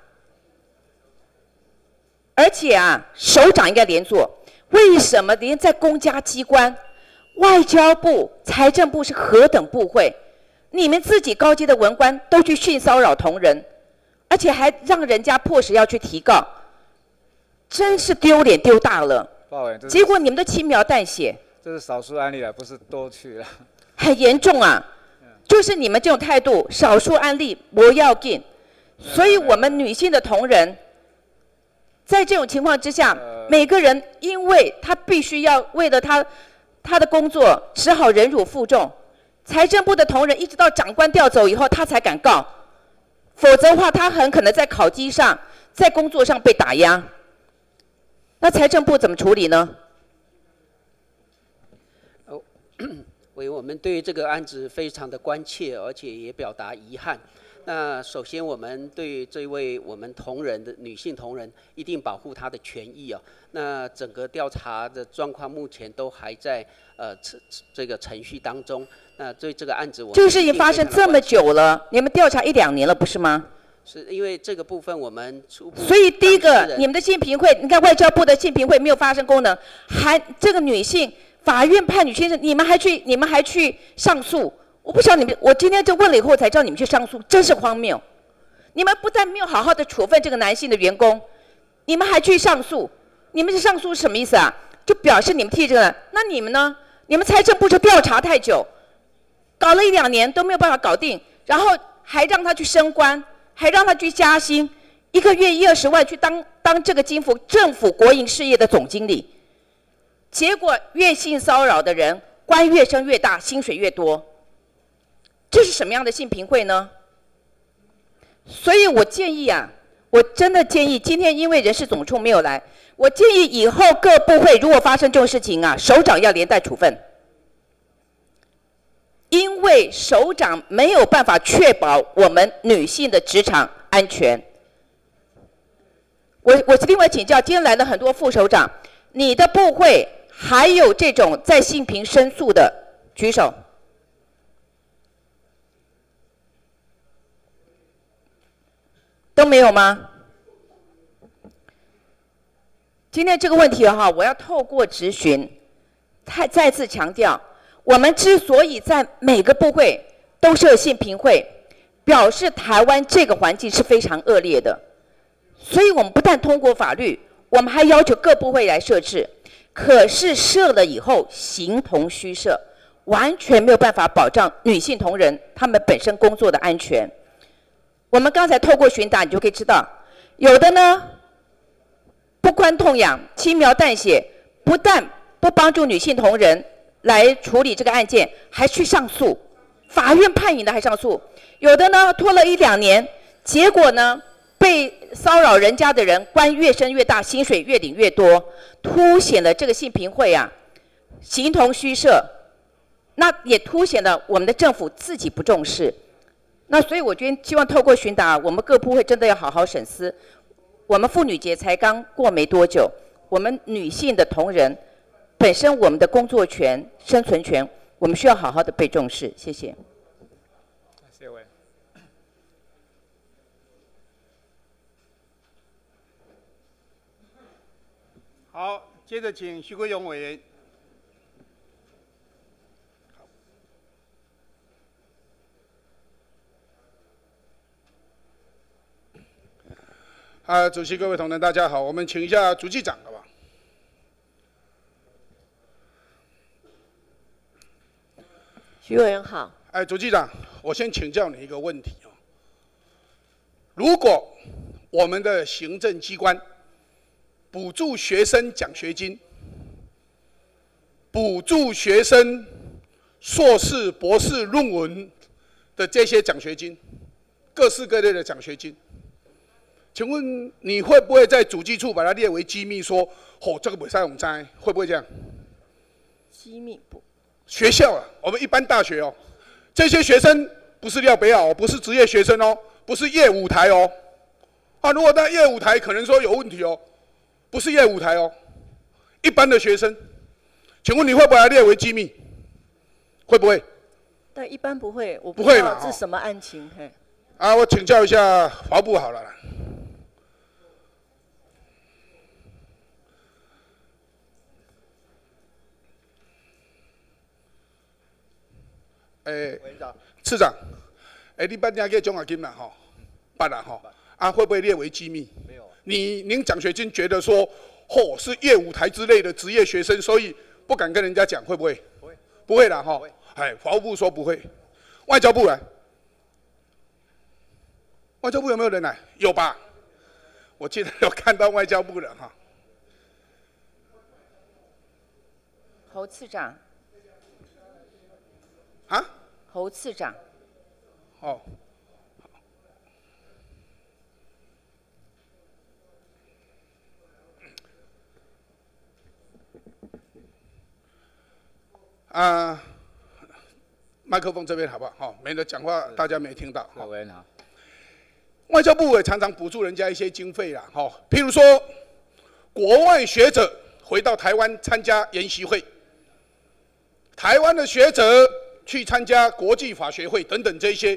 而且啊，首长应该连坐。为什么连在公家机关，外交部、财政部是何等部会，你们自己高阶的文官都去性骚扰同仁，而且还让人家迫使要去提告，真是丢脸丢大了。结果你们都轻描淡写。 这是少数案例了，不是多去了。 很严重啊！就是你们这种态度，少数案例不要紧。所以我们女性的同仁。在这种情况之下，每个人因为他必须要为了他他的工作，只好忍辱负重。财政部的同仁一直到长官调走以后，他才敢告，否则的话，他很可能在考绩上、在工作上被打压。那财政部怎么处理呢？ 哦，委员，我们对于这个案子非常的关切，而且也表达遗憾。那首先，我们对这位我们同仁的女性同仁，一定保护她的权益啊。那整个调查的状况目前都还在呃这个程序当中。那对这个案子我， 这个事情发生这么久了，你们调查一两年了，不是吗？ 是因为这个部分我们初步。 所以第一个，你们的性平会，你看外交部的性平会没有发生功能，还这个女性法院判女先生，你们还去你们还去上诉，我不晓得你们，我今天就问了以后才知道你们去上诉，真是荒谬。你们不但没有好好的处分这个男性的员工，你们还去上诉，你们这上诉是什么意思啊？就表示你们替这个，那你们呢？你们财政部就调查太久，搞了一两年都没有办法搞定，然后还让他去升官，还让他去加薪，一个月一二十万去当当这个金府政府国营事业的总经理，结果越性骚扰的人官越升越大，薪水越多，这是什么样的性平会呢？所以我建议啊，我真的建议，今天因为人事总处没有来，我建议以后各部会如果发生这种事情啊，首长要连带处分，因为首长没有办法确保我们女性的职场安全。我我另外请教，今天来了很多副首长，你的部会还有这种在性平申诉的，举手。都没有吗？今天这个问题哈，我要透过质询，再再次强调，我们之所以在每个部会都设性平会，表示台湾这个环境是非常恶劣的。所以我们不但通过法律，我们还要求各部会来设置。可是设了以后形同虚设，完全没有办法保障女性同仁她们本身工作的安全。我们刚才透过询答，你就可以知道，有的呢不关痛痒，轻描淡写，不但不帮助女性同仁来处理这个案件，还去上诉，法院判赢的还上诉。有的呢拖了一两年，结果呢被骚扰人家的人官越升越大，薪水越领越多，凸显了这个性平会啊形同虚设，那也凸显了我们的政府自己不重视。那所以我觉得希望透过询答，我们各部会真的要好好审思。我们妇女节才刚过没多久，我们女性的同仁本身我们的工作权、生存权，我们需要好好的被重视。谢谢。 谢委。 好，接着请徐国勇委员。啊，主席、各位同仁，大家好，我们请一下主计长，好不好？ 徐委员好。 哎，主计长，我先请教你一个问题哦。如果我们的行政机关补助学生奖学金，补助学生硕士、博士论文的这些奖学金，各式各类的奖学金。请问你会不会在主计处把它列为机密，说哦这个不使我们知，会不会这样？ 机密不？ 学校啊，我们一般大学哦，这些学生不是廖北奥，不是职业学生哦，不是业舞台哦。啊，如果在业舞台，可能说有问题哦，不是业舞台哦，一般的学生，请问你会不会把它列为机密？会不会？ 但一般不会，我不会嘛？ 这是什么案情？嘿。 啊，我请教一下法务部好了啦。诶、欸，次长，诶、欸，你颁奖给奖学金嘛？吼，办了吼，啊，会不会列为机密？没有。你您奖学金觉得说，嚯、哦，是业舞台之类的职业学生，所以不敢跟人家讲，会不会？不会，不会啦，哈。哎，法务部说不会，外交部来，外交部有没有人来？有吧？我记得有看到外交部的哈。 侯次长。 啊？ 侯次长。 哦。啊，麦克风这边好不好？好，免得讲话大家没听到。好，外交部也常常补助人家一些经费啦，哈，譬如说，国外学者回到台湾参加研习会，台湾的学者去参加国际法学会等等这些，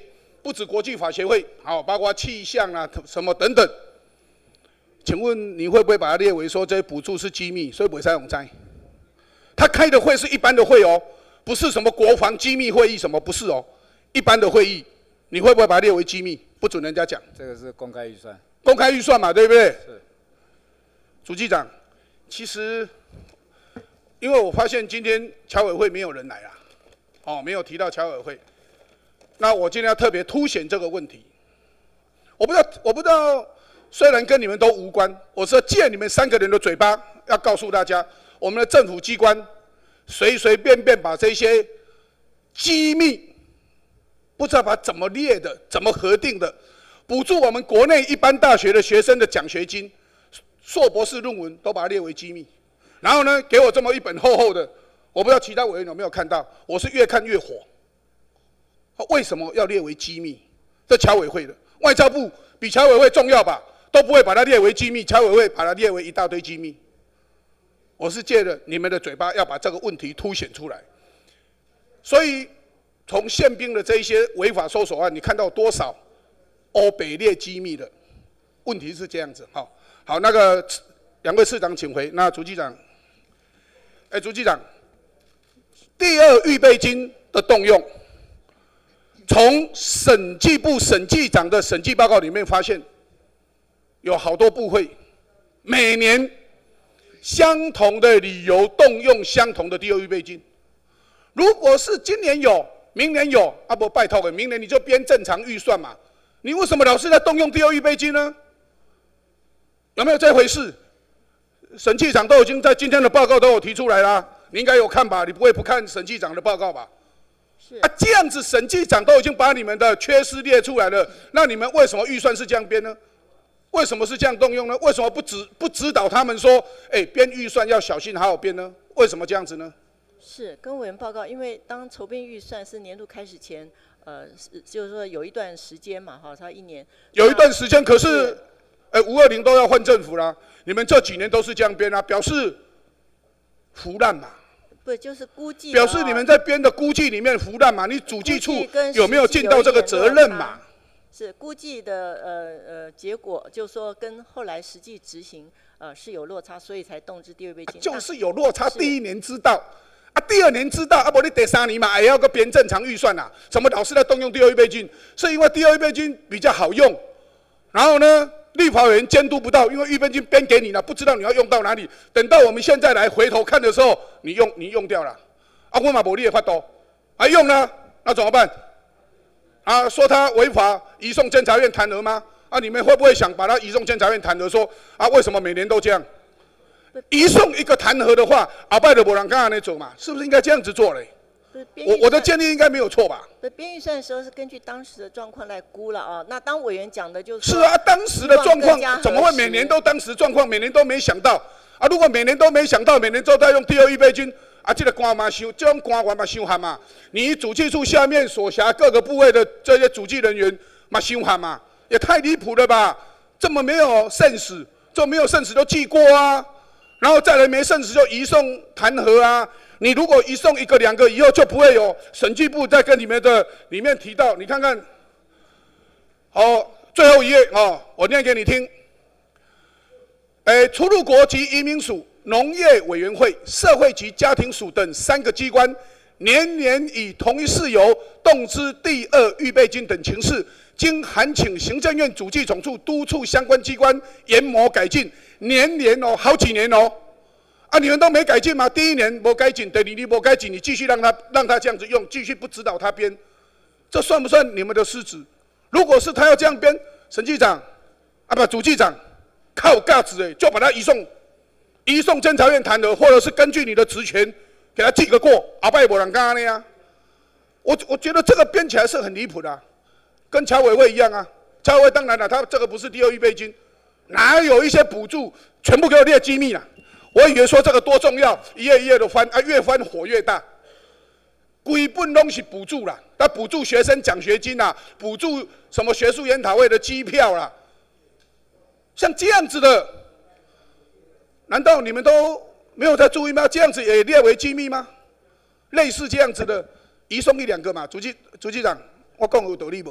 不止国际法协会，好，包括气象啊什么等等。请问你会不会把它列为说这些补助是机密，所以不会使用在？他开的会是一般的会哦，不是什么国防机密会议什么，不是哦，一般的会议，你会不会把它列为机密，不准人家讲？ 这个是公开预算。 公开预算嘛，对不对？ 是。 主机长，其实因为我发现今天侨委会没有人来啊，哦，没有提到侨委会。那我今天要特别凸显这个问题。我不知道，我不知道，虽然跟你们都无关，我是借你们三个人的嘴巴，要告诉大家，我们的政府机关随随便便把这些机密，不知道把怎么列的，怎么核定的，补助我们国内一般大学的学生的奖学金、硕博士论文，都把它列为机密。然后呢，给我这么一本厚厚的，我不知道其他委员有没有看到，我是越看越火。为什么要列为机密？这侨委会的外交部比侨委会重要吧？都不会把它列为机密，侨委会把它列为一大堆机密。我是借着你们的嘴巴要把这个问题凸显出来。所以从宪兵的这一些违法搜索案，你看到多少欧北列机密的？问题是这样子。好，好，那个两位次长请回。那主机长，哎，主机长，第二预备金的动用。从审计部审计长的审计报告里面发现，有好多部会每年相同的理由动用相同的第二预备金。如果是今年有，明年有，啊不，拜托的，明年你就编正常预算嘛。你为什么老是在动用第二预备金呢？有没有这回事？审计长都已经在今天的报告都有提出来啦，你应该有看吧？你不会不看审计长的报告吧？啊，这样子审计长都已经把你们的缺失列出来了，那你们为什么预算是这样编呢？为什么是这样动用呢？为什么不指不指导他们说，哎，编预算要小心好好编呢？为什么这样子呢？ 是跟委员报告，因为当筹编预算是年度开始前，呃，是就是说有一段时间嘛，哈，差一年。 有一段时间，可是，哎，五二零都要换政府啦，你们这几年都是这样编啊，表示腐烂嘛。 不就是估计？ 表示你们在编的估计里面腐烂嘛？你主计处有没有尽到这个责任嘛？ 是估计的呃呃结果，就是说跟后来实际执行呃是有落差，所以才动支第二预备金。 就是有落差，第一年知道，啊，第二年知道，啊，不，你第三年嘛，也要个编正常预算呐。怎么老是在动用第二预备金？是因为第二预备金比较好用，然后呢？立法委员监督不到，因为预备金编给你了，不知道你要用到哪里。等到我们现在来回头看的时候，你用你用掉了，啊，我嘛无你的法度，还用呢？那怎么办？啊，说他违法，移送监察院弹劾吗？啊，你们会不会想把他移送监察院弹劾？说啊，为什么每年都这样？移送一个弹劾的话，后摆就无人敢安尼做嘛？是不是应该这样子做嘞？我我的建议应该没有错吧？ 编预算的时候是根据当时的状况来估了啊。那当委员讲的就是是啊，当时的状况怎么会每年都当时状况，每年都没想到啊？如果每年都没想到，每年都在用第二预备金啊，这个官嘛伤，这种官员嘛伤悍嘛。你主计处下面所辖各个部位的这些主计人员嘛伤悍嘛，也太离谱了吧？这么没有圣史，这么没有圣史都记过啊，然后再来没圣史就移送弹劾啊。你如果移送一个两个以后，就不会有审计部在跟你们的里面提到。你看看，好，最后一页哦，我念给你听。诶，出入国及移民署、农业委员会、社会及家庭署等三个机关，年年以同一事由动支第二预备金等情事，经函请行政院主计总处督促相关机关研磨改进，年年哦，好几年哦。啊，你们都没改进吗？第一年没改进，第二年没改进，你继续让他让他这样子用，继续不指导他编，这算不算你们的失职？如果是他要这样编，审计长啊不主计长靠价值哎，就把他移送移送监察院弹劾，或者是根据你的职权给他记个过，后摆没人敢安尼啊。我我觉得这个编起来是很离谱的、啊，跟侨委会一样啊。侨委会当然了，他这个不是第二预备金，哪有一些补助全部给我列机密了？我以为说这个多重要，一页一页的翻，啊，越翻火越大。规本拢是补助啦，他补助学生奖学金啦，补助什么学术研讨会的机票啦，像这样子的，难道你们都没有在注意吗？这样子也列为机密吗？类似这样子的，移送一两个嘛，主计主计长，我讲有道理不？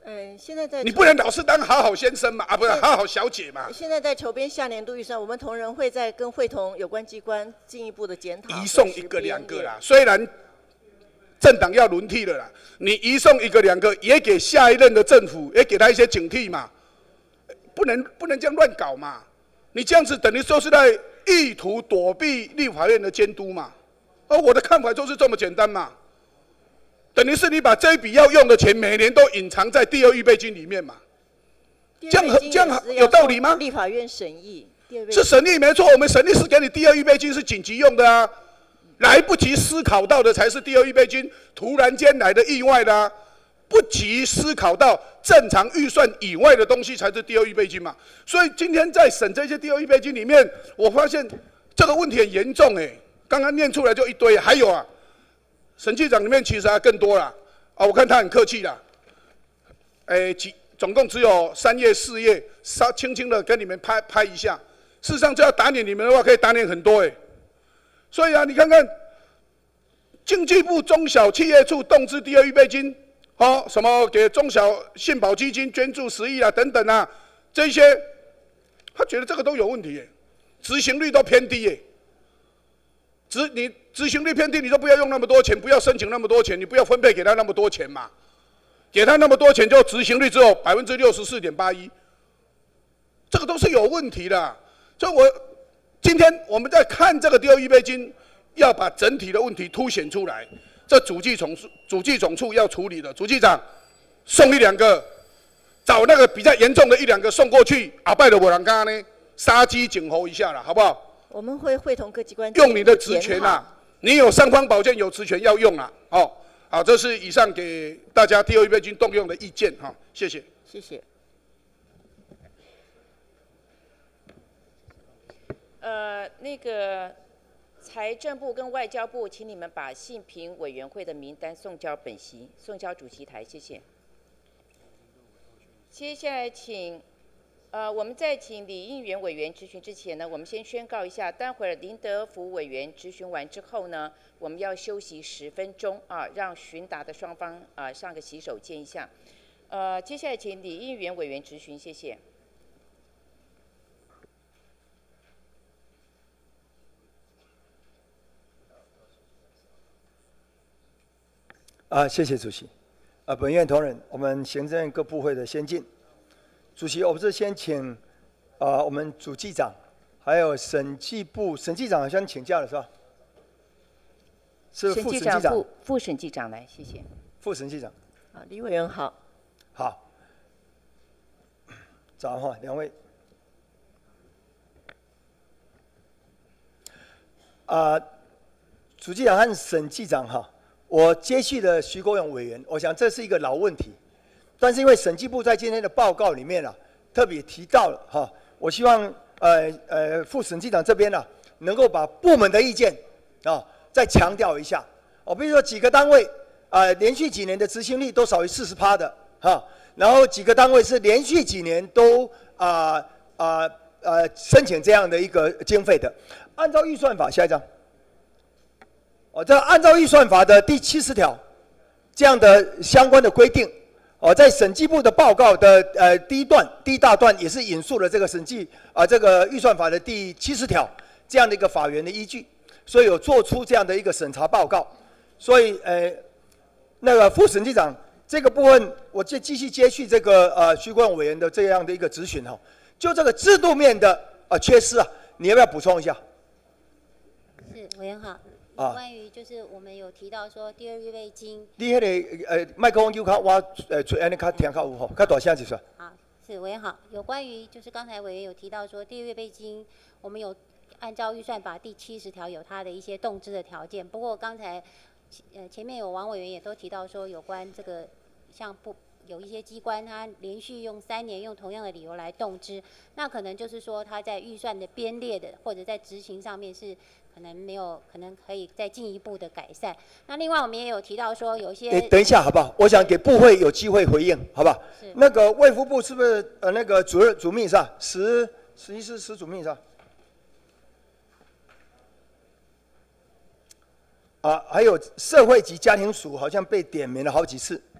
嗯，现在在你不能老是当好好先生嘛，啊，不是好好小姐嘛。 现在在筹编下年度预算，我们同仁会在跟会同有关机关进一步的检讨。 移送一个两个啦，虽然政党要轮替了啦，你移送一个两个，也给下一任的政府也给他一些警惕嘛，不能不能这样乱搞嘛。你这样子等于说是在意图躲避立法院的监督嘛。而我的看法就是这么简单嘛。等于是你把这一笔要用的钱，每年都隐藏在第二预备金里面嘛，这样这样有道理吗？ 立法院审议， 是审议没错，我们审议是给你第二预备金是紧急用的啊，来不及思考到的才是第二预备金，突然间来的意外的啊，不及思考到正常预算以外的东西才是第二预备金嘛。所以今天在审这些第二预备金里面，我发现这个问题很严重哎，刚刚念出来就一堆，还有啊。审计长里面其实还更多啦，啊，我看他很客气啦，诶，几总共只有三页四页，稍轻轻的跟你们拍拍一下。事实上，这要打脸你们的话，可以打脸很多诶。所以啊，你看看，经济部中小企业处动支第二预备金，哦，什么给中小信保基金捐助十亿啊，等等啊，这些，他觉得这个都有问题耶，执行率都偏低耶。执你执行率偏低，你就不要用那么多钱，不要申请那么多钱，你不要分配给他那么多钱嘛，给他那么多钱就执行率只有百分之六十四点八一，这个都是有问题的。所以我今天我们在看这个第二预备金，要把整体的问题凸显出来，这主计总主计总处要处理的，主计长送一两个，找那个比较严重的一两个送过去，阿拜的我人家呢杀鸡儆猴一下了，好不好？ 我们会会同各机关用你的职权啊，你有尚方宝剑有职权要用啊，哦，好，这是以上给大家第二预备金动用的意见哈，谢谢。 谢谢。 呃，那个财政部跟外交部，请你们把信评委员会的名单送交本席，送交主席台，谢谢。接下来请。呃，我们在请李应元委员质询之前呢，我们先宣告一下，待会儿林德福委员质询完之后呢，我们要休息十分钟啊，让询答的双方啊上个洗手间一下。呃，接下来请李应元委员质询，谢谢。 啊，谢谢主席。啊，本院同仁，我们行政院各部会的先进。主席，我们是先请啊、呃，我们主计长，还有审计部审计长好像请假了是吧？是副审计长， 副副审计长来，谢谢。 副审计长。 啊，李委员好。 好。早哈，两位。啊、呃，主计长和审计长哈，我接续了徐国勇委员，我想这是一个老问题。但是因为审计部在今天的报告里面啊，特别提到了哈，我希望呃呃副审计长这边呢、啊，能够把部门的意见啊再强调一下。哦，比如说几个单位啊、呃，连续几年的执行率都少于四十趴的哈，然后几个单位是连续几年都啊啊呃申请这样的一个经费的，按照预算法下一章。哦，这按照预算法的第七十条这样的相关的规定。哦，在审计部的报告的呃第一段第一大段也是引述了这个审计啊、呃、这个预算法的第七十条这样的一个法源的依据，所以有做出这样的一个审查报告。所以呃那个副审计长这个部分，我就继续接续这个呃徐国勇委员的这样的一个质询哈，就这个制度面的呃缺失啊，你要不要补充一下？ 是委员好。 啊， 关于就是我们有提到说第二预备金， 你迄、那个呃麦克风有较我呃安尼较听较有吼，较大声一点。 好，是委员好。有关于就是刚才委员有提到说第二预备金，我们有按照预算法第七十条有它的一些动支的条件。不过刚才呃前面有王委员也都提到说有关这个像不。有一些机关，它连续用三年用同样的理由来动支，那可能就是说它在预算的编列的或者在执行上面是可能没有，可能可以再进一步的改善。那另外我们也有提到说有一些， 诶，等一下好不好？我想给部会有机会回应，好不好？是。那个卫福部是不是呃那个主任主秘是吧？十十一是十主秘是吧？啊，还有社会及家庭署好像被点名了好几次。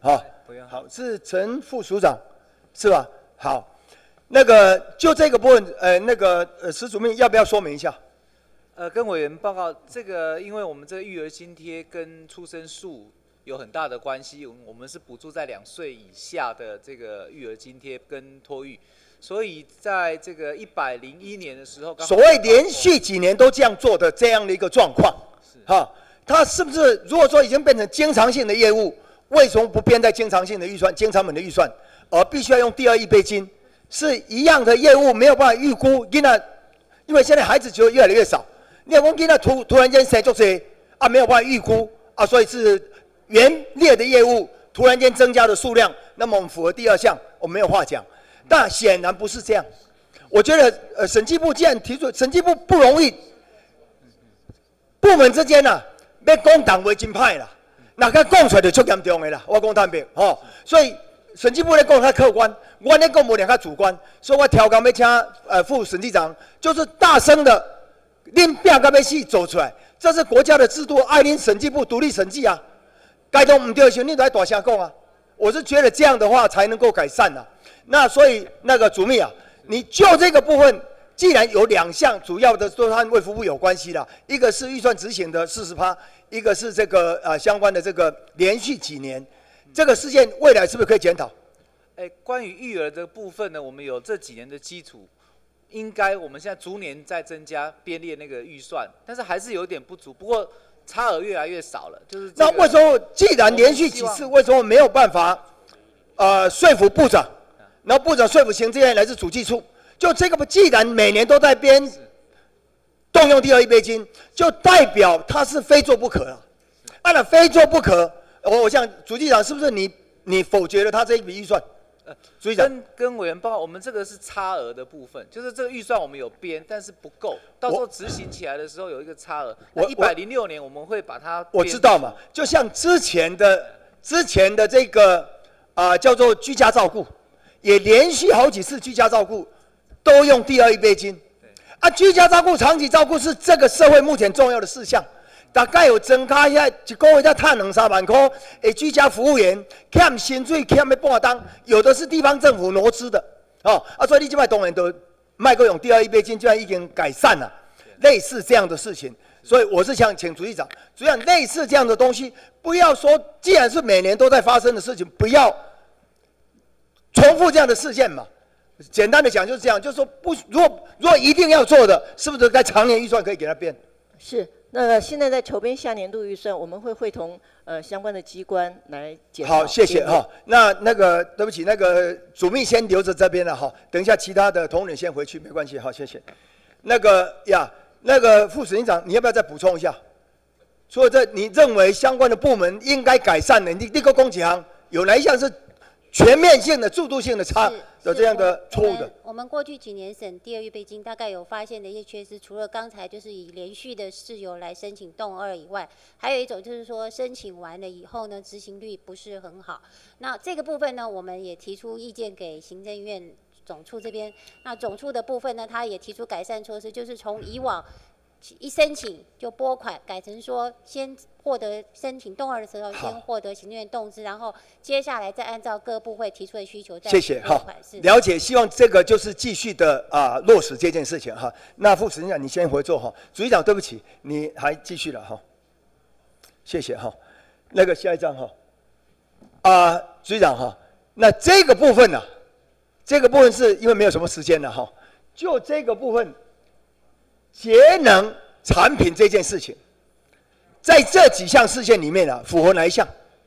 好，好，是陈副署长，是吧？好，那个就这个部分，呃，那个呃，石主秘要不要说明一下？ 呃，跟委员报告，这个因为我们这个育儿津贴跟出生数有很大的关系，我们是补助在两岁以下的这个育儿津贴跟托育，所以在这个一百零一年的时候， 所谓连续几年都这样做的这样的一个状况，哈，它是不是如果说已经变成经常性的业务，为什么不编在经常性的预算、经常本的预算，而必须要用第二预备金？是一样的业务没有办法预估，因为因为现在孩子就越来越少，你讲因为突突然间生这些啊，没有办法预估啊，所以是原列的业务突然间增加的数量，那么我们符合第二项，我们没有话讲。但显然不是这样。我觉得呃，审计部既然提出，审计部不容易，部门之间呐、啊，要讲党为金派啦，哪个讲出来就足严重的啦。我讲坦白吼，所以审计部咧讲较客观，我咧讲无两较主观，所以我调岗要请呃副审计长，就是大声的，恁拼到要死走出来，这是国家的制度，爱恁审计部独立审计啊，该动唔对的时候，你都要大声讲啊。我是觉得这样的话才能够改善啊。那所以那个主秘啊，你就这个部分，既然有两项主要的都和卫福部有关系的，一个是预算执行的四十趴，一个是这个呃相关的这个连续几年，这个事件未来是不是可以检讨？ 哎，关于育儿的部分呢，我们有这几年的基础，应该我们现在逐年在增加编列那个预算，但是还是有点不足，不过差额越来越少了，就是、这个、 那为什么既然连续几次，为什么没有办法呃说服部长？然后部长说服行政院来自主计处，就这个既然每年都在编动用第二预备金，就代表他是非做不可了。按照非做不可，我我想主计长是不是你你否决了他这一笔预算？ 呃， 主计长跟跟委员报告，我们这个是差额的部分，就是这个预算我们有编，但是不够，到时候执行起来的时候有一个差额。那一百零六年我们会把它我知道嘛，就像之前的之前的这个啊、呃、叫做居家照顾。也连续好几次居家照顾都用第二预备金，啊，居家照顾、长期照顾是这个社会目前重要的事项。大概有增加一下一个月才赚两三万块，诶，居家服务员欠薪水欠要半当，有的是地方政府挪资的，哦，啊，所以你这摆当然都卖过用第二预备金，就然已经改善了，类似这样的事情。所以我是想请主席长，主席长类似这样的东西，不要说既然是每年都在发生的事情，不要重复这样的事件嘛，简单的讲就是这样，就是说不，如果如果一定要做的，是不是该长年预算可以给它变？ 是，那个现在在筹编下年度预算，我们会会同呃相关的机关来检讨。 好，谢谢哈。那那个对不起，那个主秘先留着这边了哈，等一下其他的同仁先回去，没关系，好，谢谢。那个呀，那个副审计长，你要不要再补充一下？除了这，你认为相关的部门应该改善的，你立个公几行有哪一项是全面性的、制度性的差的这样的错误的？ 我们过去几年审第二预备金，大概有发现的一些缺失，除了刚才就是以连续的事由来申请动二以外，还有一种就是说申请完了以后呢，执行率不是很好。那这个部分呢，我们也提出意见给行政院总处这边。那总处的部分呢，他也提出改善措施，就是从以往一申请就拨款，改成说先获得申请动二的时候，先获得行政院动资，然后接下来再按照各部会提出的需求再谢谢拨哈款。是了解，希望这个就是继续的啊、落实这件事情哈。那副审计长你先回座哈，主席长对不起，你还继续了哈，谢谢哈。那个下一张哈，啊、主席长哈，那这个部分呢、啊，这个部分是因为没有什么时间了哈，就这个部分。节能产品这件事情，在这几项事件里面啊，符合哪一项？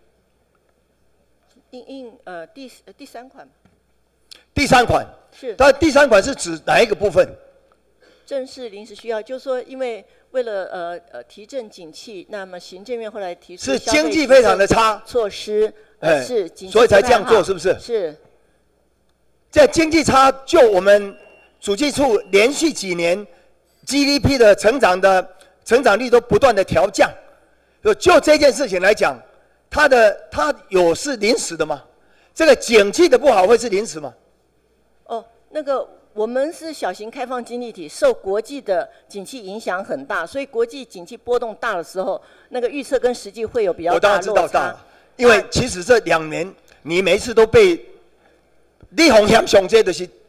应应呃第呃第三款第三款是它第三款是指哪一个部分？ 正是临时需要，就是说，因为为了呃呃提振景气，那么行政院后来提出是消费经济非常的差措施， 哎呃、是景气所以才这样做， 不太好是不是？ 是。 在经济差，就我们主计处连续几年。G D P 的成长的成长率都不断的调降，就就这件事情来讲，它的它有是临时的吗？这个景气的不好会是临时吗？ 哦，那个我们是小型开放经济体，受国际的景气影响很大，所以国际景气波动大的时候，那个预测跟实际会有比较大的落差。 因为其实这两年你每一次都被立红向上这就是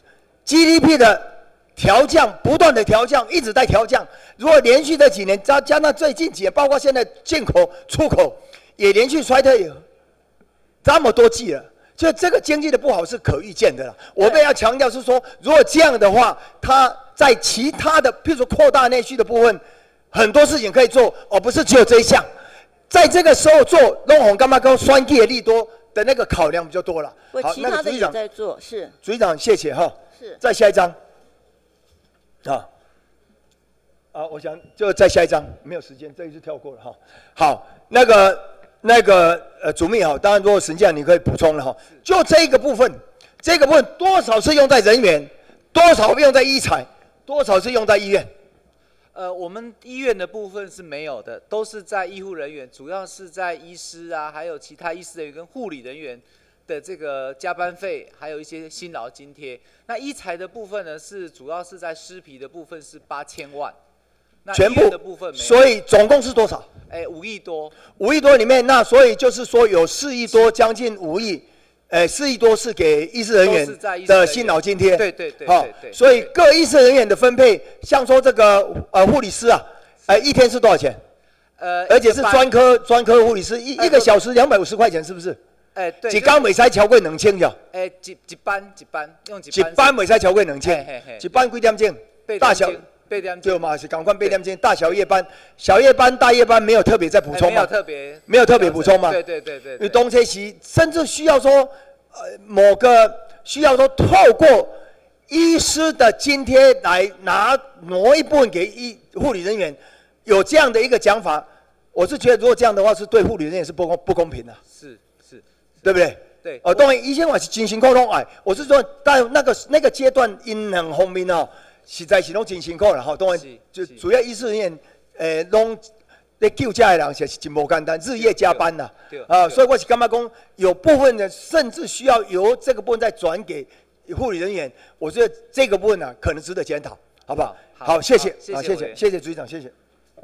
G D P 的调降，不断的调降，一直在调降。如果连续这几年加加上最近几年，包括现在进口、出口也连续衰退这么多季了，所以这个经济的不好是可预见的了。我们要强调是说，如果这样的话，它在其他的，譬如说扩大内需的部分，很多事情可以做，而不是只有这一项。在这个时候做，弄红干嘛跟酸气的利多的那个考量比较多了。 好，其他的也在做，是。 组长，谢谢哈。 是。 再下一张。啊。啊，我想就再下一张，没有时间，这一次跳过了哈。好，那个那个呃，主秘哈，当然如果沈将你可以补充了哈。就这一个部分，这个部分多少是用在人员，多少用在医材，多少是用在医院。 呃，我们医院的部分是没有的，都是在医护人员，主要是在医师啊，还有其他医师人员跟护理人员的这个加班费，还有一些辛劳津贴。那医材的部分呢，是主要是在尸皮的部分是八千万，那全部的部分没有。 所以总共是多少？ 哎，五亿多。 五亿多里面，那所以就是说有四亿多，将近五亿。呃，四亿多是给医师人员的辛劳津贴， 对对对， 好，所以各医师人员的分配，像说这个呃护理师啊，呃一天是多少钱？ 呃， 而且是专科专科护理师，一一个小时两百五十块钱，是不是？ 哎，对。 一工未使超过两千了。 哎，一一班一班用一一班未使超过两千，一班几点钟？大小八点对嘛？是赶快八点钟，大小夜班、小夜班、大夜班没有特别再补充吗？ 没有特别， 没有特别补充吗？ 对对对对。 因为东西期甚至需要说，呃，某个需要说透过医师的津贴来拿挪一部分给医护理人员，有这样的一个讲法，我是觉得如果这样的话，是对护理人员是不公不公平的。 是是， 对不对？ 对。 哦，当然以前我是真辛苦拢爱，我是说在那个那个阶段，因两方面哦。实在是拢真辛苦啦，吼！当然，就主要医师人员，诶，拢咧救这的人，实是真无简单，日夜加班啦。啊，所以我是感觉讲，有部分人甚至需要由这个部分再转给护理人员，我觉得这个部分呢、啊，可能值得检讨，好不好？好，谢谢，好，谢谢，谢谢局长，谢谢。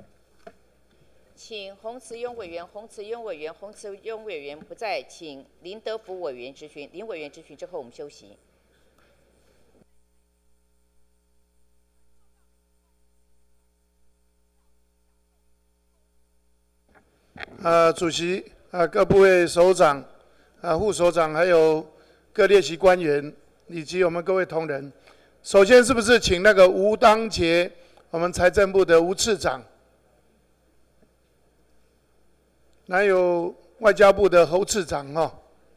请洪慈庸委员，洪慈庸委员，洪慈庸委员不在，请林德福委员质询。林委员质询之后，我们休息。 呃，主席，呃，各部会首长，啊，副首长，还有各列席官员，以及我们各位同仁，首先是不是请那个吴当杰，我们财政部的吴次长，还有外交部的侯次长哈、哦，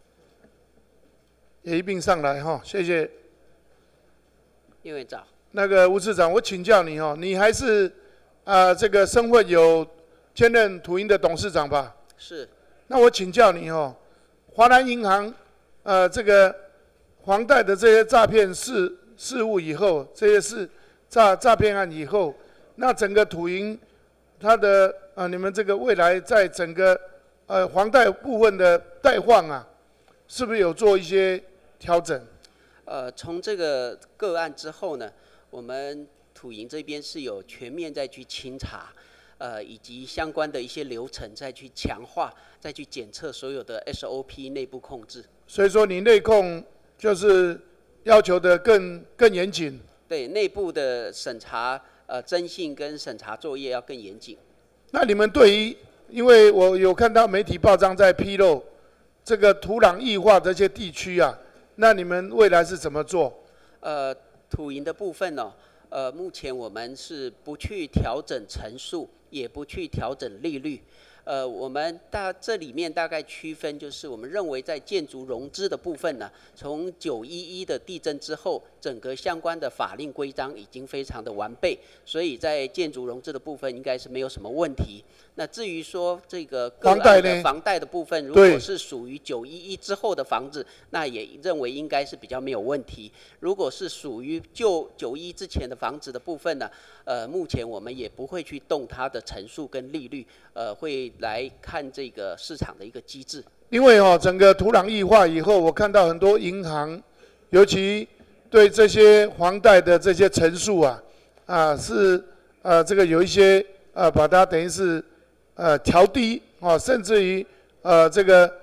也一并上来哈、哦，谢谢。 叶委员长。 那个吴次长，我请教你哦，你还是啊、呃、这个身份有。兼任土银的董事长吧？ 是。 那我请教你哦，华南银行，呃，这个房贷的这些诈骗事事务以后，这些事诈诈骗案以后，那整个土银它的啊、呃，你们这个未来在整个呃房贷部分的贷放啊，是不是有做一些调整？ 呃，从这个个案之后呢，我们土银这边是有全面再去清查。呃，以及相关的一些流程，再去强化，再去检测所有的 S O P 内部控制。 所以说，你内控就是要求的更更严谨。 对，内部的审查、呃征信跟审查作业要更严谨。 那你们对于，因为我有看到媒体报章在披露这个土壤异化这些地区啊，那你们未来是怎么做？ 呃，土银的部分呢、哦？呃，目前我们是不去调整层数，也不去调整利率。呃，我们大这里面大概区分，就是我们认为在建筑融资的部分呢，从九一一的地震之后，整个相关的法令规章已经非常的完备，所以在建筑融资的部分应该是没有什么问题。那至于说这个个案的房贷的部分，如果是属于九一一之后的房子，那也认为应该是比较没有问题。如果是属于旧九一之前的房子的部分呢，呃，目前我们也不会去动它的层数跟利率，呃，会来看这个市场的一个机制。 因为哦，整个土壤异化以后，我看到很多银行，尤其对这些房贷的这些层数啊，啊是呃这个有一些呃把它等于是。呃，调低啊、哦，甚至于呃，这个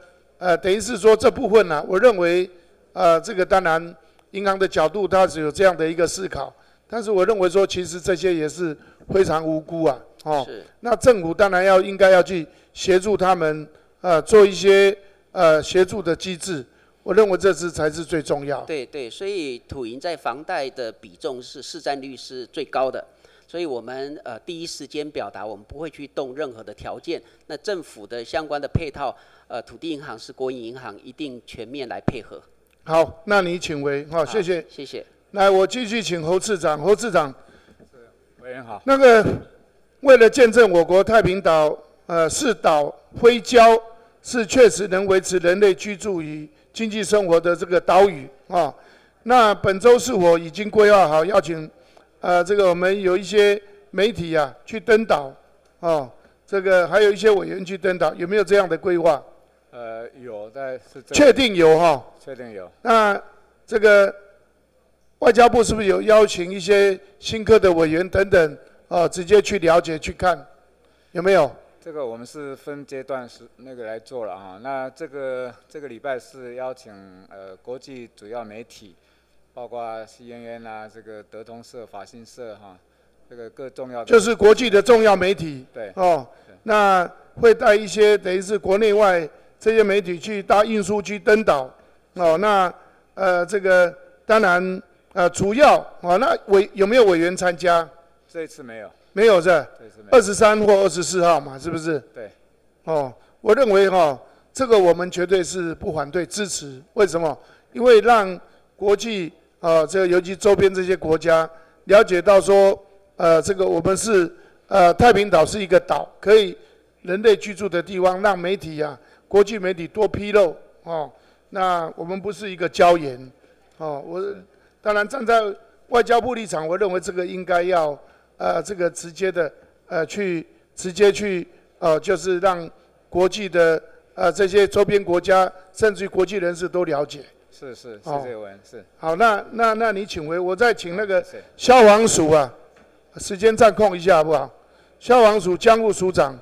呃，等于是说这部分呢、啊，我认为，呃，这个当然银行的角度它是有这样的一个思考，但是我认为说，其实这些也是非常无辜啊，哦，那政府当然要应该要去协助他们，呃，做一些呃协助的机制。我认为这是才是最重要。 对对，所以土银在房贷的比重是市占率是最高的，所以我们呃第一时间表达我们不会去动任何的条件。那政府的相关的配套，呃土地银行是国营银行，一定全面来配合。 好，那你请回，好，谢谢。 谢谢。 来，我继续请侯次长。侯次长， 委员好。 那个为了见证我国太平岛呃是岛非礁，是确实能维持人类居住与经济生活的这个岛屿啊，那本周是否已经规划好邀请，呃，这个我们有一些媒体啊去登岛，哦，这个还有一些委员去登岛，有没有这样的规划？ 呃，有在是。 确定有哈？ 确定有。 那这个外交部是不是有邀请一些新科的委员等等，哦，直接去了解去看，有没有？ 这个我们是分阶段是那个来做了哈。那这个这个礼拜是邀请呃国际主要媒体，包括 C N N 啊，这个德通社、法新社哈，这个各重要的。 就是国际的重要媒体。 对。 哦，那会带一些等于是国内外这些媒体去搭运输机登岛。哦，那呃这个当然呃主要哦，那委有没有委员参加？ 这一次没有。 没有是二十三或二十四号嘛，是不是？ 对。 哦，我认为哈、哦，这个我们绝对是不反对支持。为什么？因为让国际啊、呃，这个尤其周边这些国家了解到说，呃，这个我们是呃太平岛是一个岛，可以人类居住的地方，让媒体啊，国际媒体多披露哦。那我们不是一个礁岩哦。我当然站在外交部立场，我认为这个应该要。呃，这个直接的，呃，去直接去，呃，就是让国际的，呃，这些周边国家，甚至于国际人士都了解。 是是，谢谢委员，是。 好，那那那你请回，我再请那个消防署啊，时间暂空一下好不好？消防署江务署长。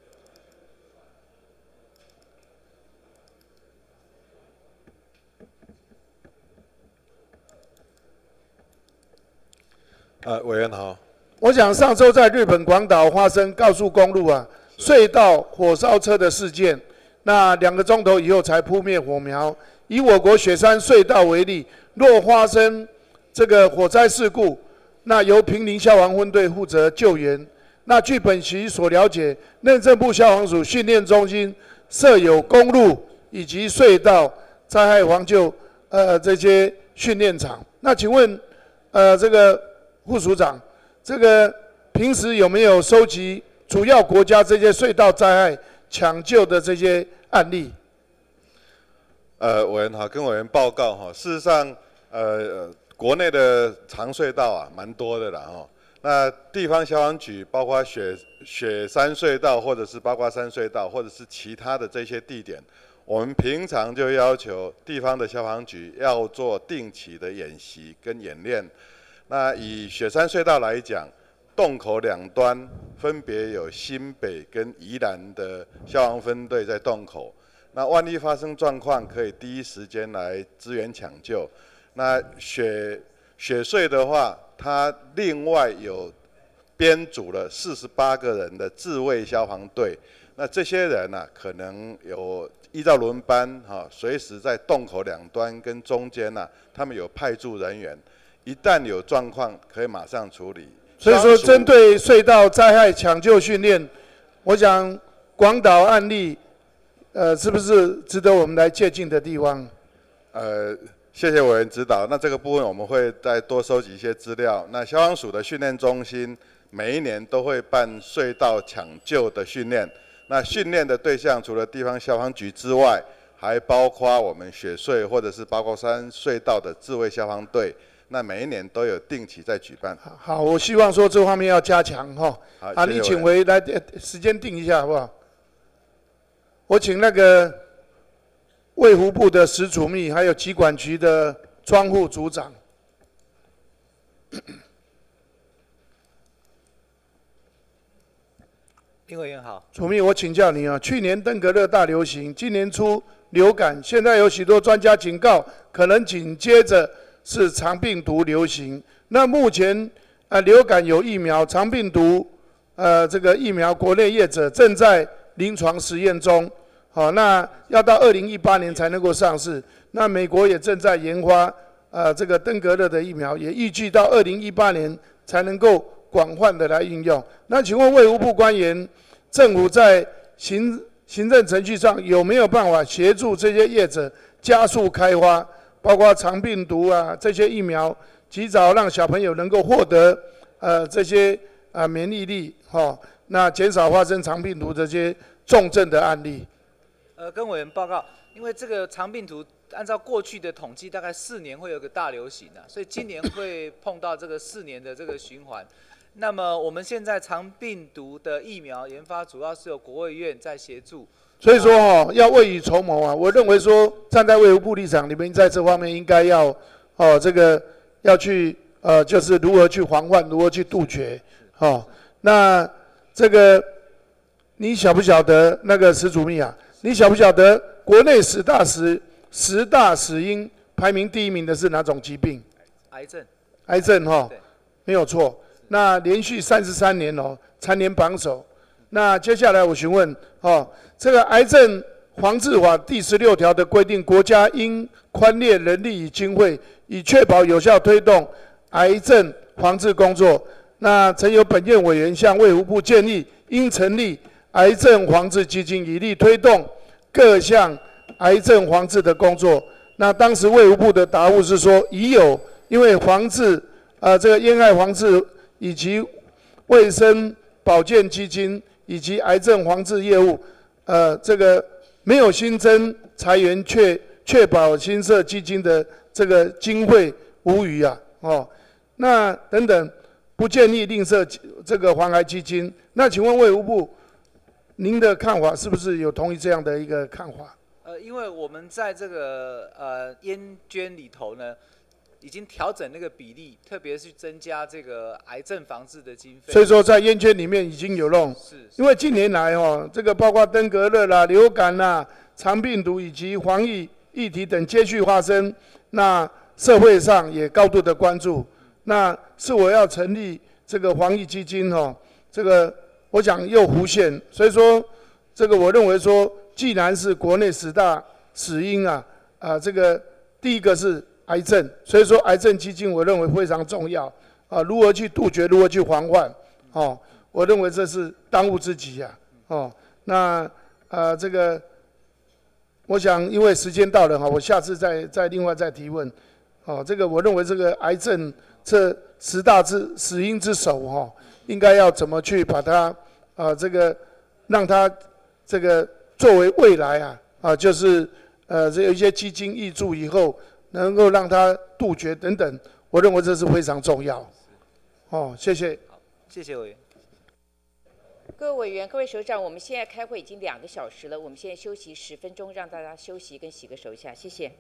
呃，委员好。 我想上周在日本广岛发生高速公路啊隧道火烧车的事件，那两个钟头以后才扑灭火苗。以我国雪山隧道为例，若发生这个火灾事故，那由坪林消防分队负责救援。那据本席所了解，内政部消防署训练中心设有公路以及隧道灾害防救呃这些训练场。那请问，呃这个副署长？这个平时有没有收集主要国家这些隧道灾害抢救的这些案例？ 呃，委员好，跟委员报告哈，事实上，呃，国内的长隧道啊，蛮多的啦哈。那地方消防局，包括雪雪山隧道，或者是八卦山隧道，或者是其他的这些地点，我们平常就要求地方的消防局要做定期的演习跟演练。那以雪山隧道来讲，洞口两端分别有新北跟宜兰的消防分队在洞口。那万一发生状况，可以第一时间来支援抢救。那雪雪隧的话，它另外有编组了四十八个人的自卫消防队。那这些人呢、啊，可能有依照轮班哈，随时在洞口两端跟中间呢、啊，他们有派驻人员。一旦有状况，可以马上处理。 所以说，针对隧道灾害抢救训练，我想广岛案例，呃，是不是值得我们来借鉴的地方？ 呃，谢谢委员指导。那这个部分我们会再多收集一些资料。那消防署的训练中心每一年都会办隧道抢救的训练。那训练的对象除了地方消防局之外，还包括我们雪隧或者是八卦山隧道的自卫消防队。那每一年都有定期在举办。 好，我希望说这方面要加强哈。 好， 啊，你请回来，时间定一下好不好？我请那个卫福部的石楚密，还有疾管局的庄副组长。 林委员好。 楚密，我请教你啊，去年登革热大流行，今年初流感，现在有许多专家警告，可能紧接着是肠病毒流行。那目前呃流感有疫苗，肠病毒呃这个疫苗国内业者正在临床实验中，好，那要到二零一八年才能够上市。那美国也正在研发呃这个登革热的疫苗，也预计到二零一八年才能够广泛的来运用。那请问卫福部官员，政府在行行政程序上有没有办法协助这些业者加速开发，包括肠病毒啊这些疫苗，及早让小朋友能够获得呃这些啊、呃、免疫力，哈、哦，那减少发生肠病毒这些重症的案例。 呃，跟委员报告，因为这个肠病毒按照过去的统计，大概四年会有个大流行啊，所以今年会碰到这个四年的这个循环。那么我们现在肠病毒的疫苗研发主要是由国卫院在协助， 所以说哦，要未雨绸缪啊。我认为说，站在卫福部立场，你们在这方面应该要哦，这个要去呃，就是如何去防范，如何去杜绝。哦，那这个你晓不晓得那个史祖密啊？你晓不晓得国内十大死十大死因排名第一名的是哪种疾病？ 癌症。 癌症哈、哦，没有错。那连续三十三年哦，蝉联榜首。那接下来我询问哦，这个癌症防治法第十六条的规定，国家应宽列人力与经费，以确保有效推动癌症防治工作。那曾有本院委员向卫福部建议，应成立癌症防治基金，以力推动各项癌症防治的工作。那当时卫福部的答复是说，已有因为防治呃这个烟害防治以及卫生保健基金以及癌症防治业务，呃，这个没有新增裁员，确确保新设基金的这个经费无虞啊，哦，那等等，不建议另设这个防癌基金。那请问卫福部，您的看法是不是有同意这样的一个看法？ 呃，因为我们在这个呃烟捐里头呢，已经调整那个比例，特别是增加这个癌症防治的经费。 所以说，在烟圈里面已经有弄。 是。 因为近年来哦，这个包括登革热啦、流感啦、肠病毒以及防疫议题等接续发生，那社会上也高度的关注。那是我要成立这个防疫基金哦，这个我想又弧线。所以说，这个我认为说，既然是国内十大死因啊，啊、呃，这个第一个是癌症，所以说癌症基金我认为非常重要啊，如何去杜绝，如何去防范，哦，我认为这是当务之急啊，哦，那呃这个，我想因为时间到了哈，我下次再再另外再提问，哦，这个我认为这个癌症这十大之死因之首哈、哦，应该要怎么去把它啊、呃、这个让它这个作为未来啊啊就是呃这有一些基金挹注以后。能够让它杜绝等等，我认为这是非常重要。哦，谢谢。 好，谢谢委员。 各位委员、各位首长，我们现在开会已经两个小时了，我们现在休息十分钟，让大家休息跟洗个手一下，谢谢。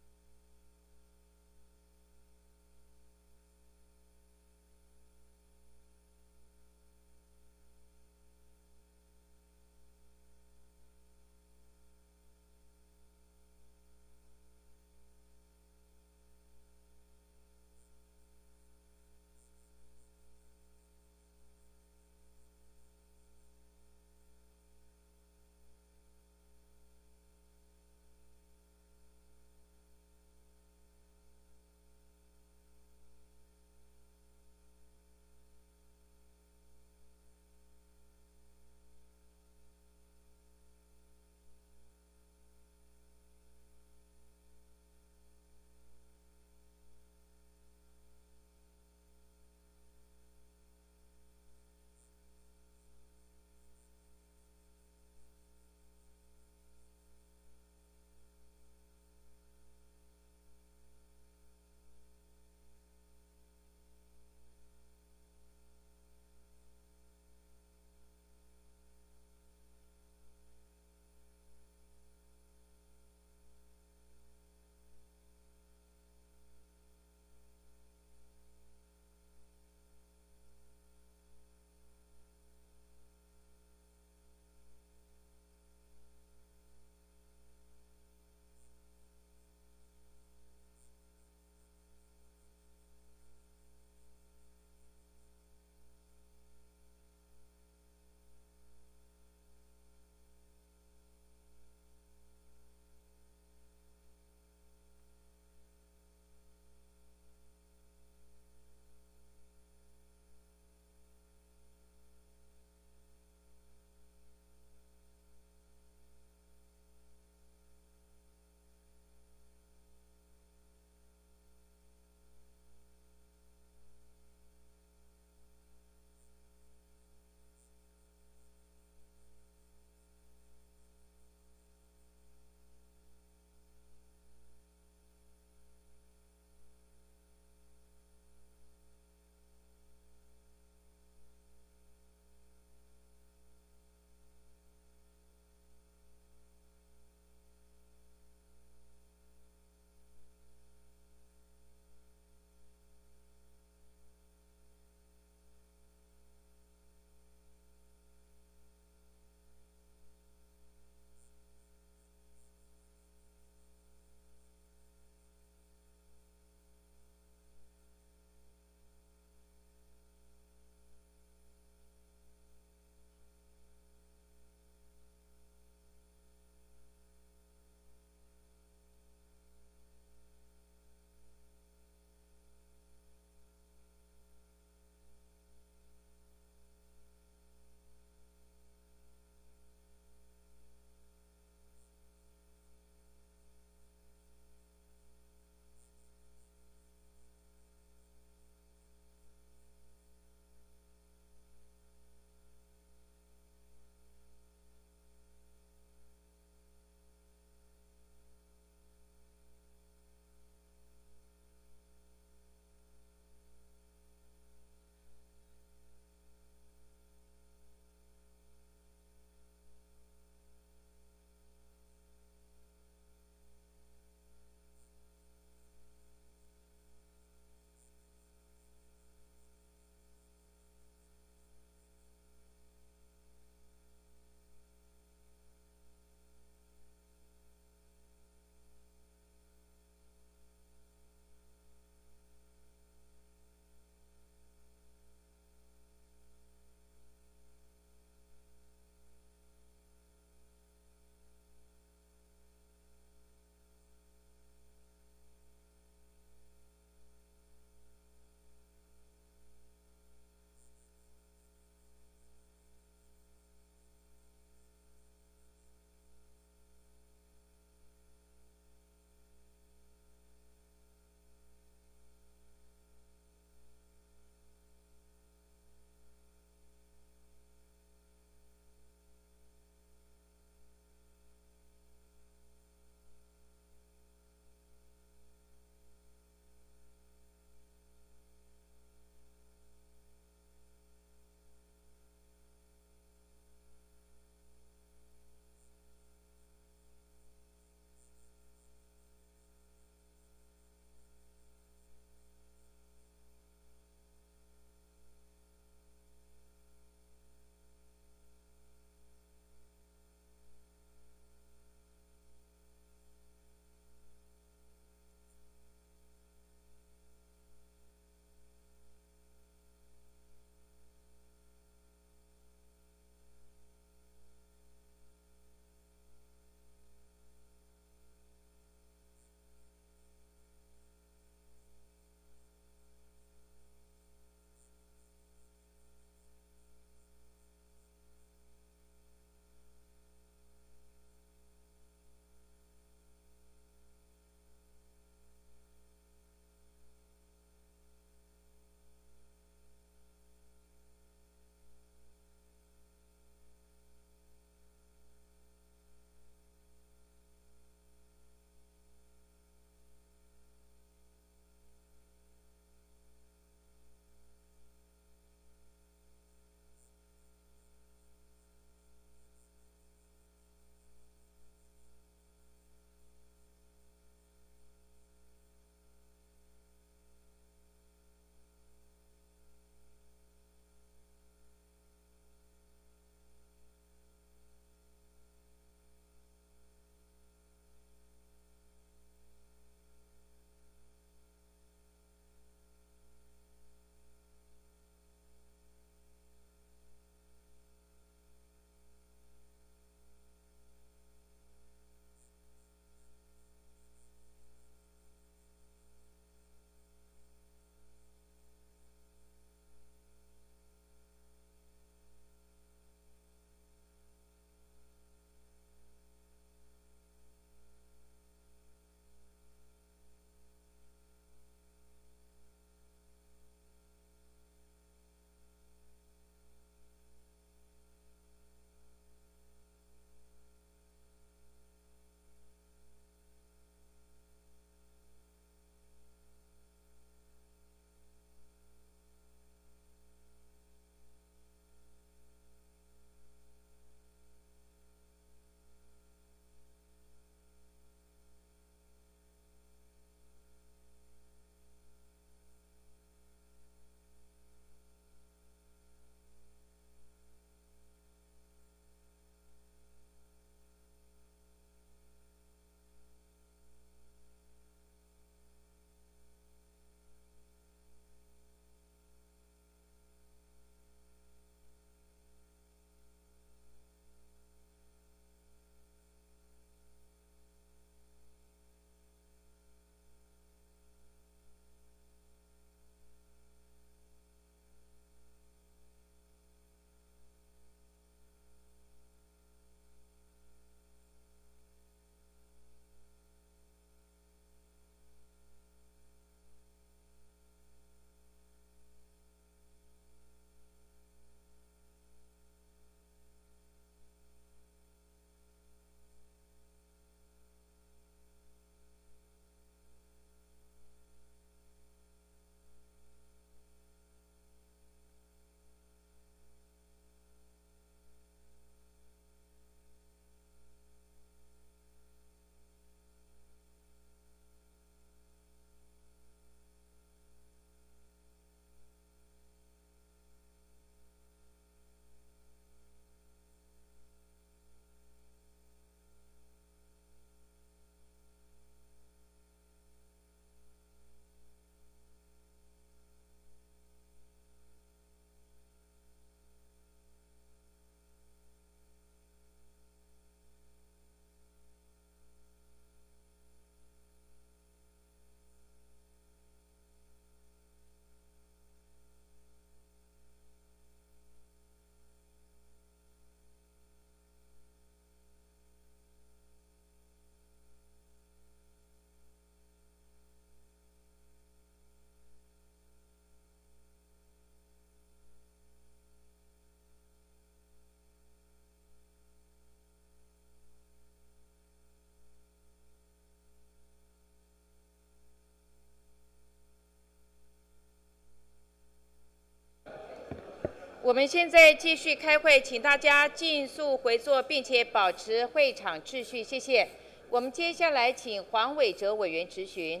我们现在继续开会，请大家尽速回座，并且保持会场秩序，谢谢。我们接下来请黄伟哲委员质询。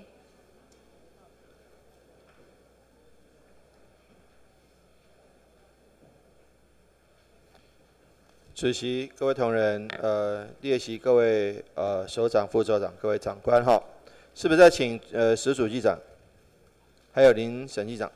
主席、各位同仁、呃，列席各位呃首长、副首长、各位长官哈，是不是再请呃石主计长，还有林审计长？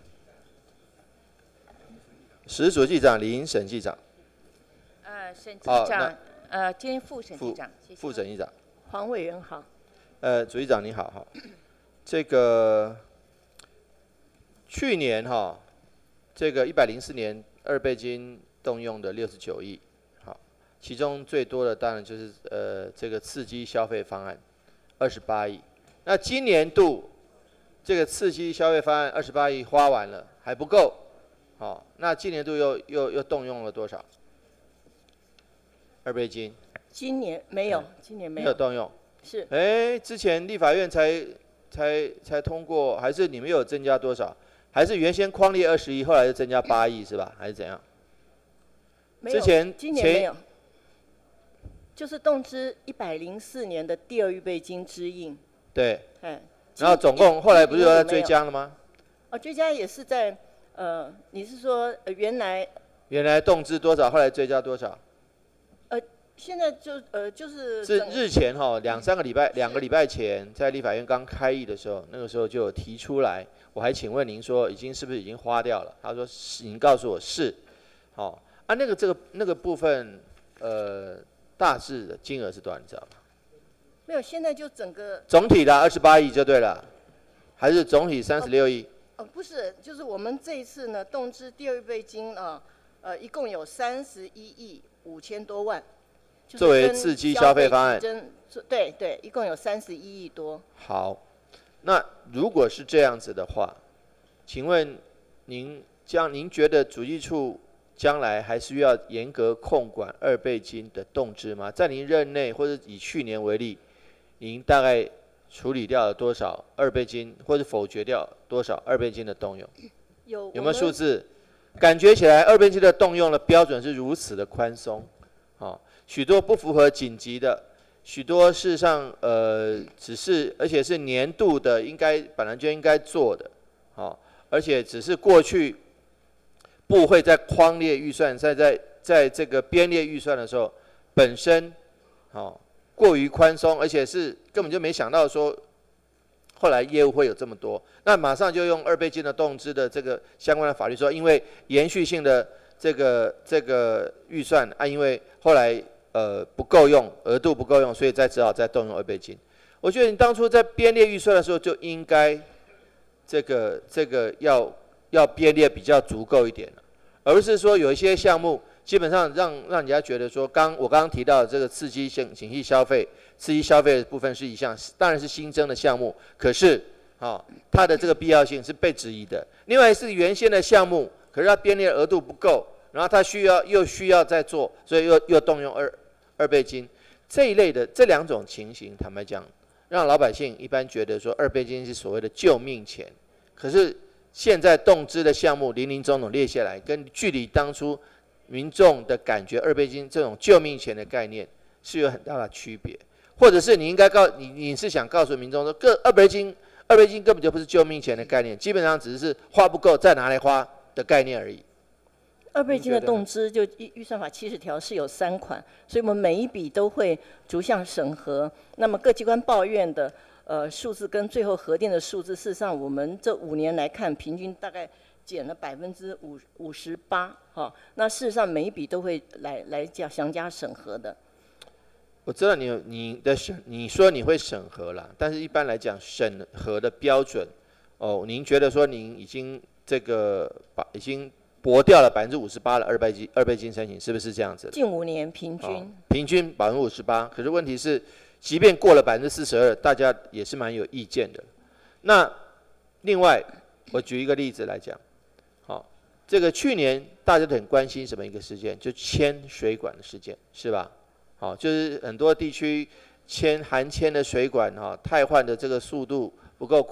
石主计长、林审计长。 呃，审计长， 哦、 呃，今天副审计长，谢谢。 副审计长。 黄委员好。 呃，主计长你好哈，这个去年哈，这个一百零四年二倍金动用的六十九亿。其中最多的当然就是呃这个刺激消费方案，二十八亿。那今年度这个刺激消费方案二十八亿花完了还不够，好、哦，那今年度又又又动用了多少？二倍金？ 今年没有，今年没有。 没有动用。 是。 哎，之前立法院才才才通过，还是你们有增加多少？还是原先框列二十亿，后来又增加八亿是吧？还是怎样？ 没有。 之前今年没有。就是动支一百零四年的第二预备金支应。 对。 哎。 然后总共后来不是又要追加了吗？ 哦，追加也是在呃，你是说、呃、原来？ 原来动支多少，后来追加多少？ 呃，现在就呃就是。 是日前哈、哦，两三个礼拜，两个礼拜前，在立法院刚开议的时候，那个时候就有提出来，我还请问您说，已经是不是已经花掉了？他说是，您告诉我是。好、哦，啊，那个这个那个部分，呃。大致的金额是多少？你知道吗？ 没有，现在就整个总体的二十八亿就对了，还是总体三十六亿？ 哦，不是，就是我们这一次呢，动支第二预备金啊，呃，一共有三十一亿五千多万， 作为刺激消费方案。 对对，一共有三十一亿多。 好，那如果是这样子的话，请问您将您觉得主计处将来还是要严格控管二倍金的动支吗？在您任内，或者以去年为例，您大概处理掉了多少二倍金，或者否决掉多少二倍金的动用？ 有有没有数字？感觉起来二倍金的动用的标准是如此的宽松，哦，许多不符合紧急的，许多事实上呃只是而且是年度的，应该本来就应该做的，哦，而且只是过去。部会在框列预算，在在在这个编列预算的时候，本身，哦，过于宽松，而且是根本就没想到说，后来业务会有这么多，那马上就用二倍金的动支的这个相关的法律说，因为延续性的这个这个预算啊，因为后来呃不够用，额度不够用，所以再只好再动用二倍金。我觉得你当初在编列预算的时候就应该这个这个要要编列比较足够一点了。而不是说有一些项目基本上让让人家觉得说，刚我刚刚提到的这个刺激性景气消费，刺激消费的部分是一项，当然是新增的项目，可是啊、哦，它的这个必要性是被质疑的。另外是原先的项目，可是它编列额度不够，然后它需要又需要再做，所以又又动用二二倍金这一类的这两种情形，坦白讲，让老百姓一般觉得说二倍金是所谓的救命钱，可是。现在动支的项目林林总总列下来，跟距离当初民众的感觉二倍金这种救命钱的概念是有很大的区别，或者是你应该告你你是想告诉民众说，各二倍金二倍金根本就不是救命钱的概念，基本上只是花不够再拿来花的概念而已。 二倍金的动支就预预算法七十条是有三款，所以我们每一笔都会逐项审核。那么各机关抱怨的。呃，数字跟最后核定的数字，事实上我们这五年来看，平均大概减了百分之五五十八，哈。那事实上每一笔都会来来加详加审核的。 我知道你你的审，你说你会审核啦，但是一般来讲审核的标准，哦，您觉得说您已经这个把已经驳掉了百分之五十八的二倍金二倍金申请，是不是这样子？ 近五年平均、哦、 平均百分之五十八，可是问题是。即便过了百分之四十二，大家也是蛮有意见的。那另外，我举一个例子来讲，好、哦，这个去年大家都很关心什么一个事件，就迁水管的事件，是吧？好、哦，就是很多地区迁含迁的水管哈、哦，汰换的这个速度不够快，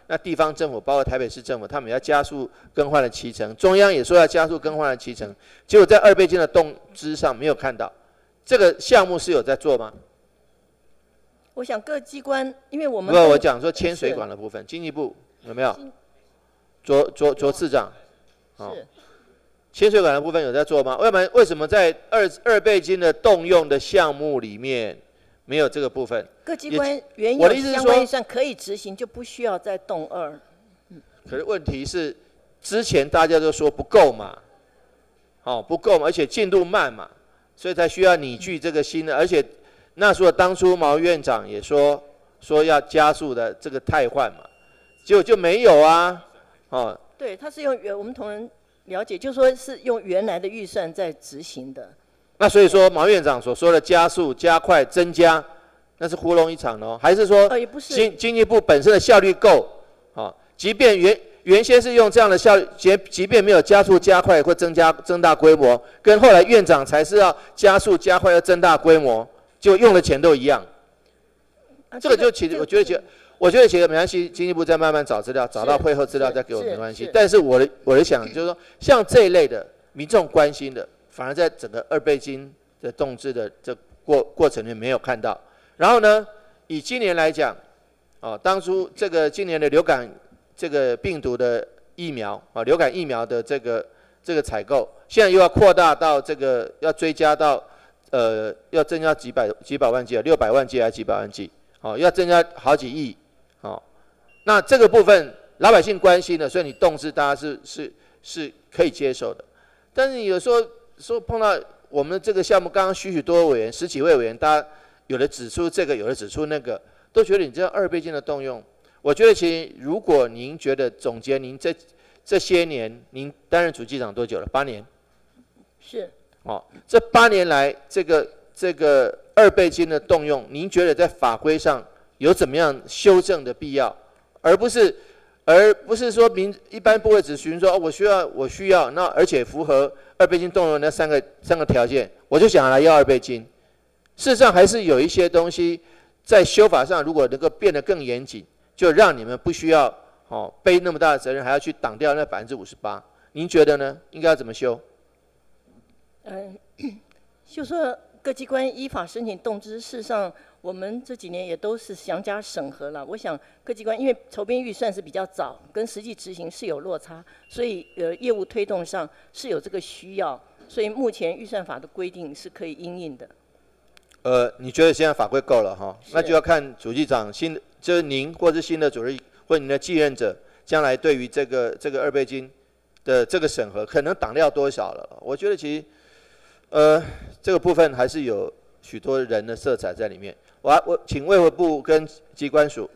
那地方政府包括台北市政府，他们要加速更换的期程，中央也说要加速更换的期程，结果在二倍金的动资上没有看到，这个项目是有在做吗？ 我想各机关，因为我们不，我讲说牵水管的部分，经济部有没有？卓卓卓次长，哦，牵水管的部分有在做吗？为什么为什么在二二倍金的动用的项目里面没有这个部分？ 各机关原我的意思是有相关预说， 算可以执行，就不需要再动二。 可是问题是，之前大家都说不够嘛，哦不够嘛，而且进度慢嘛，所以才需要拟具这个新的，而且那时候当初毛院长也说说要加速的这个汰换嘛，结果就没有啊，哦。 对，他是用原我们同仁了解，就说是用原来的预算在执行的。 那所以说毛院长所说的加速、加快、增加，那是糊弄一场哦，还是说呃也不是经经济部本身的效率够？啊，即便原原先是用这样的效率，即即便没有加速、加快或增加增大规模，跟后来院长才是要加速、加快要增大规模，就用的钱都一样。 啊、 这个就其实我觉得其实。我觉得其实没关系，经济部再慢慢找资料，找到会后资料再给我们没关系。但是我的我的想就是说，像这一类的民众关心的，反而在整个二倍金的动资的这过过程里面没有看到。然后呢，以今年来讲，哦，当初这个今年的流感这个病毒的疫苗啊，流感疫苗的这个这个采购，现在又要扩大到这个要追加到呃要增加几百几百万剂啊，六百万剂还是几百万剂？哦，要增加好几亿。哦，那这个部分老百姓关心的，所以你动资大家是是是可以接受的。但是你有时候说碰到我们这个项目，刚刚许许多多委员，十几位委员，大家有的指出这个，有的指出那个，都觉得你这样二倍金的动用，我觉得其实如果您觉得总结您这这些年，您担任主计长多久了？八年。 是。 哦，这八年来这个这个二倍金的动用，您觉得在法规上有怎么样修正的必要，而不是，而不是说民一般部会只询说、哦、我需要我需要，那而且符合二倍金动用那三个三个条件，我就想来要二倍金。事实上还是有一些东西在修法上，如果能够变得更严谨，就让你们不需要哦背那么大的责任，还要去挡掉那百分之五十八。您觉得呢？应该要怎么修？ 嗯、呃，就说各机关依法申请动资，事实上。我们这几年也都是详加审核了。我想各机关因为筹编预算是比较早，跟实际执行是有落差，所以呃业务推动上是有这个需要，所以目前预算法的规定是可以因应的。 呃，你觉得现在法规够了哈？那就要看主计长新的，就是您或是新的主任或您的继任者，将来对于这个这个二倍金的这个审核，可能挡掉多少了？我觉得其实呃这个部分还是有许多人的色彩在里面。我我请卫福部跟机关署，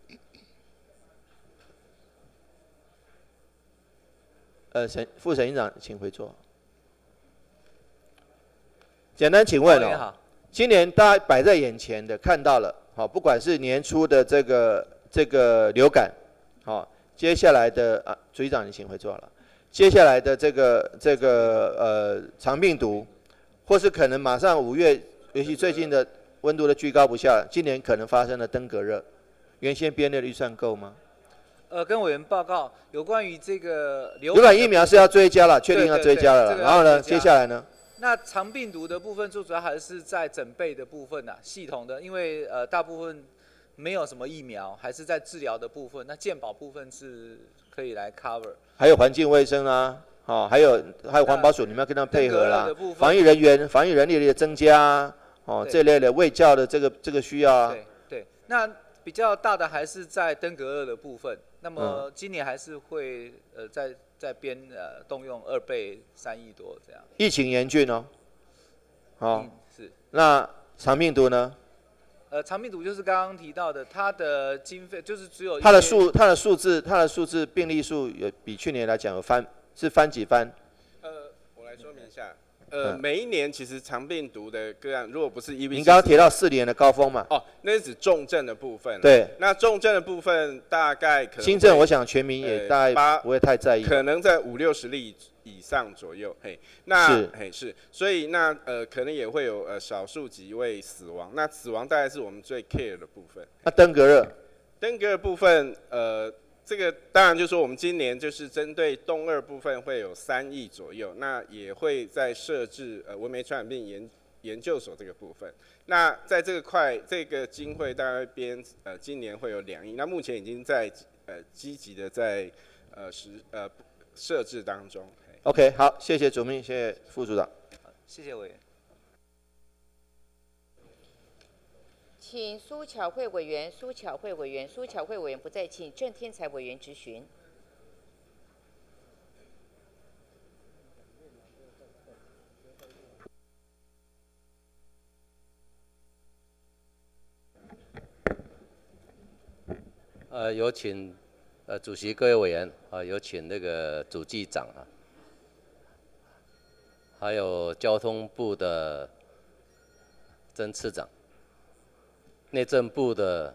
呃，审副审议长请回座。简单请问哦，今年大家摆在眼前的看到了，好，不管是年初的这个这个流感，好，接下来的啊，主席长你请回座了，接下来的这个这个呃肠病毒，或是可能马上五月，尤其最近的。温度的居高不下，今年可能发生了登革热，原先编列的预算够吗？ 呃，跟委员报告有关于这个流感疫苗是要追加了，确定要追加了。 对对对， 然后呢，接下来呢？ 那肠病毒的部分，最主要还是在整备的部分呐、啊，系统的，因为呃大部分没有什么疫苗，还是在治疗的部分。那健保部分是可以来 cover。 还有环境卫生啊，哦，还有还有环保署，你们要跟他们配合啦。防疫人员、防疫人力的增加啊。哦，这类的卫教的这个这个需要啊。 对对，那比较大的还是在登革热的部分。那么今年还是会呃在在编呃动用二倍三亿多这样。 疫情严峻哦。好、哦嗯。是。 那肠病毒呢？ 呃，肠病毒就是刚刚提到的，它的经费就是只有它的数它的数字它的数字病例数有比去年来讲有翻是翻几番？ 呃，我来说明一下。呃，每一年其实肠病毒的个案，如果不是 E V， 您刚刚提到四年的高峰嘛？ 哦，那是指重症的部分。 对。 那重症的部分大概可能轻症，我想全民也大概不会太在意。 可能在五六十例以上左右，嘿，那是嘿是，所以那呃可能也会有呃少数几位死亡，那死亡大概是我们最 care 的部分。 那登革热？ 登革热部分呃这个当然就是说我们今年就是针对东二部分会有三亿左右，那也会在设置呃文媒传染病研研究所这个部分。那在这个块这个经费大概编呃今年会有两亿，那目前已经在呃积极的在呃实呃设置当中。 OK， 好，谢谢主秘，谢谢副组长。 谢谢委员。 请苏巧慧委员，苏巧慧委员，苏巧慧委员不在，请郑天才委员质询。 呃，有请呃主席、各位委员啊，有请那个主计长啊，还有交通部的曾次长。内政部的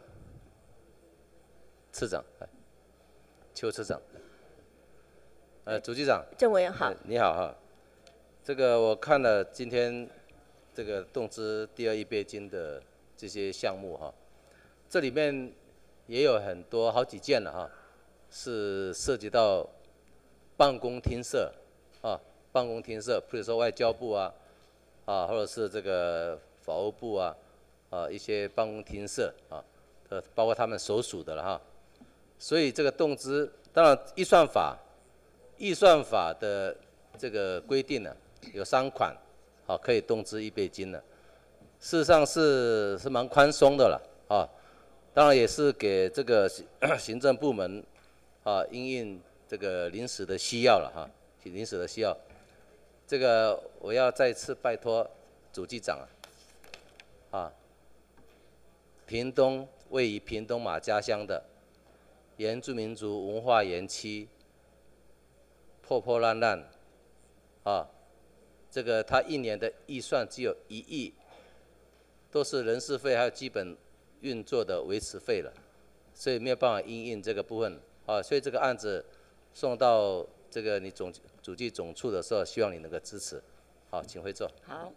次长，邱次长，呃，主机长， 郑委员好， 你好哈。这个我看了今天这个动资第二预备金的这些项目哈，这里面也有很多好几件了哈，是涉及到办公厅舍啊，办公厅舍，比如说外交部啊，啊，或者是这个法务部啊。啊，一些办公厅舍啊，呃，包括他们所属的了哈，所以这个动资，当然预算法，预算法的这个规定呢，有三款，啊，可以动资预备金的，事实上是是蛮宽松的了啊，当然也是给这个行政部门啊，因应这个临时的需要了哈，临时的需要，这个我要再次拜托主计长啊，啊。屏东位于屏东马家乡的原住民族文化园区，破破烂烂，啊，这个他一年的预算只有一亿，都是人事费还有基本运作的维持费了，所以没有办法因应这个部分啊，所以这个案子送到这个你总主计总处的时候，希望你能够支持，好，请回座。 好。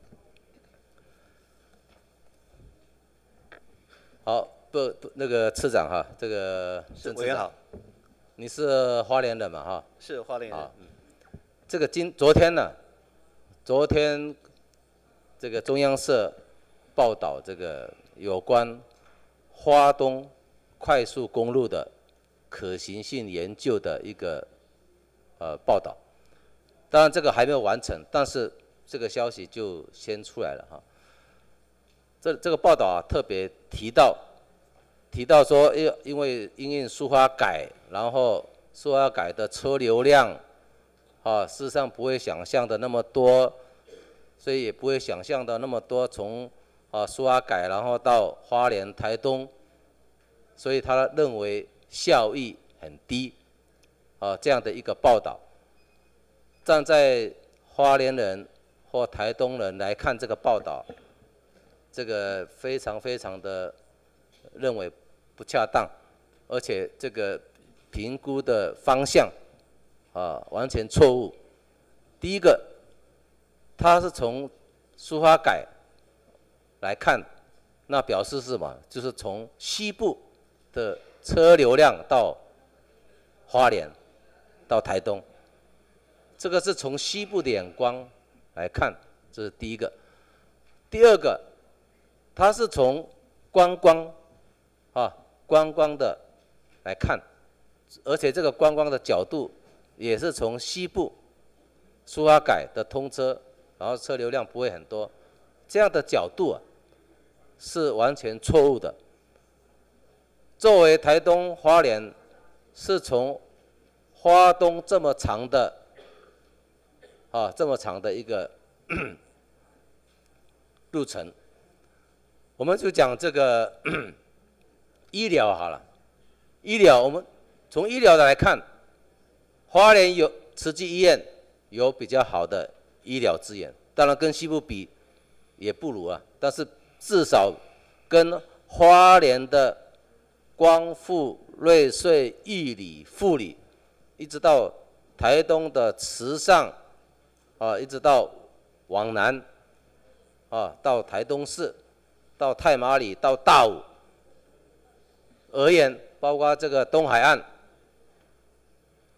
好，不不，那个次长哈，这个郑次长，你是花莲人嘛哈？ 是花莲人。 啊，这个今昨天呢，昨天这个中央社报道这个有关花东快速公路的可行性研究的一个呃报道，当然这个还没有完成，但是这个消息就先出来了哈。这这个报道啊，特别提到提到说，因因为因应苏花改，然后苏花改的车流量，啊，事实上不会想象的那么多，所以也不会想象的那么多从啊苏花改然后到花莲、台东，所以他认为效益很低，啊这样的一个报道，站在花莲人或台东人来看这个报道。这个非常非常的认为不恰当，而且这个评估的方向啊完全错误。第一个，它是从苏花改来看，那表示是什么？就是从西部的车流量到花莲到台东，这个是从西部的眼光来看，这是第一个。第二个。它是从观光，啊，观光的来看，而且这个观光的角度也是从西部苏花改的通车，然后车流量不会很多，这样的角度啊是完全错误的。作为台东花莲，是从花东这么长的啊这么长的一个路程。我们就讲这个医疗好了，医疗我们从医疗的来看，花莲有慈济医院有比较好的医疗资源，当然跟西部比也不如啊，但是至少跟花莲的光复、瑞穗、玉里、富里，一直到台东的池上，啊，一直到往南，啊，到台东市。到太麻里到大武而言，包括这个东海岸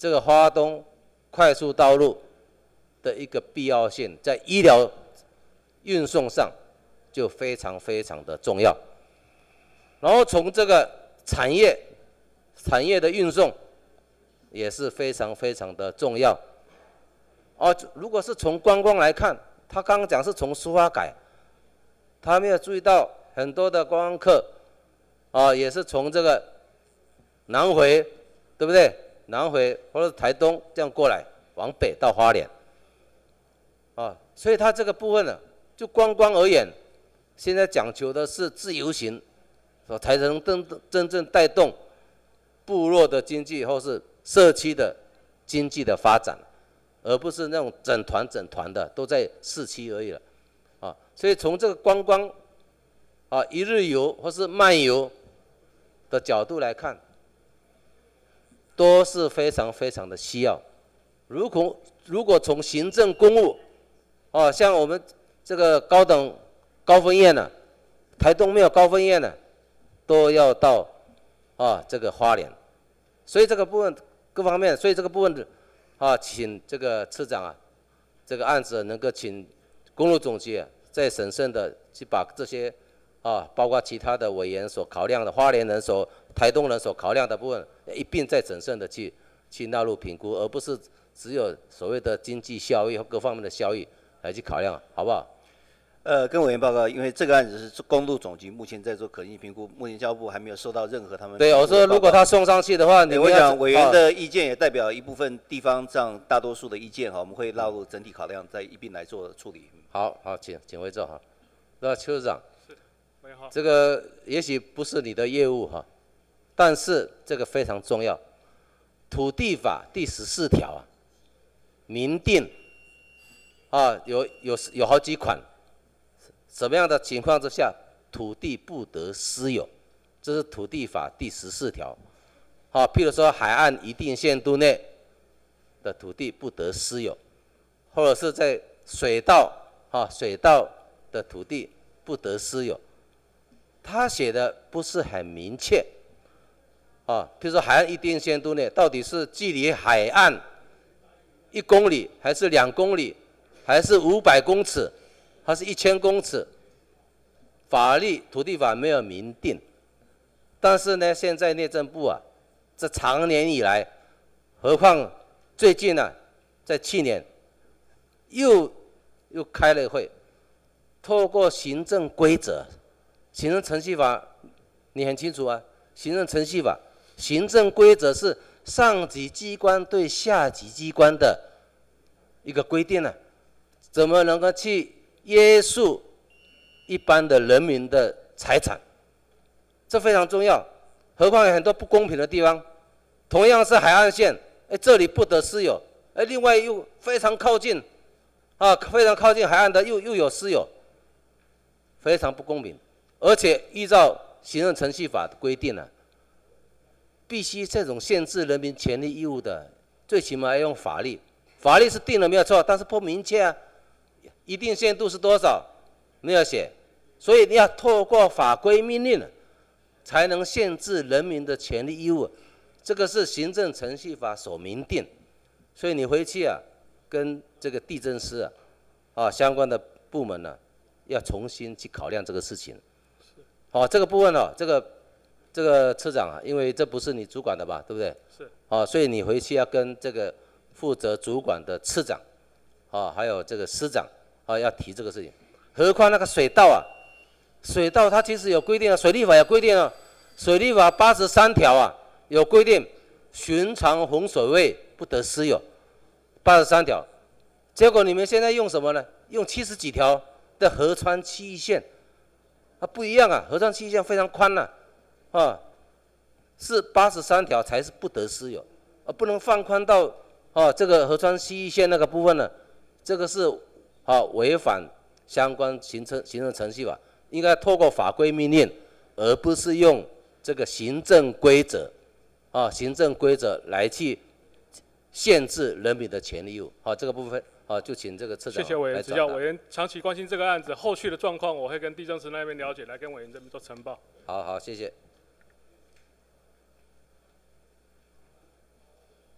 这个花东快速道路的一个必要性，在医疗运送上就非常非常的重要。然后从这个产业产业的运送也是非常非常的重要。哦，如果是从观光来看，他刚刚讲是从苏花改，他没有注意到很多的观光客啊，也是从这个南回，对不对？南回或者台东这样过来，往北到花莲，啊，所以它这个部分呢，就观光而言，现在讲求的是自由行，所才能真真正带动部落的经济或是社区的经济的发展，而不是那种整团整团的都在市区而已了，啊，所以从这个观光啊一日游或是漫游的角度来看，都是非常非常的需要。如果如果从行政公务，哦，像我们这个高等高分院呢，台东没有高分院呢，都要到啊这个花莲，所以这个部分各方面，所以这个部分啊，请这个次长啊，这个案子能够请公路总局啊，再审慎的去把这些啊，包括其他的委员所考量的花莲人所、台东人所考量的部分，一并再审慎的去去纳入评估，而不是只有所谓的经济效益和各方面的效益来去考量，好不好？ 呃，跟委员报告，因为这个案子是公路总局目前在做可行评估，目前交部还没有收到任何他们。 对，我说如果他送上去的话，你我想委员的意见也代表一部分地方上大多数的意见哈，我们会纳入整体考量，再一并来做处理。 好好，请请回座哈。那邱市长，这个也许不是你的业务哈，但是这个非常重要。土地法第十四条啊，明定啊有有有好几款。什么样的情况之下，土地不得私有？这是土地法第十四条。好，譬如说海岸一定限度内的土地不得私有，或者是在水道啊水道的土地不得私有。他写的不是很明确啊，譬如说海岸一定限度内到底是距离海岸一公里，还是两公里，还是五百公尺？它是一千公尺，法律土地法没有明定，但是呢，现在内政部啊，这长年以来，何况最近呢、啊，在去年又又开了会，透过行政规则、行政程序法，你很清楚啊，行政程序法、行政规则是上级机关对下级机关的一个规定呢、啊，怎么能够去约束一般的人民的财产，这非常重要。何况有很多不公平的地方，同样是海岸线，哎，这里不得私有，哎，另外又非常靠近，啊，非常靠近海岸的又又有私有，非常不公平。而且依照行政程序法的规定呢、啊，必须这种限制人民权利义务的，最起码要用法律，法律是定了没有错，但是不明确啊。一定限度是多少？没有写，所以你要透过法规命令，才能限制人民的权利义务。这个是行政程序法所明定，所以你回去啊，跟这个地政司啊，啊相关的部门呢、啊，要重新去考量这个事情。好、哦，这个部分哦，这个这个次长啊，因为这不是你主管的吧，对不对？ 是。 哦，所以你回去要跟这个负责主管的次长，啊，还有这个司长。啊，要提这个事情，何况那个水道啊，水道它其实有规定啊，水利法有规定啊，水利法八十三条啊有规定，寻常洪水位不得私有，八十三条，结果你们现在用什么呢？用七十几条的河川区域线，啊不一样啊，河川区域线非常宽呐、啊，啊，是八十三条才是不得私有，啊不能放宽到啊这个河川区域线那个部分呢，这个是。啊，违反相关行政行政程序法，应该透过法规命令，而不是用这个行政规则，啊，行政规则来去限制人民的权利义务。好、啊，这个部分啊，就请这个次长谢谢委员指教。委员长期关心这个案子后续的状况，我会跟地政司那边了解，来跟委员这边做呈报。 好好，谢谢。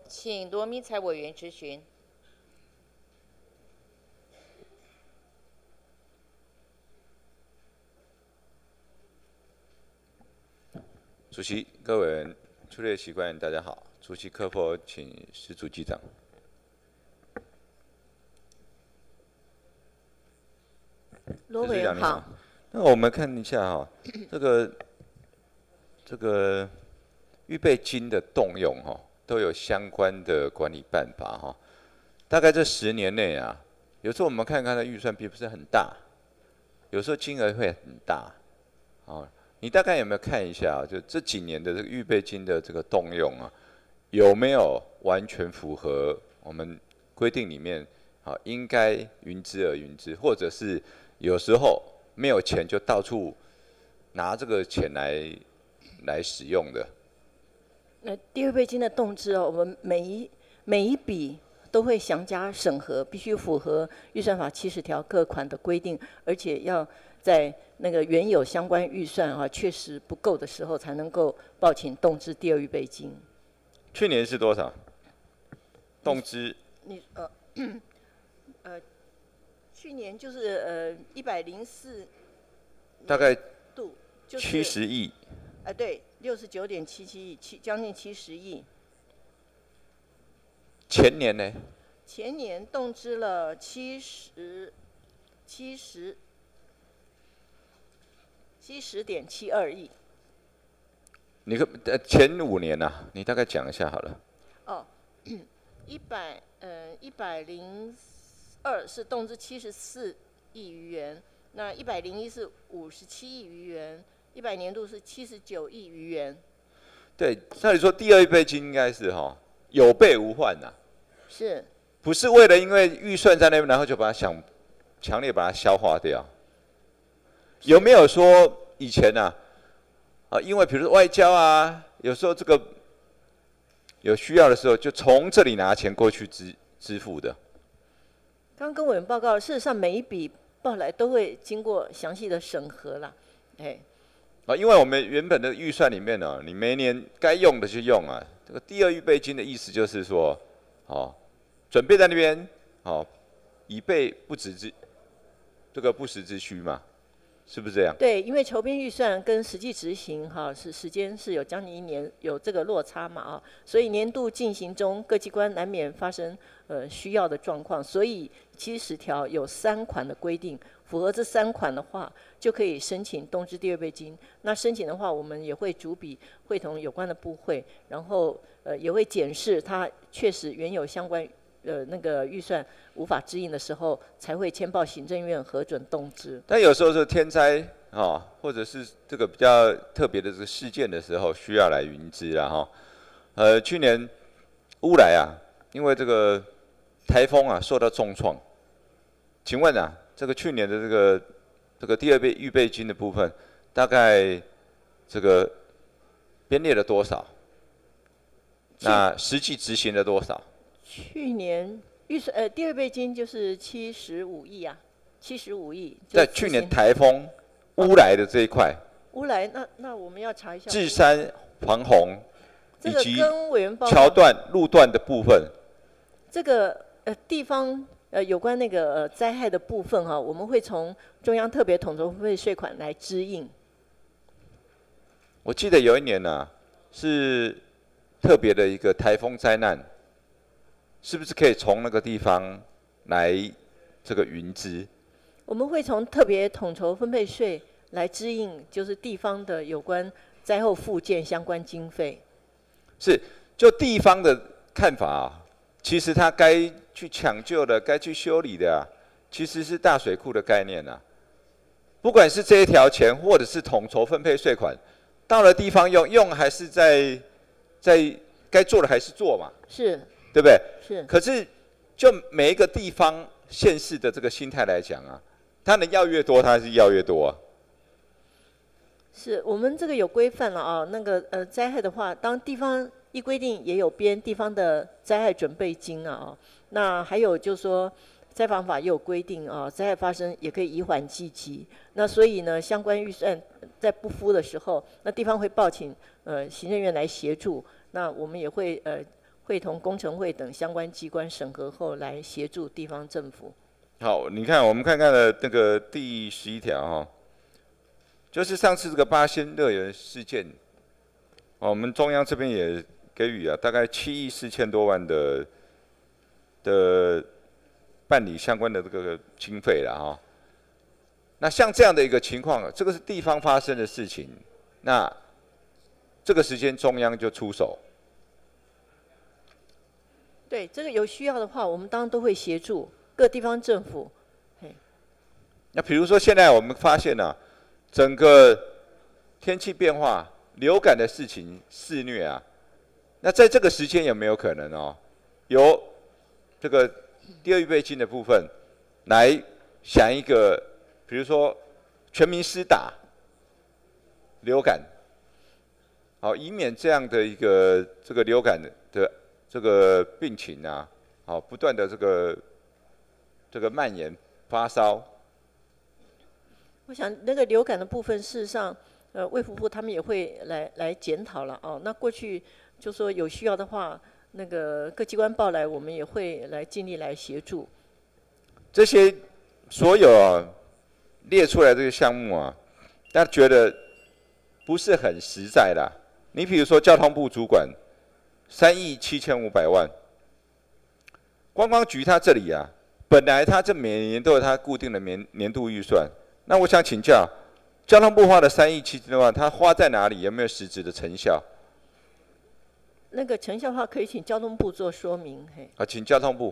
请罗明才委员质询。 主席、各位委员、出列席官员，大家好。主席课否请施主机长。 罗委员好。 那我们看一下哈、哦，这个这个预备金的动用哈、哦，都有相关的管理办法哈、哦。大概这十年内啊，有时候我们看看它预算并不是很大，有时候金额会很大，哦。你大概有没有看一下、啊，就这几年的这个预备金的这个动用啊，有没有完全符合我们规定里面啊应该云支而云支，或者是有时候没有钱就到处拿这个钱来来使用的？ 那第二备金的动支哦，我们每一每一笔都会详加审核，必须符合预算法七十条各款的规定，而且要在那个原有相关预算啊确实不够的时候，才能够报请动支第二预备金。 去年是多少？动支？ 你呃呃，去年就是呃一百零四， 大概度七十亿。 哎、呃，对，六十九点七七亿，七将近七十亿。 前年呢？ 前年动支了七十七十。七十点七二亿。 你可呃前五年呐、啊，你大概讲一下好了。 哦，一百呃一百零二是动支七十四亿余元，那一百零一是五十七亿余元，一百年度是七十九亿余元。 对，照理说第二预备金应该是哈、哦、有备无患呐、啊。 是。 不是为了因为预算在那边，然后就把它想强烈把它消化掉。有没有说以前啊，啊，因为比如说外交啊，有时候这个有需要的时候，就从这里拿钱过去支支付的？ 刚刚跟委员报告，事实上每一笔报来都会经过详细的审核啦，哎。 啊，因为我们原本的预算里面呢、啊，你每年该用的就用啊。这个第二预备金的意思就是说，哦，准备在那边，哦，以备不时之这个不时之需嘛。是不是这样？ 对，因为筹编预算跟实际执行哈是时间是有将近一年有这个落差嘛啊，所以年度进行中各机关难免发生呃需要的状况，所以七十条有三款的规定，符合这三款的话就可以申请动支第二备金。那申请的话，我们也会逐笔会同有关的部会，然后呃也会检视它确实原有相关。呃，那个预算无法支应的时候，才会签报行政院核准动支。 但有时候是天灾啊、哦，或者是这个比较特别的这个事件的时候，需要来云支啊哈。呃，去年乌来啊，因为这个台风啊受到重创，请问啊，这个去年的这个这个第二备预备金的部分，大概这个编列了多少？那实际执行了多少？ 去年预算呃第二备金就是七十五亿啊，七十五亿。 在去年台风乌来的这一块。 乌来，那那我们要查一下。 智山、黄洪以及桥段、路段的部分。 这个呃地方呃有关那个呃灾害的部分哈、啊，我们会从中央特别统筹分配税款来支应。 我记得有一年呢、啊，是特别的一个台风灾难。是不是可以从那个地方来这个云支？ 我们会从特别统筹分配税来支应，就是地方的有关灾后复健相关经费。 是，就地方的看法啊，其实它该去抢救的、该去修理的啊，其实是大水库的概念啊。不管是这一条钱，或者是统筹分配税款，到了地方用，用还是在在该做的还是做嘛？ 是。 对不对？ 是。 可是，就每一个地方县市的这个心态来讲啊，他能要越多，他还是要越多啊。 是我们这个有规范了啊，那个呃灾害的话，当地方一规定也有编地方的灾害准备金啊。那还有就是说，灾防法也有规定啊，灾害发生也可以以缓济急。那所以呢，相关预算在不敷的时候，那地方会报请呃行政院来协助，那我们也会呃。 会同工程会等相关机关审核后来协助地方政府。 好，你看我们看看的那个第十一条哈，就是上次这个八仙乐园事件，哦，我们中央这边也给予啊大概七亿四千多万的的办理相关的这个经费了哈。那像这样的一个情况，这个是地方发生的事情，那这个时间中央就出手。 对，这个有需要的话，我们当然都会协助各地方政府。 那比如说现在我们发现啊，整个天气变化、流感的事情肆虐啊，那在这个时间有没有可能哦，由这个第二预备金的部分来想一个，比如说全民施打流感，好，以免这样的一个这个流感的这个病情啊，好不断的这个这个蔓延发烧。 我想那个流感的部分，事实上，呃，卫福部他们也会来来检讨了哦。那过去就说有需要的话，那个各机关报来，我们也会来尽力来协助。 这些所有啊列出来这个项目啊，大家觉得不是很实在啦。你比如说交通部主管。三亿七千五百万，观光局它这里啊，本来它这每年都有它固定的年年度预算。那我想请教，交通部花的三亿七千多万，它花在哪里？有没有实质的成效？ 那个成效的话，可以请交通部做说明。嘿， 啊，请交通部。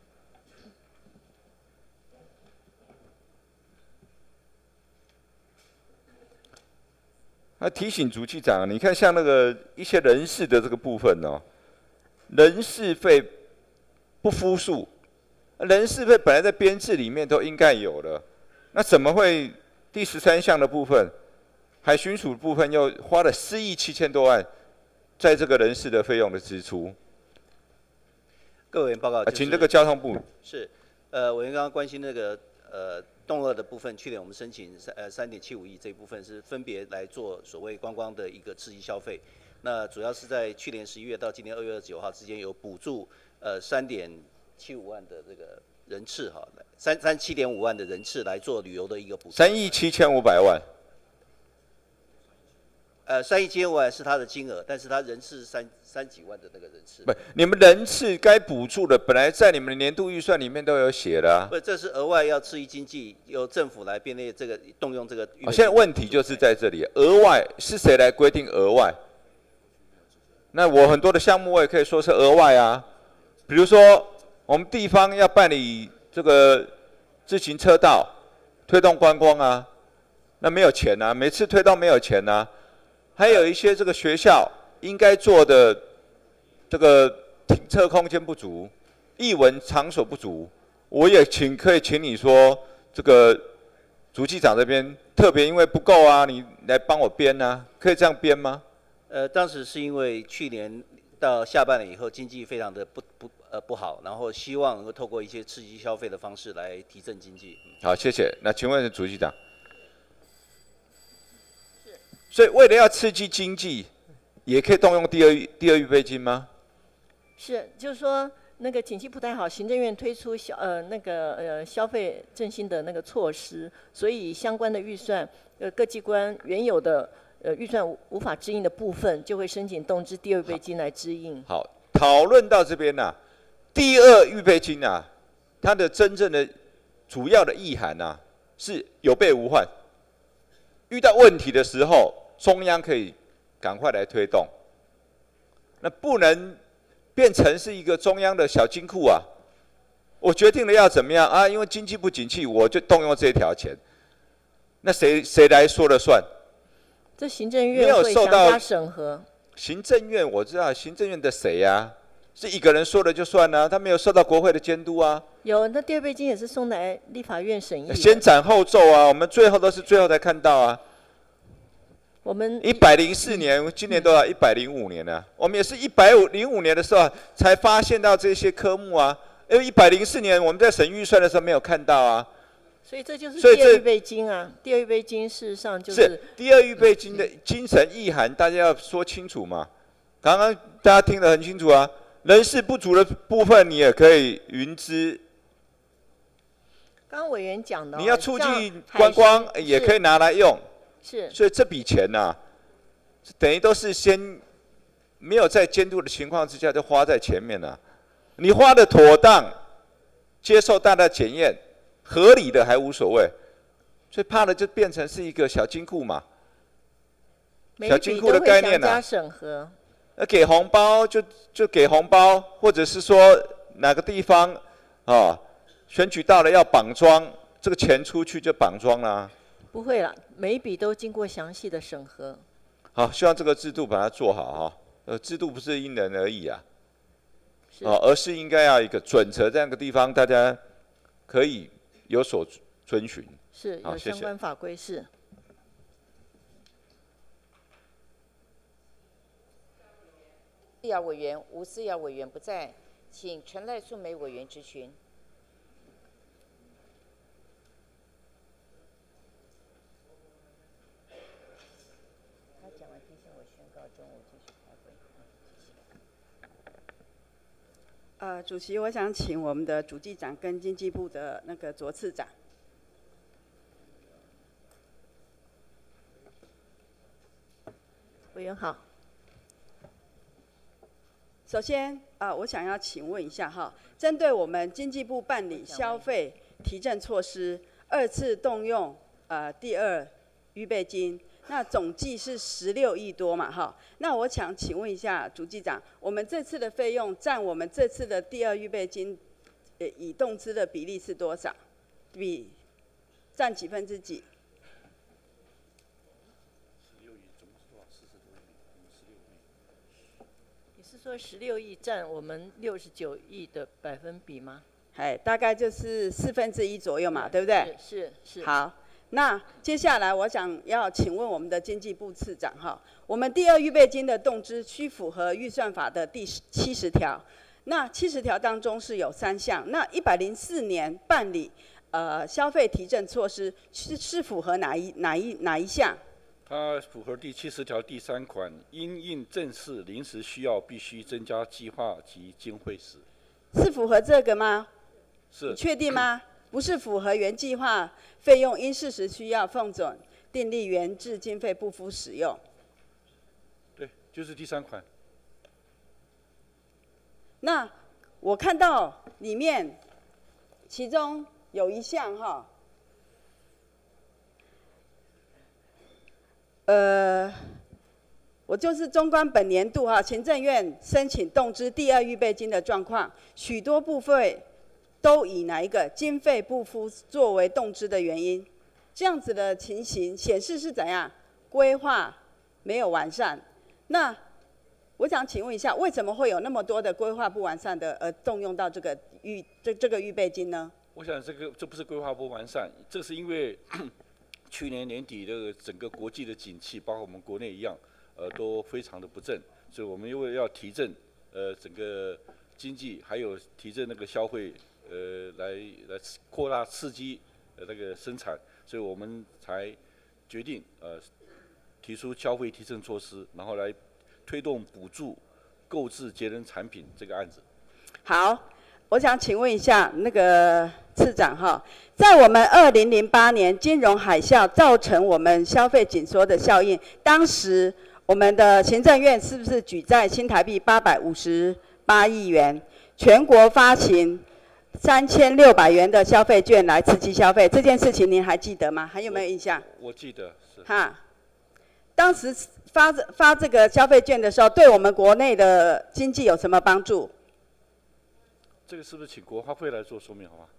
那提醒主计长，你看像那个一些人事的这个部分哦，人事费不敷数，人事费本来在编制里面都应该有的，那怎么会第十三项的部分，海巡署部分又花了四亿七千多万，在这个人事的费用的支出？ 各位委员报告、就是， 请这个交通部。 是，呃，委员刚刚关心那个呃。动二的部分，去年我们申请三呃三点七五亿这一部分是分别来做所谓观光的一个刺激消费，那主要是在去年十一月到今年二月二十九号之间有补助呃三点七五万的这个人次哈，三三七点五万的人次来做旅游的一个补助。 三亿七千五百万。 呃，三亿七千五百万是它的金额，但是它人次三三几万的那个人次。 不，你们人次该补助的，本来在你们的年度预算里面都有写的啊。 不，这是额外要刺激经济，由政府来编列这个动用这个。 哦，现在问题就是在这里，额外是谁来规定额外？那我很多的项目我也可以说是额外啊，比如说我们地方要办理这个自行车道，推动观光啊，那没有钱啊，每次推动没有钱啊。还有一些这个学校应该做的这个停车空间不足，艺文场所不足，我也请可以请你说这个主计长这边特别因为不够啊，你来帮我编啊，可以这样编吗？ 呃，当时是因为去年到下半年以后经济非常的不不呃不好，然后希望能够透过一些刺激消费的方式来提振经济。 好，谢谢。那请问主计长。所以为了要刺激经济，也可以动用第二第二预备金吗？ 是，就是说那个景气不太好，行政院推出消呃那个呃消费振兴的那个措施，所以相关的预算，呃各机关原有的呃预算无无法支应的部分，就会申请动支第二预备金来支应。 好，讨论到这边呐、啊，第二预备金啊，它的真正的主要的意涵啊，是有备无患。遇到问题的时候，中央可以赶快来推动，那不能变成是一个中央的小金库啊！我决定了要怎么样啊？因为经济不景气，我就动用这条钱，那谁谁来说了算？ 这行政院会详加审核。 行政院我知道，行政院的谁呀、啊？是一个人说了就算了、啊，他没有受到国会的监督啊。 有，那第二备金也是送来立法院审议。 先斩后奏啊，我们最后都是最后才看到啊。 我们一百零四年，今年都要一百零五年了。我们也是一百零五年的时候才发现到这些科目啊，因为一百零四年我们在审预算的时候没有看到啊。 所以这就是第二预备金啊，第二预备金事实上就是。 是第二预备金的精神意涵，大家要说清楚嘛。刚刚大家听得很清楚啊， 人事不足的部分你也可以云之。 刚刚委员讲的、哦， 你要促进像观光海巡也可以拿来用。 是。 所以这笔钱呐、啊，等于都是先没有在监督的情况之下就花在前面了、啊。你花的妥当，接受大家检验，合理的还无所谓。最怕的就变成是一个小金库嘛。小金库的概念呢、啊？ 审核。 那给红包就就给红包，或者是说哪个地方啊，选举到了要绑桩，这个钱出去就绑桩啦。 不会啦，每一笔都经过详细的审核。 好，希望这个制度把它做好哈。呃，制度不是因人而异啊，哦，而是应该要一个准则，在那个地方大家可以有所遵循。 是有相关法规是。 思瑶委员吴思瑶委员不在，请陈赖素梅委员质询。他讲完提醒我宣告中午继续开会。 呃，主席，我想请我们的主计长跟经济部的那个卓次长。 委员好。 首先，啊、呃，我想要请问一下哈，针对我们经济部办理消费提振措施，二次动用呃第二预备金，那总计是十六亿多嘛哈。那我想请问一下主计长，我们这次的费用占我们这次的第二预备金，呃，已动支的比例是多少？比占几分之几？ 是说十六亿占我们六十九亿的百分比吗？ 哎，大概就是四分之一左右嘛，对不对？ 是是。 好，那接下来我想要请问我们的经济部次长哈，我们第二预备金的动支需符合预算法的第七十条，那七十条当中是有三项，那一百零四年办理呃消费提振措施是是符合哪一哪一哪一项？ 它符合第七十条第三款，因应正式临时需要，必须增加计划及经费时。 是符合这个吗？ 是。 你确定吗？不是符合原计划费用因事实需要奉准订立原制经费不敷使用。 对，就是第三款。 那我看到里面，其中有一项哈。呃，我就是纵观本年度哈，行政院申请动支第二预备金的状况，许多部分都以哪一个经费不敷作为动支的原因，这样子的情形显示是怎样？规划没有完善。那我想请问一下，为什么会有那么多的规划不完善的而动用到这个预这这个预备金呢？ 我想这个这不是规划不完善，这是因为。去年年底这个整个国际的景气，包括我们国内一样，呃，都非常的不振，所以我们因为要提振呃整个经济，还有提振那个消费，呃，来来扩大刺激呃那个生产，所以我们才决定呃提出消费提振措施，然后来推动补助购置节能产品这个案子。 好。我想请问一下那个次长哈，在我们二零零八年金融海啸造成我们消费紧缩的效应，当时我们的行政院是不是举债新台币八百五十八亿元，全国发行三千六百元的消费券来刺激消费？这件事情您还记得吗？还有没有印象？ 我记得是。 哈，当时发发这个消费券的时候，对我们国内的经济有什么帮助？ 这个是不是请国发会来做说明，好吗？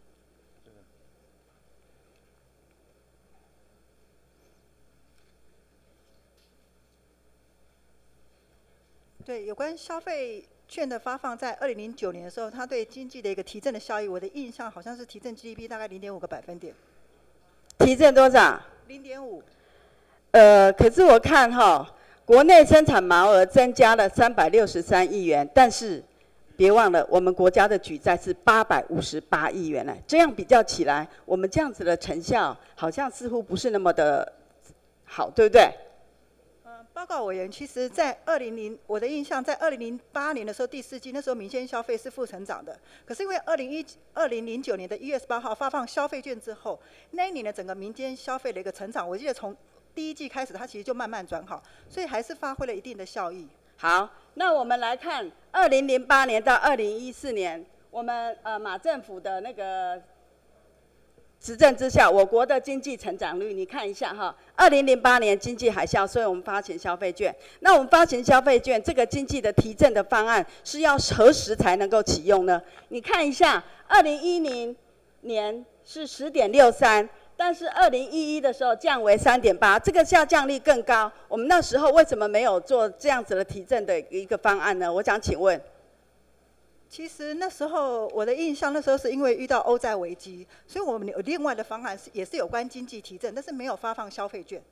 对，有关消费券的发放，在二零零九年的时候，它对经济的一个提振的效益，我的印象好像是提振 G D P 大概零点五个百分点。 提振多少？ 零点五。 呃，可是我看哈，国内生产毛额增加了三百六十三亿元，但是。别忘了，我们国家的举债是八百五十八亿元呢。这样比较起来，我们这样子的成效好像似乎不是那么的好，对不对？ 嗯， 报告委员，其实，在二零零，我的印象，在二零零八年的时候，第四季那时候民间消费是负成长的。可是因为二零一二零零九年的一月十八号发放消费券之后，那一年的整个民间消费的一个成长，我记得从第一季开始，它其实就慢慢转好，所以还是发挥了一定的效益。 好，那我们来看二零零八年到二零一四年，我们呃马政府的那个执政之下，我国的经济成长率，你看一下哈，二零零八年经济海啸，所以我们发行消费券。那我们发行消费券，这个经济的提振的方案是要何时才能够启用呢？你看一下，二零一零年是十点六三。但是二零一一的时候降为三点八，这个下降率更高。我们那时候为什么没有做这样子的提振的一个方案呢？我想请问。 其实那时候我的印象，那时候是因为遇到欧债危机，所以我们有另外的方案是也是有关经济提振，但是没有发放消费券。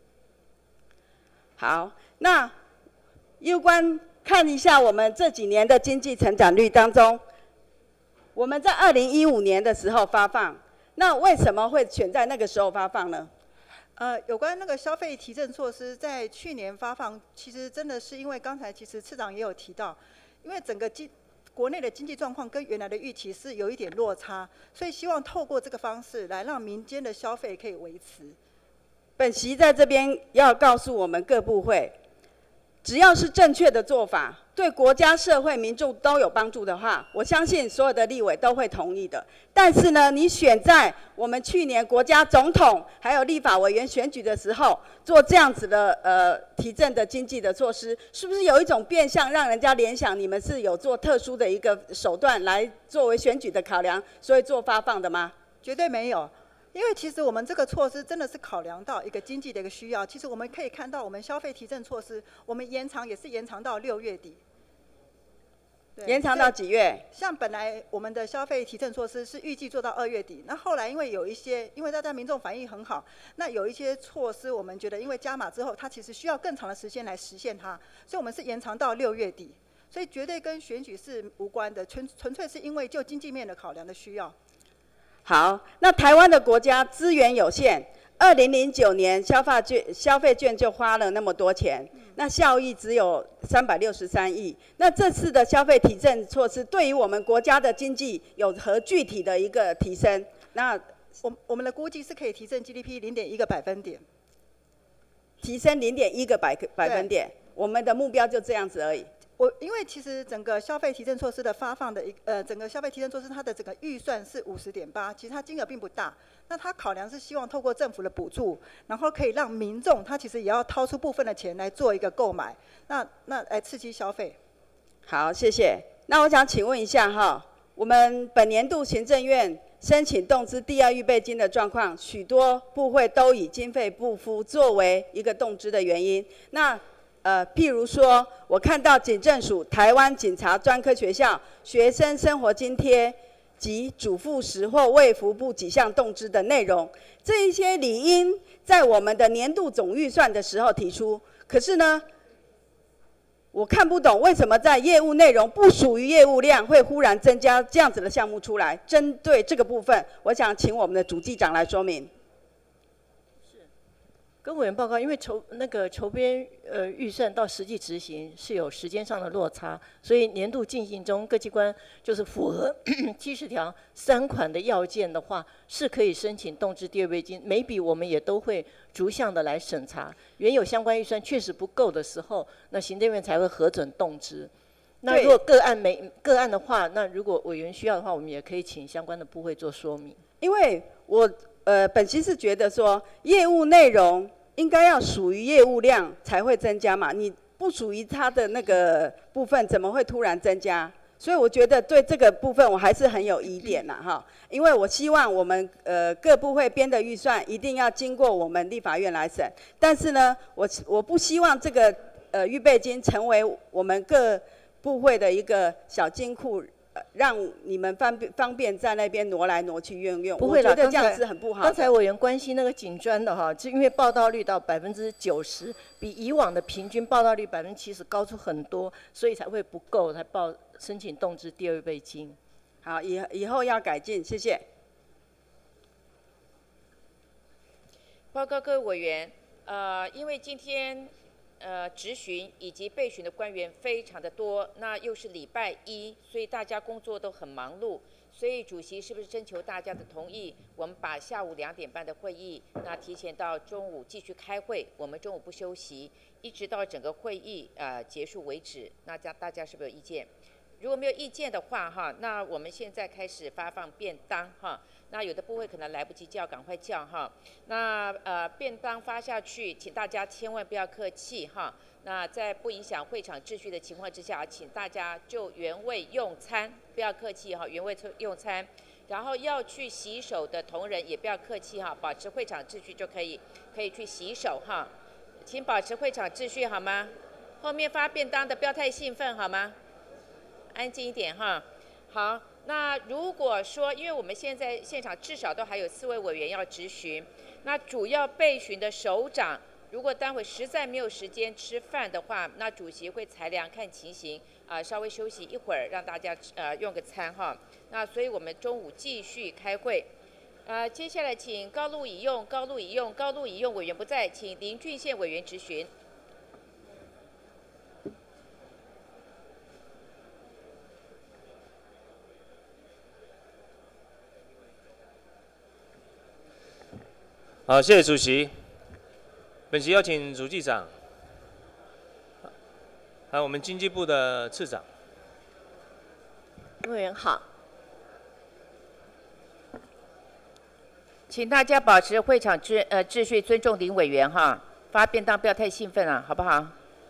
好，那有关看一下我们这几年的经济成长率当中，我们在二零一五年的时候发放。那为什么会选在那个时候发放呢？ 呃，有关那个消费提振措施，在去年发放，其实真的是因为刚才其实次长也有提到，因为整个经国内的经济状况跟原来的预期是有一点落差，所以希望透过这个方式来让民间的消费可以维持。 本席在这边要告诉我们各部会，只要是正确的做法，对国家、社会、民众都有帮助的话，我相信所有的立委都会同意的。但是呢，你选在我们去年国家总统还有立法委员选举的时候做这样子的呃提振的经济的措施，是不是有一种变相让人家联想你们是有做特殊的一个手段来作为选举的考量，所以做发放的吗？ 绝对没有。因为其实我们这个措施真的是考量到一个经济的一个需要。其实我们可以看到，我们消费提振措施，我们延长也是延长到六月底。 延长到几月？ 像本来我们的消费提振措施是预计做到二月底，那后来因为有一些，因为大家民众反应很好，那有一些措施我们觉得因为加码之后，它其实需要更长的时间来实现它，所以我们是延长到六月底。所以绝对跟选举是无关的，纯纯粹是因为就经济面的考量的需要。 好，那台湾的国家资源有限，二零零九年消费券消费券就花了那么多钱，那效益只有三百六十三亿。那这次的消费提振措施对于我们国家的经济有何具体的一个提升？那我我们的估计是可以提升 G D P 零点一个百分点， 提升零点一个百百分点，我们的目标就这样子而已。 我因为其实整个消费提振措施的发放的一呃，整个消费提振措施它的整个预算是五十点八，其实它金额并不大。那它考量是希望透过政府的补助，然后可以让民众他其实也要掏出部分的钱来做一个购买，那那来刺激消费。 好，谢谢。那我想请问一下哈，我们本年度行政院申请动支第二预备金的状况，许多部会都以经费不敷作为一个动支的原因。那呃，譬如说，我看到警政署台湾警察专科学校学生生活津贴及主副食或卫福部几项动支的内容，这一些理应在我们的年度总预算的时候提出。可是呢，我看不懂为什么在业务内容不属于业务量会忽然增加这样子的项目出来。针对这个部分，我想请我们的主计长来说明。 跟委员报告，因为筹那个筹编呃预算到实际执行是有时间上的落差，所以年度进行中各机关就是符合七十条三款的要件的话，是可以申请动支第二备金。每笔我们也都会逐项的来审查，原有相关预算确实不够的时候，那行政院才会核准动支。那如果个案没个案的话，那如果委员需要的话，我们也可以请相关的部会做说明。 因为我呃本席是觉得说业务内容应该要属于业务量才会增加嘛，你不属于它的那个部分，怎么会突然增加？所以我觉得对这个部分我还是很有疑点啦哈，因为我希望我们呃各部会编的预算一定要经过我们立法院来审，但是呢，我我不希望这个呃预备金成为我们各部会的一个小金库。让你们方便方便在那边挪来挪去运用， 不会啦， 我觉得这样子很不好。 刚才委员关心那个警专的哈，是因为报道率到百分之九十，比以往的平均报道率百分之七十高出很多，所以才会不够，才报申请动支第二备金。 好，以以后要改进，谢谢。 报告各位委员，呃，因为今天呃质询以及备询的官员非常的多，那又是礼拜一，所以大家工作都很忙碌。所以主席是不是征求大家的同意，我们把下午两点半的会议，那提前到中午继续开会，我们中午不休息，一直到整个会议呃结束为止。那大大家是不是有意见？如果没有意见的话，哈，那我们现在开始发放便当，哈。那有的部位可能来不及叫，赶快叫，哈。那呃便当发下去，请大家千万不要客气，哈。那在不影响会场秩序的情况之下，请大家就原位用餐，不要客气，哈，原位用餐。然后要去洗手的同仁也不要客气，哈，保持会场秩序就可以，可以去洗手，哈。请保持会场秩序好吗？后面发便当的不要太兴奋好吗？安静一点哈。好，那如果说，因为我们现在现场至少都还有四位委员要质询，那主要备询的首长，如果待会实在没有时间吃饭的话，那主席会裁量看情形，啊、呃，稍微休息一会儿，让大家呃用个餐哈。那所以我们中午继续开会。呃，接下来请高路已用、高路已用、高路已用委员不在，请林俊宪委员质询。 好，谢谢主席。本席邀请主计长，还有我们经济部的次长。 委员好。 请大家保持会场秩呃秩序，尊重林委员哈。发便当不要太兴奋啊，好不好？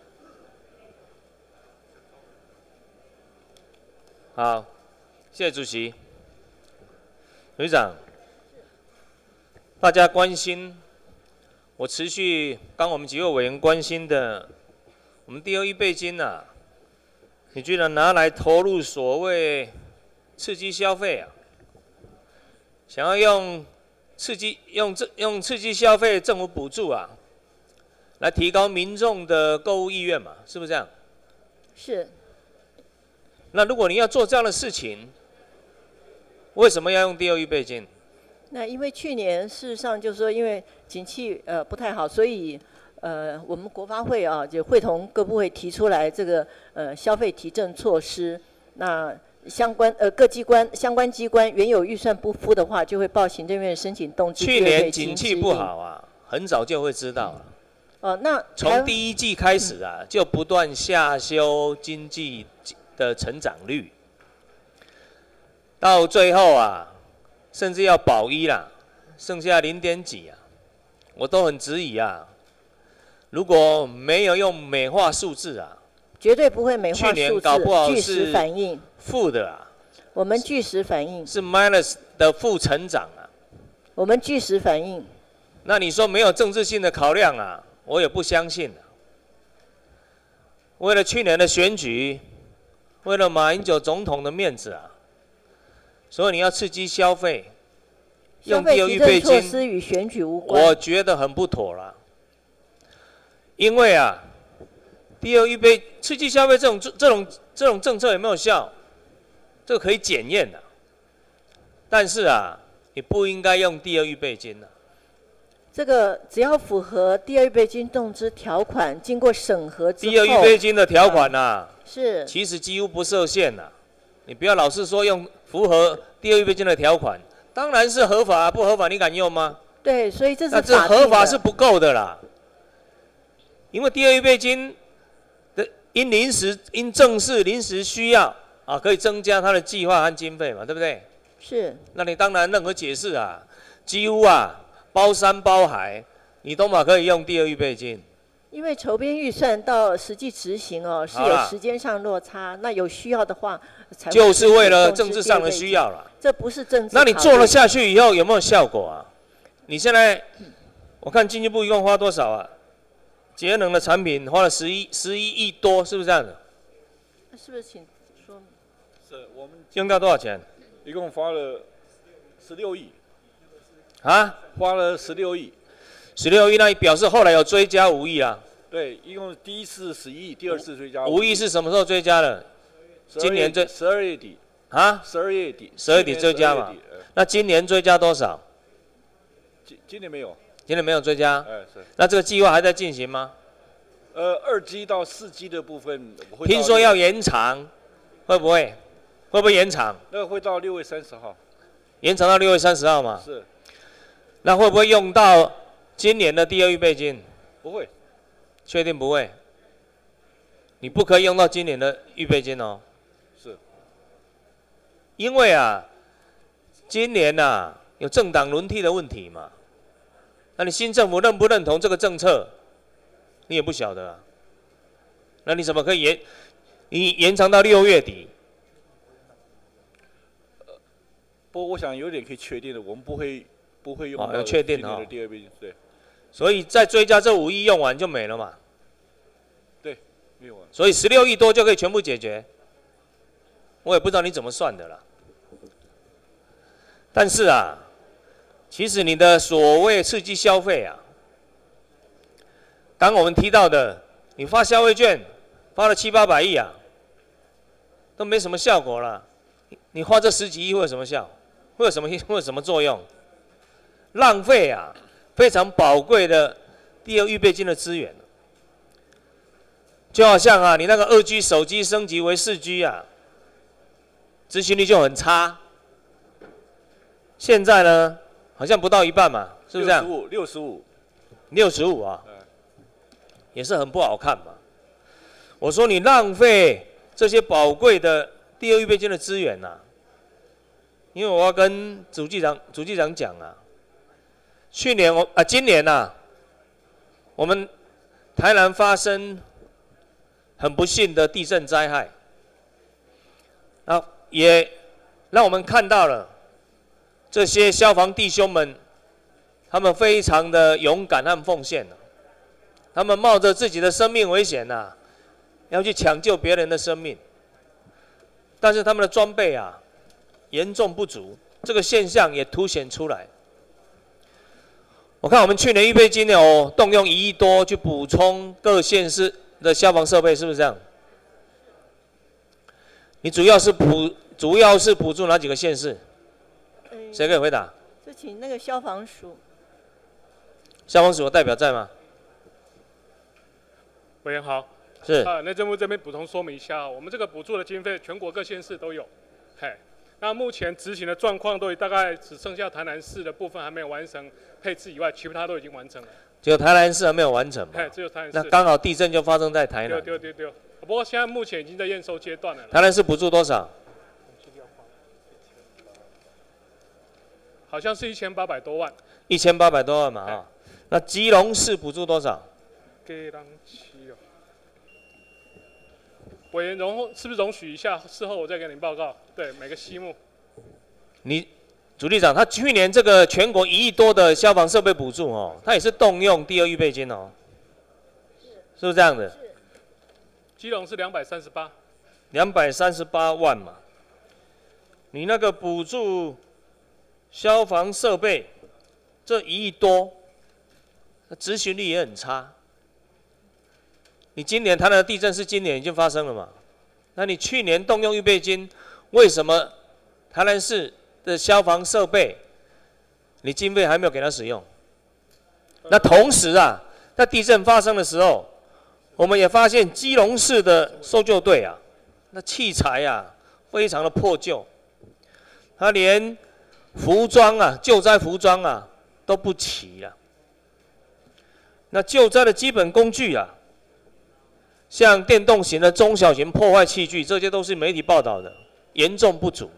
好，谢谢主席。委员长。大家关心，我持续刚我们几位委员关心的，我们第二预备金呐、啊，你居然拿来投入所谓刺激消费啊？想要用刺激用这用刺激消费政府补助啊，来提高民众的购物意愿嘛？是不是这样？ 是。 那如果你要做这样的事情，为什么要用第二预备金？ 那因为去年事实上就是说，因为景气呃不太好，所以呃我们国发会啊就会同各部会提出来这个呃消费提振措施。那相关呃各机关相关机关原有预算不敷的话，就会报行政院申请动支。 去年景气不好啊，很早就会知道了。 哦、呃，那从第一季开始啊，就不断下修经济的成长率，到最后啊。甚至要保一啦，剩下零点几啊，我都很质疑啊。如果没有用美化数字啊， 绝对不会美化数字。 去年搞不好据实反映负的啊。 我们据实反映是 minus 的负成长啊。 我们据实反映。 那你说没有政治性的考量啊，我也不相信啊。为了去年的选举，为了马英九总统的面子啊。所以你要刺激消费，用第二预备金， 措施与选举无关。 我觉得很不妥了，因为啊，第二预备刺激消费这种这种这种政策有没有效？这个可以检验的，但是啊，你不应该用第二预备金的。 这个只要符合第二预备金动支条款，经过审核之后， 第二预备金的条款呐、啊， 是其实几乎不设限呐、啊。你不要老是说用符合第二预备金的条款，当然是合法，不合法你敢用吗？ 对，所以这是那这合法是不够的啦，因为第二预备金的因临时、因正式、临时需要啊，可以增加它的计划和经费嘛，对不对？ 是。 那你当然任何解释啊，几乎啊包山包海，你都嘛可以用第二预备金。 因为筹编预算到实际执行哦，是有时间上落差，那有需要的话才就是为了政治上的需要了。 这不是政治。 那你做了下去以后有没有效果啊？你现在我看经济部一共花多少啊？节能的产品花了十一十一亿多，是不是这样的？ 那是不是请说？ 是我们用掉多少钱？ 一共花了十六亿。 啊？ 花了十六亿。 十六亿，那表示后来有追加五亿啊？ 对，一共第一次十一亿，第二次追加五亿是什么时候追加的？今年追十二月底啊？ 十二月底， 十二月底追加嘛？那今年追加多少？ 今今年没有。 今年没有追加？ 哎，是。 那这个计划还在进行吗？ 呃，二 G 到四 G 的部分，我会到听说要延长，会不会？会不会延长？ 那个会到六月三十号。 延长到六月三十号嘛？ 是。 那会不会用到今年的第二预备金？ 不会。 确定不会？你不可以用到今年的预备金哦。 是。 因为啊，今年呐、啊、有政党轮替的问题嘛，那你新政府认不认同这个政策，你也不晓得啊。那你怎么可以延？你延长到六月底？ 不过我想有点可以确定的，我们不会不会用哦到要确定今年的哦第二倍，对所以再追加这五亿用完就没了嘛。 对，没有完。 所以十六亿多就可以全部解决。我也不知道你怎么算的啦。但是啊，其实你的所谓刺激消费啊，刚我们提到的，你发消费券发了七八百亿啊，都没什么效果了。你花这十几亿会有什么效？会有什么会有什么作用？浪费啊，非常宝贵的第二预备金的资源。就好像啊，你那个二 G 手机升级为四 G 啊，执行率就很差。现在呢，好像不到一半嘛，是不是这样？ 六十五，六十五， 六十五啊，也是很不好看嘛。我说你浪费这些宝贵的第二预备金的资源呐、啊，因为我要跟主计长主计长讲啊，去年我啊今年呐、啊，我们台南发生很不幸的地震灾害，啊也让我们看到了这些消防弟兄们，他们非常的勇敢和奉献、啊、他们冒着自己的生命危险呐、啊，要去抢救别人的生命。但是他们的装备啊严重不足，这个现象也凸显出来。我看我们去年预备金有动用一亿多去补充各县市的消防设备，是不是这样？你主要是补主要是补助哪几个县市？谁可以回答？ 就请那个消防署。 消防署的代表在吗？ 委员好。 是啊，内政部这边补充说明一下，我们这个补助的经费全国各县市都有，嘿，那目前执行的状况都大概只剩下台南市的部分还没有完成配置以外，其他都已经完成了。 只有台南市还没有完成嘛？ 嘿，只有台南市。 那刚好地震就发生在台南。 对对对对。不过现在目前已经在验收阶段了。 台南市补助多少？ 好像是一千八百多万。 一千八百多万嘛啊。那基隆市补助多少？ 给人七哦。委员容是不是容许一下，事后我再给您报告？对，每个西目。 你主计长，他去年这个全国一亿多的消防设备补助哦，他也是动用第二预备金哦，是不是这样的？ 基隆是两百三十八。 两百三十八万嘛，你那个补助消防设备这一亿多，执行率也很差。你今年台南的地震是今年已经发生了嘛？那你去年动用预备金，为什么台南市的消防设备，你经费还没有给他使用？那同时啊，在地震发生的时候，我们也发现基隆市的搜救队啊，那器材啊非常的破旧，他连服装啊救灾服装啊都不齐了。那救灾的基本工具啊，像电动型的中小型破坏器具，这些都是媒体报道的，严重不足。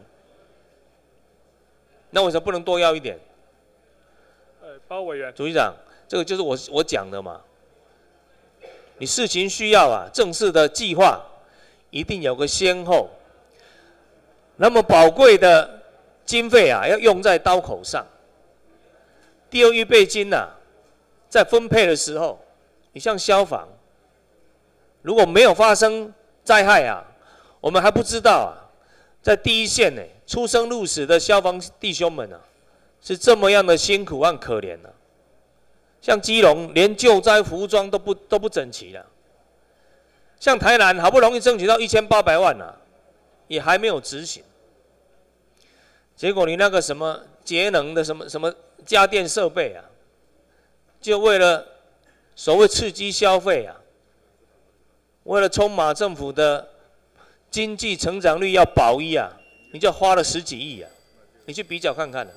那为什么不能多要一点？ 呃，包委员。 主席长，这个就是我我讲的嘛。你事情需要啊，正式的计划一定有个先后。那么宝贵的经费啊，要用在刀口上。第二预备金呐、啊，在分配的时候，你像消防，如果没有发生灾害啊，我们还不知道啊，在第一线呢，出生入死的消防弟兄们啊，是这么样的辛苦和可怜啊。像基隆连救灾服装都不都不整齐了，像台南好不容易争取到一千八百万啊，也还没有执行。结果你那个什么节能的什么什么家电设备啊，就为了所谓刺激消费啊， 为了冲马政府的经济成长率要保一啊，你就花了十几亿啊，你去比较看看啊。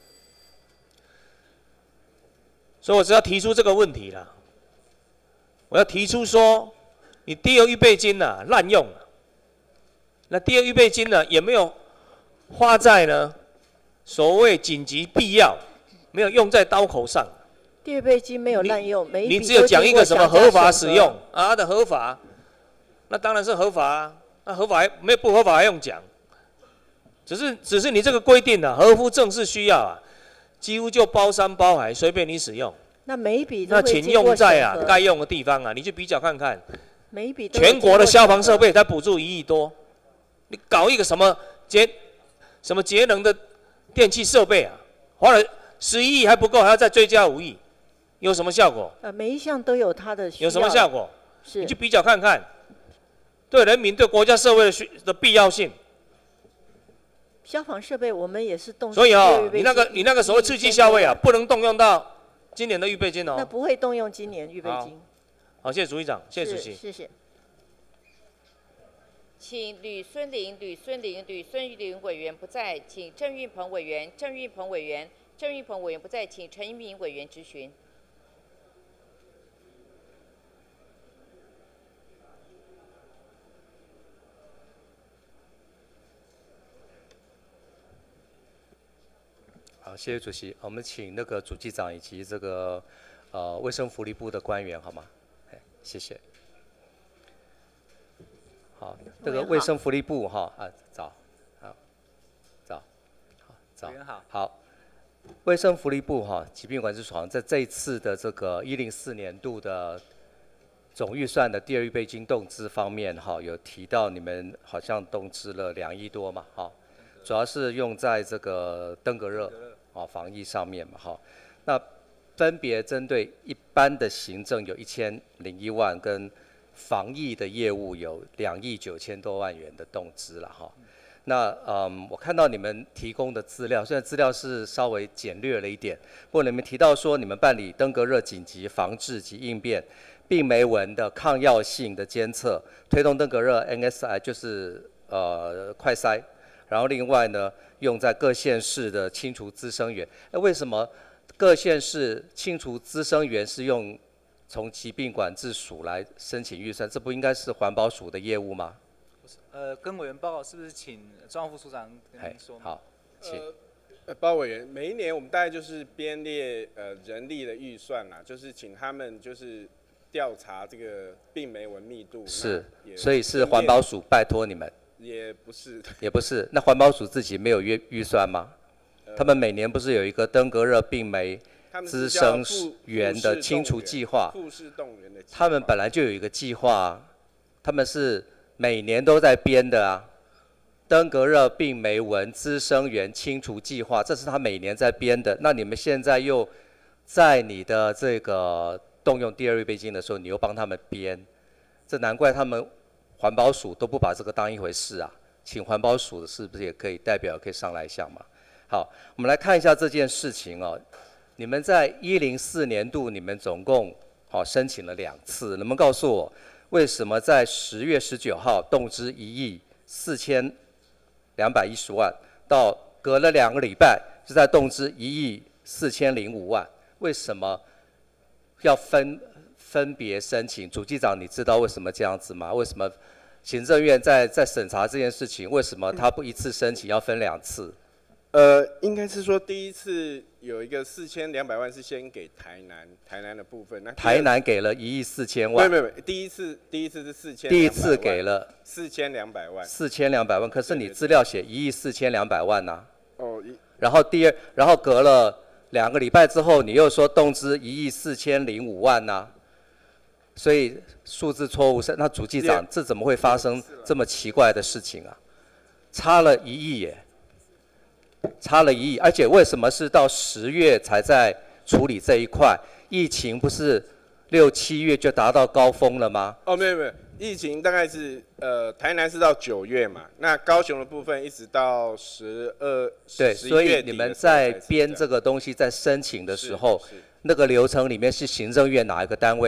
所以我只要提出这个问题啦，我要提出说，你第二预备金呐、啊、滥用了，那第二预备金呢也没有花在呢所谓紧急必要，没有用在刀口上。 第二预备金没有滥用，每一笔你只有讲一个什么合法使用啊？ 它的合法，那当然是合法啊，那合法还没有不合法还用讲？只是只是你这个规定啊，合乎正式需要啊。几乎就包山包海，随便你使用。 那每一笔那请用在啊该用的地方啊，你去比较看看。 每一笔都全国的消防设备才补助一亿多，你搞一个什么节什么节能的电器设备啊，花了十一亿还不够，还要再追加五亿，有什么效果？ 呃，每一项都有它的需要。 有什么效果？ 是。 你去比较看看，对人民、对国家社会的需的必要性。 消防设备我们也是动， 所以哦，你那个你那个所谓刺激消费啊，不能动用到今年的预备金哦。 那不会动用今年预备金。 好，谢谢主席长，谢谢主席。 谢谢。 请吕孙林、吕孙林、吕孙林委员不在，请郑运鹏委员、郑运鹏委员、郑运鹏委员不在，请陈一鸣委员质询。 好，谢谢主席。我们请那个主计长以及这个呃卫生福利部的官员，好吗？哎，谢谢。好，这个卫生福利部哈啊早，好早，好早，好。卫生福利部哈疾病管制署在这一次的这个一零四年度的总预算的第二预备金动支方面哈，有提到你们好像动支了两亿多嘛哈，主要是用在这个登革热啊防疫上面嘛哈。那分别针对一般的行政有一千零一万，跟防疫的业务有两亿九千多万元的动支了哈。那嗯，我看到你们提供的资料，虽然资料是稍微简略了一点，不过你们提到说你们办理登革热紧急防治及应变、病媒蚊的抗药性的监测，推动登革热 N S I 就是呃快筛，然后另外呢用在各县市的清除滋生源。那为什么各县市清除滋生源是用从疾病管制署来申请预算？这不应该是环保署的业务吗？ 呃，跟委员报告是不是请庄副署长跟您说？ 好，请。 呃，包委员，每一年我们大概就是编列呃人力的预算啦，就是请他们就是调查这个病媒蚊密度。 是，所以是环保署拜托你们。 也不是。 也不是，那环保署自己没有预预算吗？他们每年不是有一个登革热病媒滋生源的清除计划？ 富士动员的。 他们本来就有一个计划，他们是。每年都在编的啊，登革热病媒蚊滋生源清除计划，这是他每年在编的。那你们现在又在你的这个动用第二预备金的时候，你又帮他们编，这难怪他们环保署都不把这个当一回事啊。请环保署的是不是也可以代表可以上来一下嘛？好，我们来看一下这件事情哦。你们在一零四年度，你们总共好申请了两次，能不能告诉我？为什么在十月十九号动支一亿四千两百一十万，到隔了两个礼拜就在动支一亿四千零五万？为什么要分分别申请？主计长，你知道为什么这样子吗？为什么行政院在在审查这件事情，为什么他不一次申请，要分两次？ 呃，应该是说第一次有一个四千两百万是先给台南，台南的部分。那台南给了一亿四千万。 没有没有，第一次第一次是四千。 第一次给了四千两百万。 四千两百万，可是你资料写一亿四千两百万呐。 哦。 然后第二，然后隔了两个礼拜之后，你又说动支一亿四千零五万呐。所以数字错误，那主计长，这怎么会发生这么奇怪的事情啊？差了一亿耶。差了一亿，而且为什么是到十月才在处理这一块？疫情不是六七月就达到高峰了吗？ 哦，没有没有，疫情大概是呃台南是到九月嘛，那高雄的部分一直到十二对，所以你们在编这个东西在申请的时候，那个流程里面是行政院哪一个单位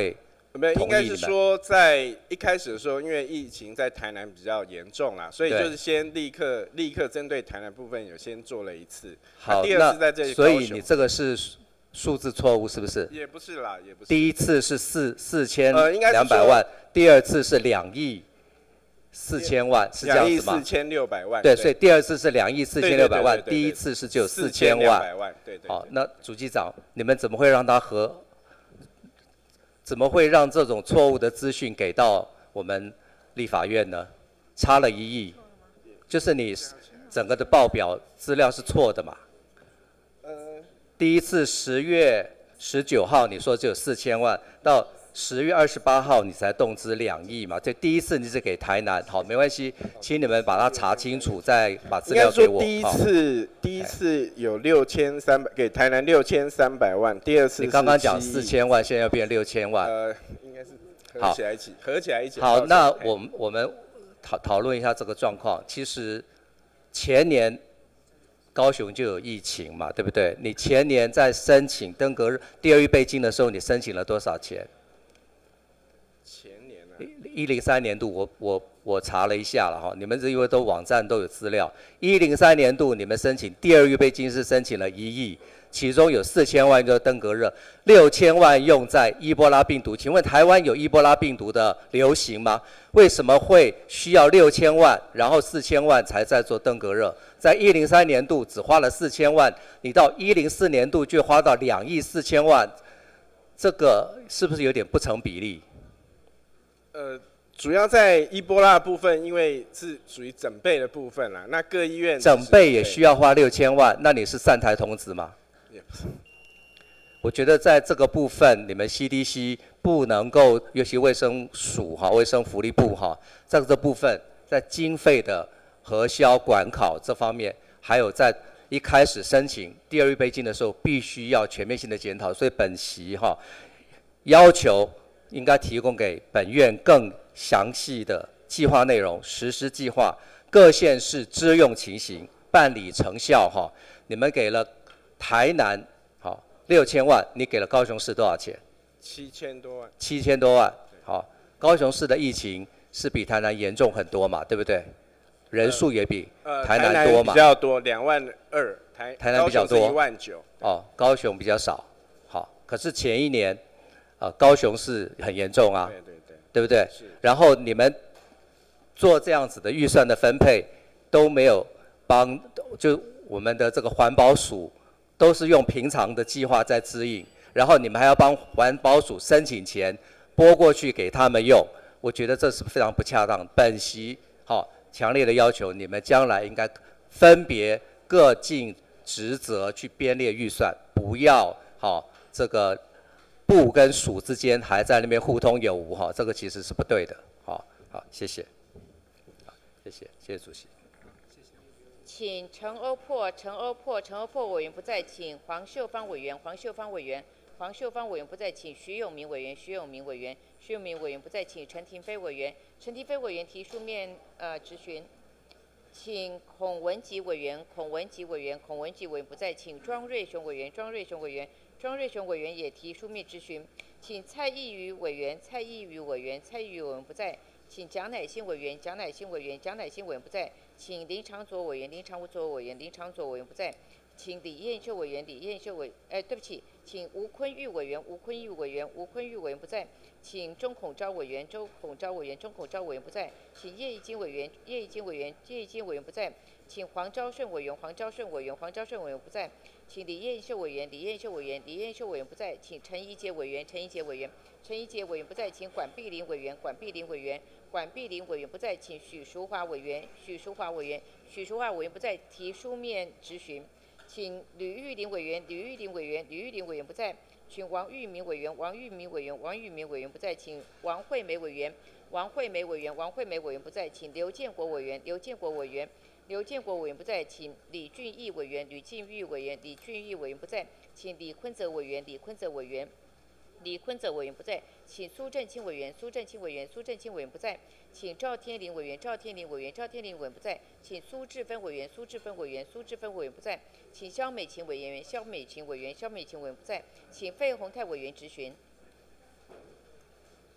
没有，应该是同意你们？ 说在一开始的时候，因为疫情在台南比较严重啦，所以对就是先立刻立刻针对台南部分有先做了一次。 好， 第二次在这里那所以高雄你这个是数字错误是不是？ 也不是啦，也不是。 第一次是四四千呃应该是说两百万，第二次是两亿四千万，是这样子吗？ 两亿四千六百万。 对，所以第二次是两亿四千六百万， 对对对对对第一次是只有四四千千两百万。 万，对对。 好，那主机长，你们怎么会让他和？怎么会让这种错误的资讯给到我们立法院呢？差了一亿，就是你整个的报表资料是错的嘛？ 呃， 第一次十月十九号你说只有四千万，到十月二十八号你才动资两亿嘛？这第一次你是给台南，好，没关系，请你们把它查清楚，再把资应该料给我。 说第一次第一次有六千三百给台南六千三百万，第二次你刚刚讲是四千万，现在要变六千万。 呃，应该是合好起来一起，合起来一起。 好，那哎我们我们讨讨论一下这个状况。其实前年高雄就有疫情嘛，对不对？你前年在申请登革热第二预备金的时候，你申请了多少钱？ 前年啊， 一零三年度我我我查了一下了哈，你们这因为都网站都有资料。一零三年度你们申请第二预备金是申请了一亿，其中有四千万就是登革热，六千万用在伊波拉病毒。请问台湾有伊波拉病毒的流行吗？为什么会需要六千万，然后四千万才在做登革热？在一零三年度只花了四千万，你到一零四年度就花到两亿四千万，这个是不是有点不成比例？ 呃，主要在伊波拉部分，因为是属于整备的部分啦，那各医院整备也需要花六千万，那你是善财童子吗？ 也不是。 我觉得在这个部分，你们 C D C 不能够，尤其卫生署哈、卫生福利部哈，在这部分在经费的核销管考这方面，还有在一开始申请第二预备金的时候，必须要全面性的检讨。所以本席哈要求应该提供给本院更详细的计划内容、实施计划、各县市支用情形、办理成效哈。你们给了台南好六千万，你给了高雄市多少钱？ 七千多万。 七千多万。好，高雄市的疫情是比台南严重很多嘛，对不对？人数也比呃， 台南多嘛。 比较多，两万二，台台南比较多， 一万九。 哦，高雄比较少。好，可是前一年，呃，高雄市很严重啊， 对对对， 对不对？然后你们做这样子的预算的分配都没有帮，就我们的这个环保署都是用平常的计划在指引，然后你们还要帮环保署申请钱拨过去给他们用，我觉得这是非常不恰当。本席好。强烈的要求，你们将来应该分别各尽职责去编列预算，不要好这个部跟署之间还在那边互通有无哈，这个其实是不对的。好，好，谢谢，好，谢谢，谢谢主席。 请陈欧珀、陈欧珀、陈欧珀委员不在，请黄秀芳委员、黄秀芳委员、黄秀芳委员不在，请徐永明委员、徐永明委员、徐永明委员不在，请陈廷飞委员、陈廷飞委员提书面呃质询。请孔文吉委员、孔文吉委员、孔文吉委员不在，请庄瑞雄委员、庄瑞雄委员、庄瑞雄委员也提书面质询。请蔡义瑜委员、蔡义瑜委员、蔡义瑜委员不在，请蒋乃馨委员、蒋乃馨委员、蒋乃馨委员不在，请林长佐委员、林长佐委员、林长佐委员不在，请李彦秀委员、李彦秀委，哎，对不起，请吴坤玉委员、吴坤玉委员、吴坤玉委员不在，请钟孔昭委员、钟孔昭委员、钟孔昭委员不在，请叶义金委员、叶义金委员、叶义金委员不在，请黄昭顺委员、黄昭顺委员、黄昭顺委员不在，请李彦秀委员、李彦秀委员、李彦秀委员不在，请陈怡杰委员、陈怡杰委员、陈怡杰委员不在，请管碧玲委员、管碧玲委员、管碧玲委员不在，请许淑华委员、许淑华委员、许淑华委员不在，提书面质询。请吕玉玲委员、吕玉玲委员、吕玉玲委员不在，请王玉明委员、王玉明委员、王玉明委员不在，请王惠美委员、王惠美委员、王惠美委员不在，请刘建国委员、刘建国委员、刘建国委员不在，请李俊义委员、吕俊义委员、李俊义委员不在，请李坤泽委员、李坤泽委员。李坤泽委员不在，请苏正清委员、苏正清委员、苏正清委员不在，请赵天麟委员、赵天麟委员、赵天麟委员不在，请苏志芬委员、苏志芬委员、苏志芬委员不在，请肖美琴委员、肖美琴委员、肖美琴委员不在，请费鸿泰委员质询。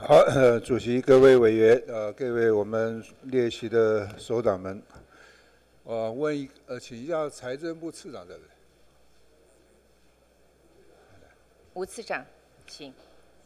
好，呃，主席、各位委员、呃，各位我们列席的首长们，我问一，呃，请一下财政部次长在这里。 吴次长，请。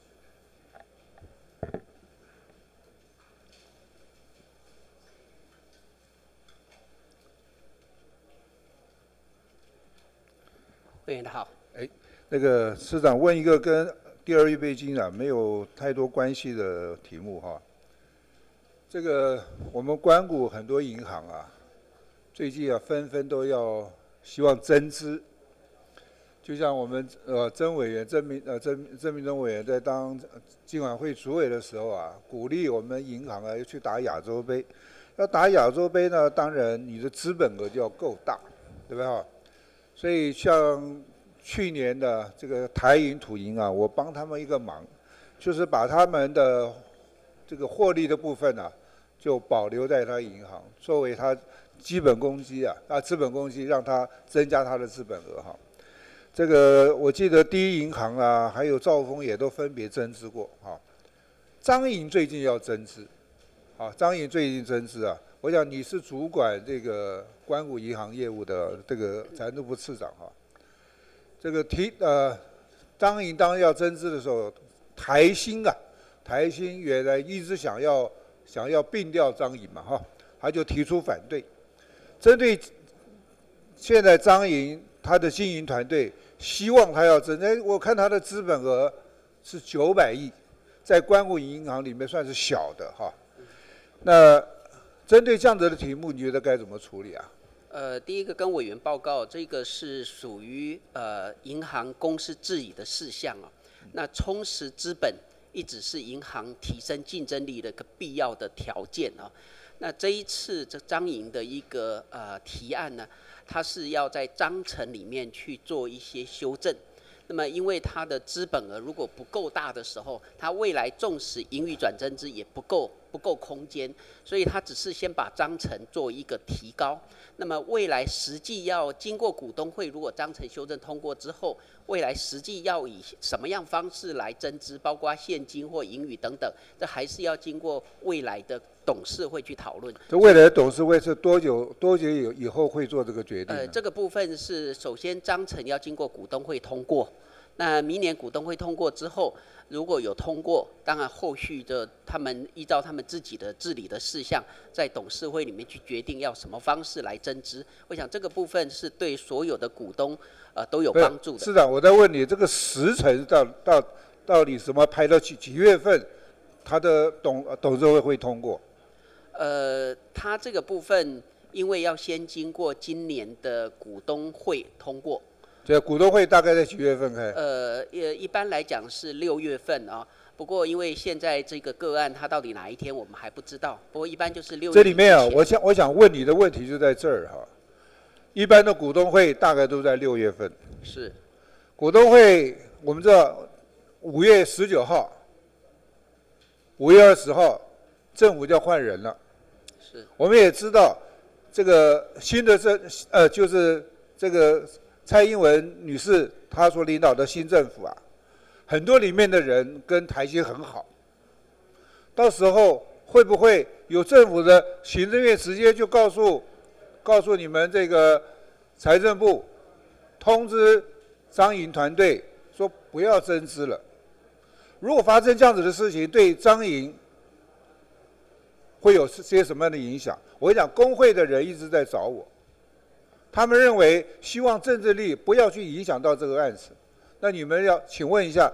委员好。 哎，那个市长问一个跟第二预备金啊没有太多关系的题目哈。这个我们关谷很多银行啊，最近啊纷纷都要希望增资。就像我们呃曾委员曾明呃曾曾明忠委员在当金管会主委的时候啊，鼓励我们银行啊要去打亚洲杯。要打亚洲杯呢，当然你的资本额就要够大，对不对哈？所以像去年的这个台银、土银啊，我帮他们一个忙，就是把他们的这个获利的部分啊，就保留在他银行，作为他基本公积啊，啊资本公积，让他增加他的资本额哈。这个我记得第一银行啊，还有兆丰也都分别增资过哈。彰银最近要增资，啊，彰银最近增资啊，我想你是主管这个关谷银行业务的这个财政部次长哈。这个提呃，彰银当要增资的时候，台新啊，台新原来一直想要想要并掉彰银嘛哈，他就提出反对。针对现在彰银他的经营团队希望他要增，哎，我看他的资本额是九百亿，在关谷银行里面算是小的哈。那针对这样子的题目，你觉得该怎么处理啊？ 呃，第一个跟委员报告，这个是属于呃银行公司治理的事项啊。那充实资本一直是银行提升竞争力的一个必要的条件啊。那这一次这彰银的一个呃提案呢，它是要在章程里面去做一些修正。那么，因为它的资本额如果不够大的时候，它未来纵使盈余转增资也不够不够空间，所以它只是先把章程做一个提高。那么未来实际要经过股东会，如果章程修正通过之后，未来实际要以什么样方式来增资，包括现金或盈余等等，这还是要经过未来的董事会去讨论。 这未来的董事会是多久多久以以后会做这个决定呢？ 呃，这个部分是首先章程要经过股东会通过。那明年股东会通过之后，如果有通过，当然后续的他们依照他们自己的治理的事项，在董事会里面去决定要什么方式来增资。我想这个部分是对所有的股东呃都有帮助的。 市长，我在问你，这个时程到到到底什么排到几几月份，他的董董事会会通过？ 呃，他这个部分因为要先经过今年的股东会通过。 这股东会大概在几月份开？ 呃，呃，一般来讲是六月份啊。不过因为现在这个个案它到底哪一天我们还不知道。不过一般就是六月。 这里面啊，我想我想问你的问题就在这儿哈。一般的股东会大概都在六月份。 是。 股东会我们知道五月十九号、五月二十号，政府就要换人了。 是。 我们也知道这个新的政呃就是这个。蔡英文女士她所领导的新政府啊，很多里面的人跟台新很好。到时候会不会有政府的行政院直接就告诉告诉你们这个财政部，通知彰银团队说不要增资了？如果发生这样子的事情，对彰银会有些什么样的影响？我讲工会的人一直在找我。他们认为希望政治力不要去影响到这个案子，那你们要请问一下，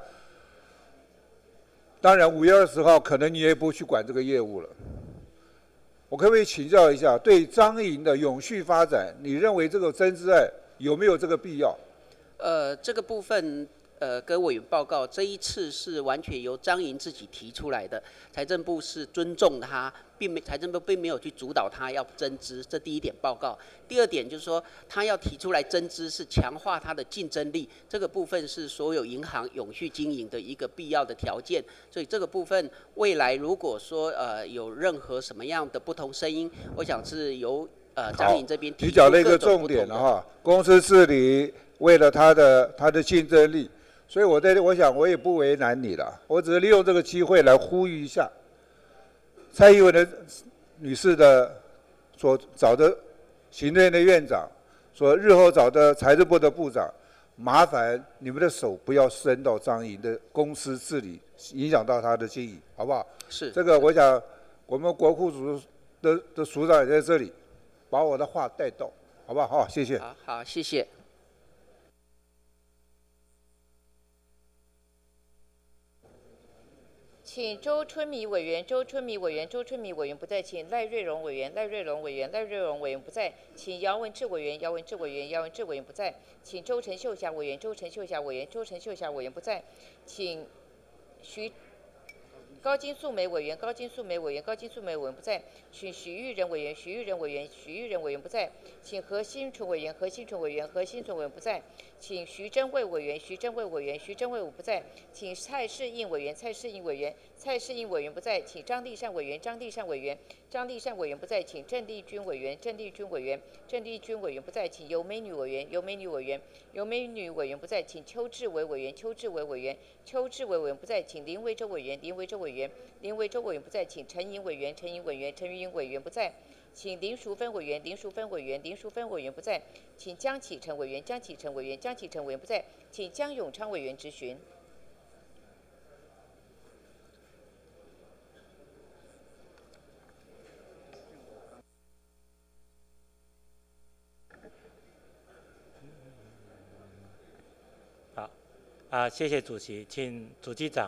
当然五月二十号可能你也不去管这个业务了。我可不可以请教一下，对彰银的永续发展，你认为这个增资案有没有这个必要？ 呃，这个部分。呃，跟委员报告，这一次是完全由彰银自己提出来的，财政部是尊重他，并没财政部并没有去主导他要增资，这第一点报告。第二点就是说，他要提出来增资是强化它的竞争力，这个部分是所有银行永续经营的一个必要的条件。所以这个部分未来如果说呃有任何什么样的不同声音，我想是由呃彰银这边提出各种不同的。 你讲了一个重点了哈，公司治理为了它的它的竞争力。 所以我在我想我也不为难你了，我只是利用这个机会来呼吁一下，蔡英文的女士的所找的行政院的院长，所日后找的财政部的部长，麻烦你们的手不要伸到张营的公司治理，影响到他的经营，好不好？ 是。 这个我想我们国库署的的署长也在这里，把我的话带到，好不好？好，谢谢。 好，好，谢谢。 请周春米委员，周春米委员，周春米委员不在，请赖瑞荣委员，赖瑞荣委员，赖瑞荣委员不在，请姚文智委员，姚文智委员，姚文智委员不在，请周陈秀霞委员，周陈秀霞委员，周陈秀霞委员不在，请徐高金素梅委员，高金素梅委员，高金素梅委员不在，请徐玉仁委员，徐玉仁委员，徐玉仁委员不在，请何新纯委员，何新纯委员，何新纯委员不在，请徐珍惠委员，徐珍惠委员，徐珍惠不在，请蔡世应委员，蔡世应委员，蔡世应委员不在，请张立善委员，张立善委员，张立善委员不在，请郑丽君委员，郑丽君委员，郑丽君委员不在，请尤美女委员，尤美女委员，尤美女委员不在，请邱志伟委员，邱志伟委员，邱志伟委员不在，请林维洲委员，林维洲委员，林维洲委员不在，请陈颖委员，陈颖委员，陈颖委员不在。请林淑芬委员，林淑芬委员，林淑芬委员不在，请江启臣委员，江启臣委员，江启臣委员不在，请江永昌委员质询。 好，啊，谢谢主席，请主机长。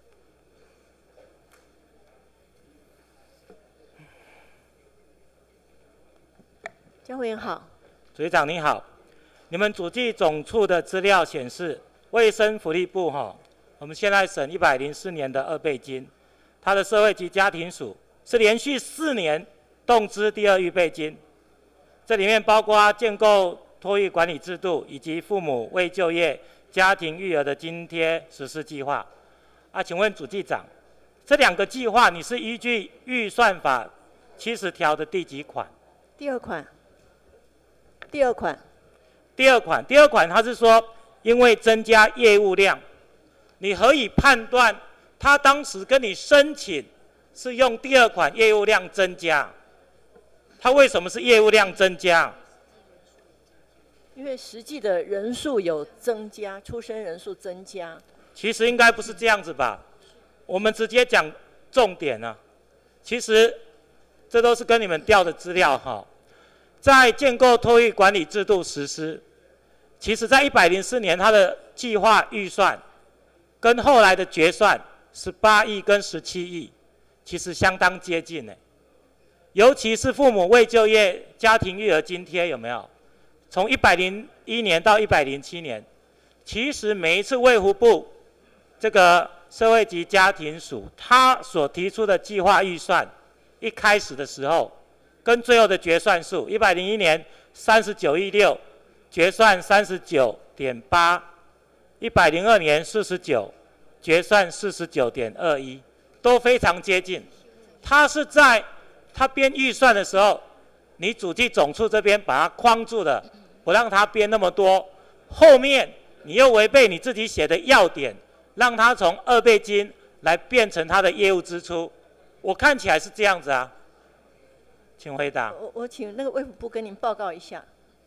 江委员好， 主席长您好，你们主计总处的资料显示，卫生福利部哈，我们现在审一百零四年的二倍金，它的社会及家庭署是连续四年动支第二预备金，这里面包括建构托育管理制度以及父母未就业家庭育儿的津贴实施计划。啊，请问主计长，这两个计划你是依据预算法七十条的第几款？ 第二款。第二款， 第二款，第二款，它是说因为增加业务量，你何以判断他当时跟你申请是用第二款业务量增加？他为什么是业务量增加？ 因为实际的人数有增加，出生人数增加。 其实应该不是这样子吧？我们直接讲重点啊。其实这都是跟你们调的资料哈。在建构托育管理制度实施，其实在一百零四年它的计划预算跟后来的决算十八亿跟十七亿，其实相当接近呢。尤其是父母未就业家庭育儿津贴有没有？从一百零一年到一百零七年，其实每一次卫福部这个社会及家庭署他所提出的计划预算，一开始的时候。跟最后的决算数，一百零一年三十九亿六，决算三十九点八，一百零二年四十九，决算四十九点二一，都非常接近。它是在它编预算的时候，你主计总处这边把它框住了，不让它编那么多，后面你又违背你自己写的要点，让它从二倍金来变成它的业务支出，我看起来是这样子啊。请回答。 我我请那个卫福部跟您报告一下。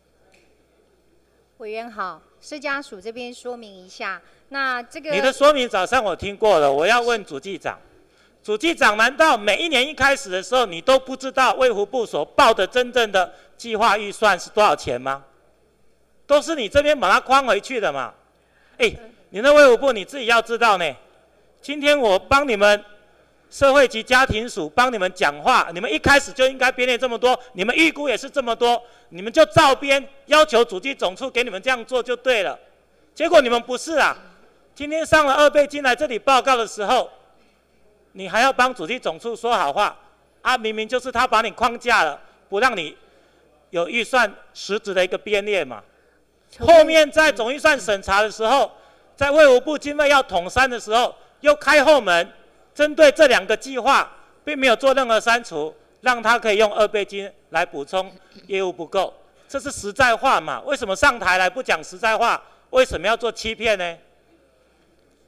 委员好，社家署这边说明一下，那这个你的说明早上我听过了，我要问主计长。主计长，难道每一年一开始的时候，你都不知道卫福部所报的真正的计划预算是多少钱吗？都是你这边把它框回去的嘛？哎，你的卫福部你自己要知道呢。今天我帮你们。社会及家庭署帮你们讲话，你们一开始就应该编列这么多，你们预估也是这么多，你们就照编，要求主计总处给你们这样做就对了。结果你们不是啊，今天上了二倍金来这里报告的时候，你还要帮主计总处说好话啊！明明就是他把你框架了，不让你有预算实质的一个编列嘛。后面在总预算审查的时候，在卫福部经费要统删的时候，又开后门。针对这两个计划，并没有做任何删除，让他可以用二倍金来补充业务不够，这是实在话嘛？为什么上台来不讲实在话？为什么要做欺骗呢？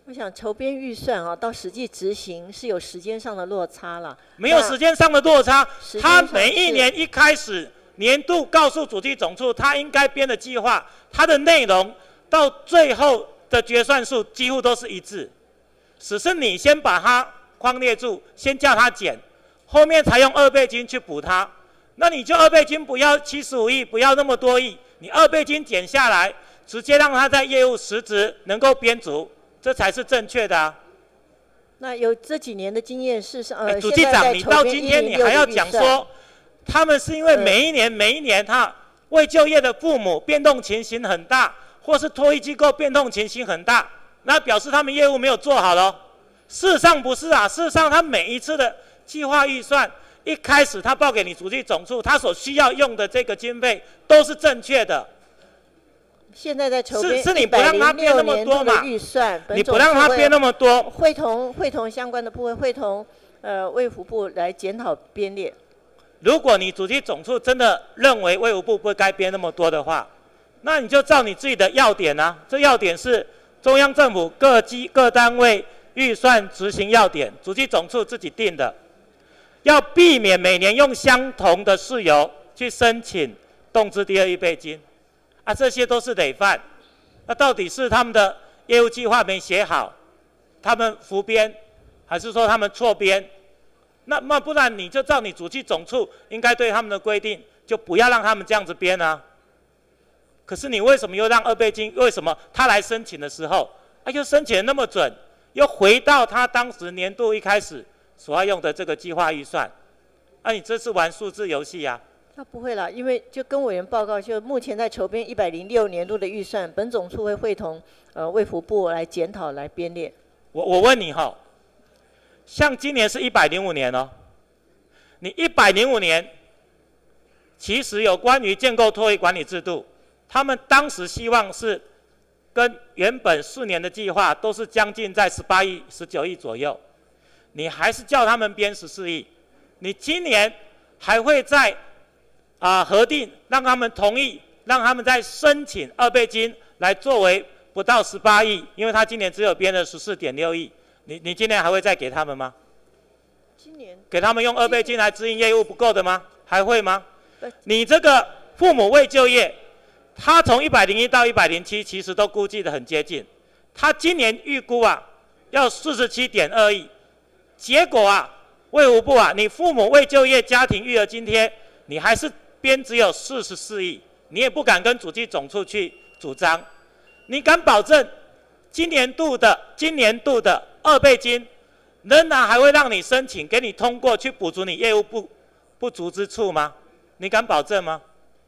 我想筹编预算啊，到实际执行是有时间上的落差了。 没有时间上的落差，他每一年一开始年度告诉主计总处，他应该编的计划，它的内容到最后的决算数几乎都是一致，只是你先把它框列住，先叫他减，后面才用二倍金去补它。那你就二倍金不要七十五亿，不要那么多亿，你二倍金减下来，直接让他在业务实质能够编足，这才是正确的啊。 那有这几年的经验，事实上，呃， 主计长，你到今天你还要讲说，他们是因为每一年、呃、每一年他未就业的父母变动情形很大，或是托育机构变动情形很大，那表示他们业务没有做好咯。事实上不是啊，事实上他每一次的计划预算。一开始他报给你主计总处，他所需要用的这个经费都是正确的。 现在在筹编是是你不让他编那么多嘛？ 预算， 你不让他编那么多， 会同会同相关的部会，会同呃卫福部来检讨编列。 如果你主计总处真的认为卫福部不该编那么多的话，那你就照你自己的要点啊，这要点是中央政府各机各单位预算执行要点，主计总处自己定的。要避免每年用相同的事由去申请动支第二预备金，啊，这些都是累犯。那到底是他们的业务计划没写好，他们浮编，还是说他们错编？那那不然你就照你主计总处应该对他们的规定，就不要让他们这样子编啊。可是你为什么又让二倍金？为什么他来申请的时候，啊，又申请得那么准，又回到他当时年度一开始所要用的这个计划预算，啊，你这是玩数字游戏呀？ 那不会啦，因为就跟委员报告，就目前在筹编一百零六年度的预算，本总处会会同呃卫福部来检讨来编列。 我我问你哈，像今年是一百零五年哦，你一百零五年，其实有关于建构托育管理制度，他们当时希望是跟原本四年的计划都是将近在十八亿、十九亿左右。你还是叫他们编十四亿，你今年还会再啊、呃、核定，让他们同意，让他们再申请二倍金来作为不到十八亿，因为他今年只有编了十四点六亿，你你今年还会再给他们吗？ 今年给他们用二倍金来支应业务不够的吗？还会吗？你这个父母未就业，他从一百零一到一百零七其实都估计的很接近，他今年预估啊要四十七点二亿。结果啊，卫福部啊，你父母未就业家庭育儿津贴，你还是编只有四十四亿，你也不敢跟主计总处去主张，你敢保证今年度的今年度的二倍金，仍然还会让你申请给你通过去补足你业务不不足之处吗？你敢保证吗？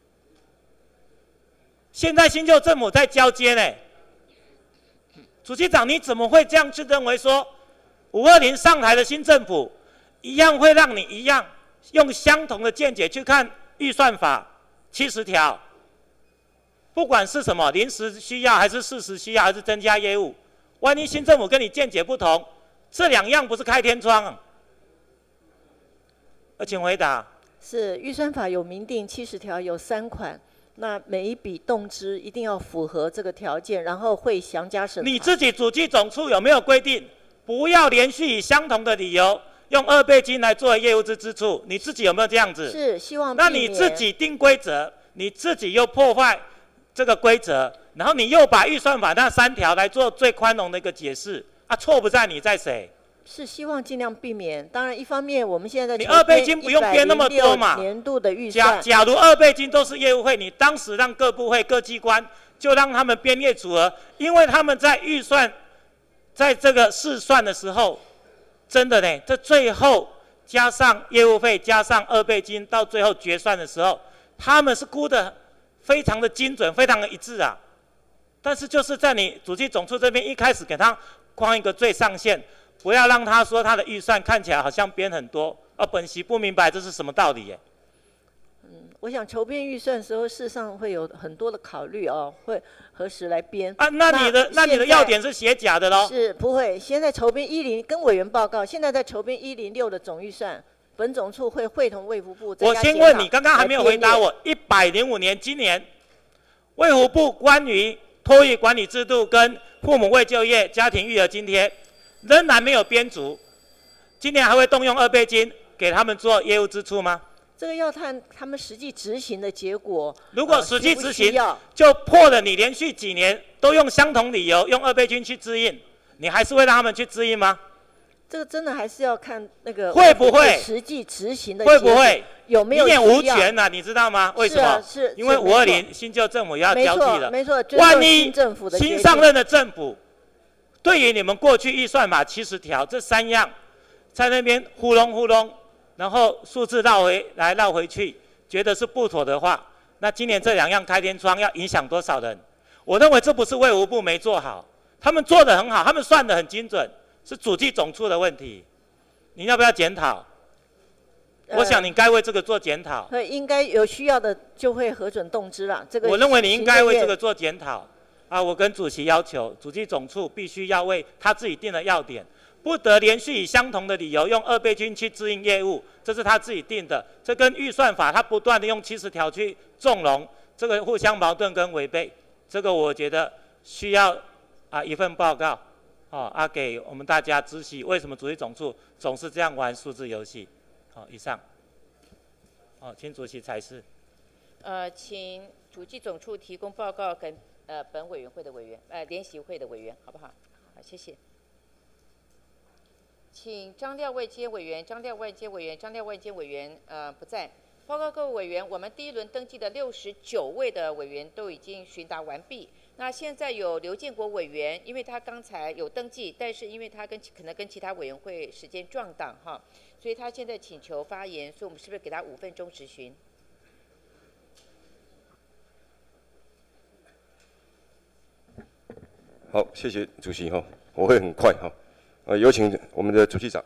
现在新旧政府在交接呢，主计长你怎么会这样去认为说？五二零上台的新政府，一样会让你一样用相同的见解去看预算法七十条，不管是什么临时需要还是事实需要还是增加业务，万一新政府跟你见解不同，这两样不是开天窗啊？呃，请回答。 是预算法有明定七十条有三款，那每一笔动支一定要符合这个条件，然后会详加审查。 你自己主计总处有没有规定？不要连续以相同的理由用二倍金来作为业务之支出，你自己有没有这样子？ 是希望。 那你自己定规则，你自己又破坏这个规则，然后你又把预算法那三条来做最宽容的一个解释，啊，错不在你，在谁？ 是希望尽量避免。当然，一方面我们现在在你二倍金不用编那么多嘛。 年度的预算。 假假如二倍金都是业务费，你当时让各部会、各机关就让他们编列组合，因为他们在预算。在这个试算的时候，真的呢，这最后加上业务费，加上二倍金，到最后决算的时候，他们是估的非常的精准，非常的一致啊。但是就是在你主计总处这边一开始给他框一个最上限，不要让他说他的预算看起来好像编很多，而本席不明白这是什么道理耶。 嗯，我想筹编预算的时候，事实上会有很多的考虑哦，会何时来编啊？那你的 那, 那你的要点是写假的喽？ 是不会。现在筹编一零跟委员报告，现在在筹编一零六的总预算，本总处会会同卫福部。 我先问你，刚刚还没有回答我，一百零五年今年卫福部关于托育管理制度跟父母未就业家庭育儿津贴仍然没有编足，今年还会动用二倍金给他们做业务支出吗？ 这个要看他们实际执行的结果。 如果实际执行， 呃、需需就破了你连续几年都用相同理由用二倍金去支应，你还是会让他们去支应吗？ 这个真的还是要看那个会不会实际执行的会不会有没有一念无权啊？你知道吗？为什么？ 是、啊、是， 因为五二零新旧政府也要交替了， 没错， 万一新新上任的政府对于你们过去预算法七十条这三样在那边糊弄糊弄，然后数字绕回来绕回去，觉得是不妥的话，那今年这两样开天窗要影响多少人？我认为这不是卫福部没做好，他们做得很好，他们算得很精准。是主计总处的问题，你要不要检讨？呃、我想你该为这个做检讨。 对，应该有需要的就会核准动支了。这个我认为你应该为这个做检讨。啊，我跟主席要求，主计总处必须要为他自己定的要点，不得连续以相同的理由用二倍金去支应业务，这是他自己定的。这跟预算法他不断的用七十条去纵容，这个互相矛盾跟违背。这个我觉得需要啊一份报告。哦，啊，给我们大家知悉为什么主计总处总是这样玩数字游戏。好、哦，以上。哦，请主席裁示。 呃，请主计总处提供报告给呃本委员会的委员，呃联席会的委员，好不好？好，谢谢。请张廖外接委员，张廖外接委员，张廖外接委员呃不在。报告各位委员，我们第一轮登记的六十九位的委员都已经询答完毕。那现在有刘建国委员，因为他刚才有登记，但是因为他跟可能跟其他委员会时间撞档哈，所以他现在请求发言，所以我们是不是给他五分钟质询？ 好，谢谢主席哈，我会很快哈。呃，有请我们的主席长。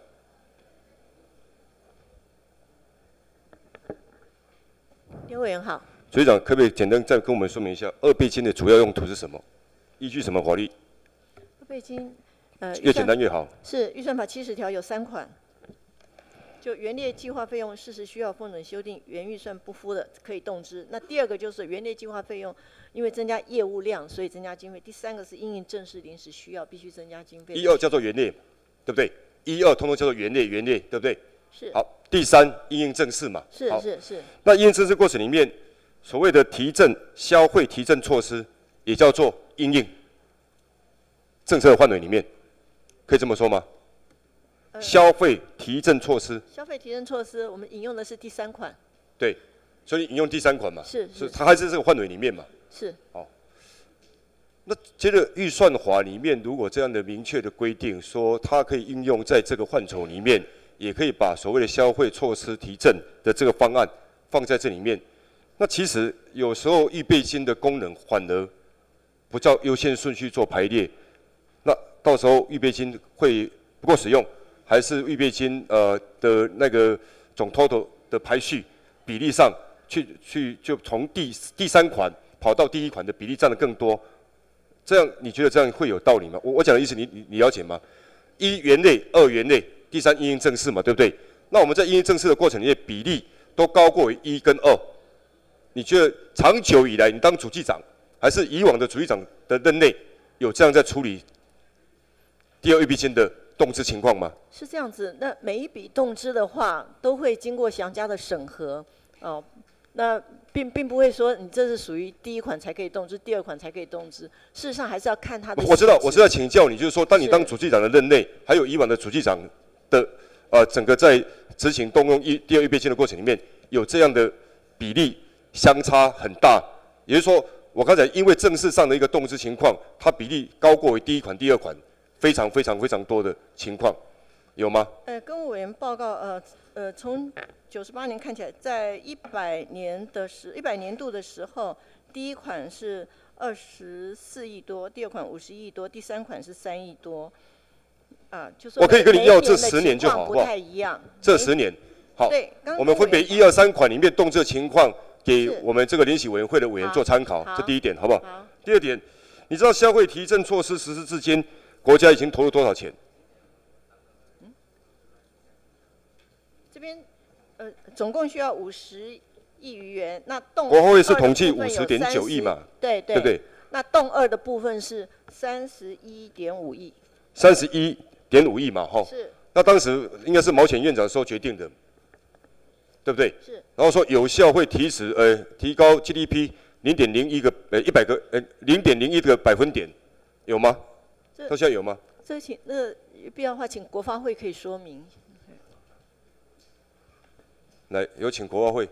刘委员好。 主席长，可不可以简单再跟我们说明一下二倍金的主要用途是什么？依据什么法律？ 二倍金，呃， 越简单越好。 是预算法七十条有三款，就原列计划费用事实需要风险修订，原预算不敷的可以动支。那第二个就是原列计划费用，因为增加业务量，所以增加经费。第三个是因应正式临时需要，必须增加经费。 一二叫做原列，对不对？一二通通叫做原列，原列对不对？ 是。 好，第三因应正式嘛。 是是是。 那因应正式过程里面，所谓的提振消费提振措施，也叫做因应政策的范围里面，可以这么说吗？呃、消费提振措施。 消费提振措施，我们引用的是第三款。 对，所以引用第三款嘛。 是是。 它还是这个范围里面嘛。 是。 哦。那接着预算法里面，如果这样的明确的规定说，它可以应用在这个范畴里面，也可以把所谓的消费措施提振的这个方案放在这里面。那其实有时候预备金的功能反而不照优先顺序做排列，那到时候预备金会不够使用，还是预备金呃的那个总 total 的排序比例上去去就从第第三款跑到第一款的比例占得更多，这样你觉得这样会有道理吗？我我讲的意思你你你了解吗？一原类，二原类，第三因应正式嘛，对不对？那我们在因应正式的过程里面比例都高过于一跟二。你觉得长久以来，你当主计长，还是以往的主计长的任内，有这样在处理第二预备金的动支情况吗？ 是这样子，那每一笔动支的话，都会经过详加的审核，哦，那并并不会说你这是属于第一款才可以动支，第二款才可以动支。事实上还是要看它的。 我知道，我是在请教你，就是说，当你当主计长的任内，还有以往的主计长的呃整个在执行动用一第二预备金的过程里面，有这样的比例。相差很大，也就是说，我刚才因为正式上的一个动支情况，它比例高过于第一款、第二款，非常非常非常多的情况，有吗？ 呃，跟委员报告，呃呃，从九十八年看起来，在一百年的时一百年度的时候，第一款是二十四亿多，第二款五十亿多，第三款是三亿多，啊，就是我可以跟你要这十年就好，好不好？ 不太一样， 这十年，好， 对， 我们分别一二三款里面动支的情况。给我们这个联席委员会的委员做参考，这第一点，好不好？好。第二点，你知道消费提振措施实施至今，国家已经投入多少钱？ 嗯、这边呃，总共需要五十亿余元，那动国会是统计五十点九亿嘛？ 对对， 对不对？ 那动二的部分是三十一点五亿。 三十一点五亿嘛，哈。 是。 那当时应该是毛浅院长说决定的，对不对？ 是。 然后说有效会提使呃提高 G D P 零点零一个呃一百个呃零点零一个百分点，有吗？到现在有吗？ 这请那有必要的话，请国发会可以说明。 来，有请国发会。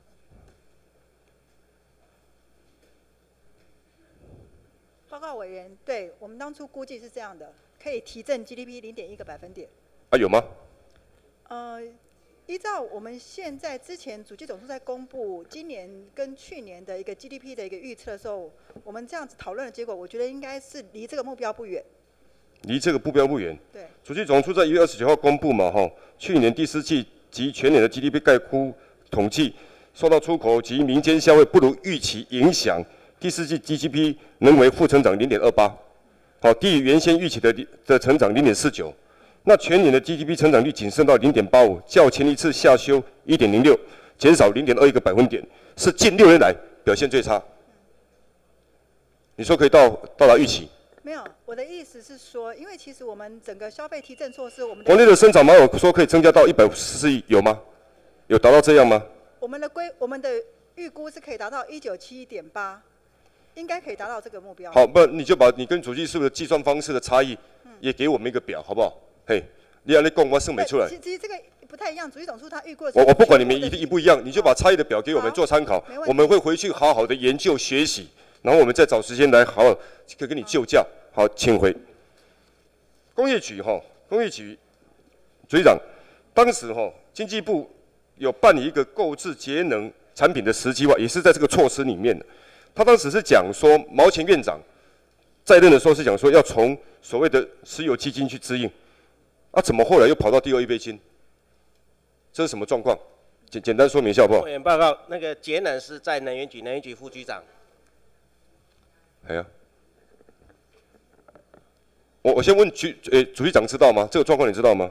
报告委员，对我们当初估计是这样的，可以提振 G D P 零点一个百分点。 啊，有吗？ 呃，依照我们现在之前主计总处在公布今年跟去年的一个 G D P 的一个预测的时候，我们这样子讨论的结果，我觉得应该是离这个目标不远。 离这个目标不远。 对。 主计总处在一月二十九号公布嘛，哈，去年第四季及全年的 G D P 概估统计，受到出口及民间消费不如预期影响。第四季 G D P 能为负成长 零点二八， 好，低于原先预期的的成长 零点四九。那全年的 G D P 成长率仅剩到 零点八五， 较前一次下修 一点零六， 减少 零点二一个百分点，是近六年来表现最差。你说可以到到达预期？ 没有，我的意思是说，因为其实我们整个消费提振措施，我们国内的生产毛有说可以增加到一百五十四亿，有吗？有达到这样吗？ 我们的规我们的预估是可以达到一九七一点八。应该可以达到这个目标。 好，不，你就把你跟主计处的计算方式的差异，也给我们一个表，好不好？嘿，你按你讲，我算没出来。 其实这个不太一样，主计总处它预估。 我我不管你们一一不一样，你就把差异的表给我们做参考，我们会回去好好的研究学习，然后我们再找时间来好好可以跟你就教。好，请回。工业局哈，工业局局长，当时哈经济部有办理一个购置节能产品的时机化，也是在这个措施里面的。他当时是讲说，毛前院长在任的时候是讲说要从所谓的石油基金去支应，啊，怎么后来又跑到第二预备金？这是什么状况？简简单说明一下好不好？ 委员报告，那个节能是在能源局，能源局副局长。 哎呀，我我先问局呃主席长知道吗？这个状况你知道吗？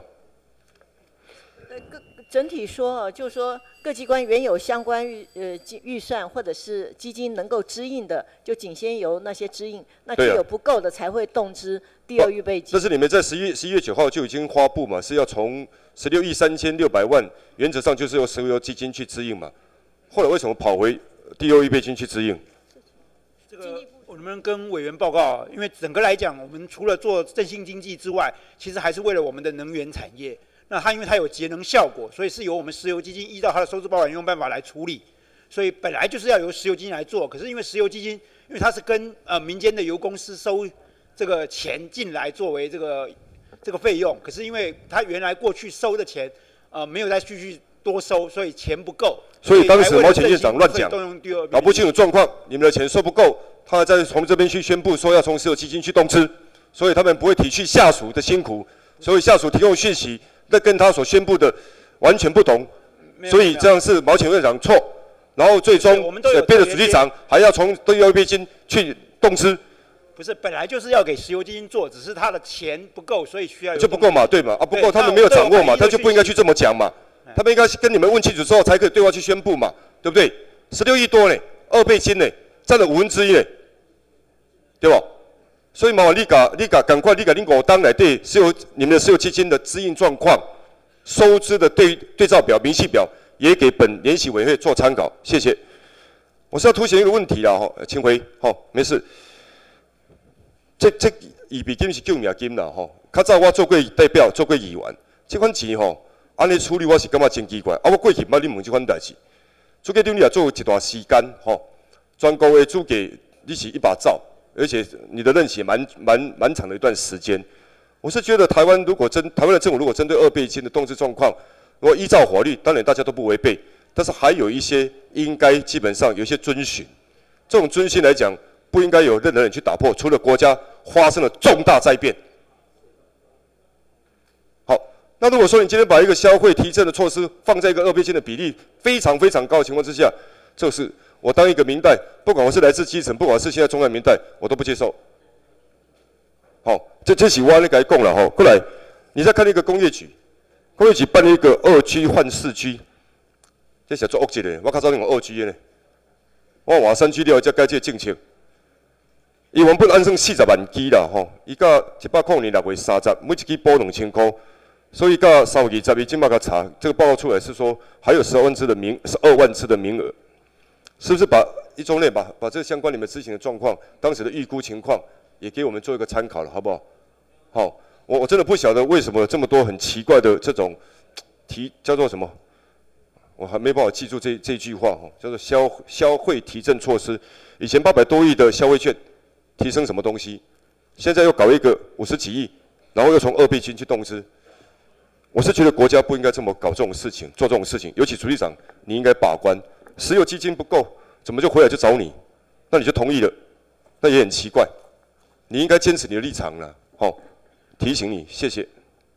整体说啊，就是说各机关原有相关预呃预算或者是基金能够支应的，就仅先由那些支应，那只有不够的才会动支第二预备金。 这是你们在十一十一月九号就已经发布嘛，是要从十六亿三千六百万，原则上就是由石油基金去支应嘛。后来为什么跑回第二预备金去支应？ 这个我们跟委员报告，因为整个来讲，我们除了做振兴经济之外，其实还是为了我们的能源产业。那它因为它有节能效果，所以是由我们石油基金依照它的收支保管用办法来处理。所以本来就是要由石油基金来做，可是因为石油基金，因为它是跟呃民间的油公司收这个钱进来作为这个这个费用，可是因为它原来过去收的钱呃没有再继续多收，所以钱不够。 所以当时毛前院长乱讲，搞不清楚状况，你们的钱收不够，他再从这边去宣布说要从石油基金去动支，所以他们不会体恤下属的辛苦，所以下属提供讯息。那跟他所宣布的完全不同，所以这样是毛前院长错，然后最终变的主席长还要从第二预备金去动支。 不是，本来就是要给石油基金做，只是他的钱不够，所以需要有就不够嘛，对嘛？啊，不够他们没有掌握嘛，他就不应该去这么讲嘛，他们应该跟你们问清楚之后才可以对外去宣布嘛，对不对？十六亿多呢，二倍金呢，占了五分之一呢，对吧？所以麻烦你甲你甲赶快你甲恁五档内底石油你们的石油基金的支应状况、收支的对对照表、明细表，也给本联席委员会做参考。谢谢。我是要凸显一个问题啦，吼，请回，吼，没事。这这预备金是救命金啦，吼。较早我做过代表，做过议员，这款钱吼，安尼处理我是感觉真奇怪。啊，我过去捌你问这款代志，主计长你也做一段时间，吼，全国的主计你是一把罩。而且你的任期蛮蛮蛮长的一段时间，我是觉得台湾如果针台湾的政府如果针对二倍金的动支状况，如果依照法律，当然大家都不违背，但是还有一些应该基本上有一些遵循，这种遵循来讲，不应该有任何人去打破，除了国家发生了重大灾变。好，那如果说你今天把一个消费提振的措施放在一个二倍金的比例非常非常高的情况之下，这是。我当一个民代，不管我是来自基层，不管是现在中央民代，我都不接受。好，这这是我咧该讲了吼。过来，你再看那个工业局，工业局办了一个二 G 换四 G， 这是做恶级的，我较早用二 G 的呢。我换三 G 了才改这个政策。 伊原本按算四十万支啦吼，伊到一百零年六月三十，每一支补两千块，所以到三月二十，伊今麦个查这个报告出来是说还有十二万支的名十二万支的名额，是不是把一周内把把这个相关你们执行的状况、当时的预估情况也给我们做一个参考了，好不好？好，我我真的不晓得为什么有这么多很奇怪的这种提叫做什么，我还没办法记住这这句话哈，叫做消消费提振措施。以前八百多亿的消费券。提升什么东西？现在又搞一个五十几亿，然后又从二倍金去动资。我是觉得国家不应该这么搞这种事情，做这种事情。尤其主席长，你应该把关。石油基金不够，怎么就回来就找你？那你就同意了，那也很奇怪。你应该坚持你的立场了。好、哦，提醒你，谢谢。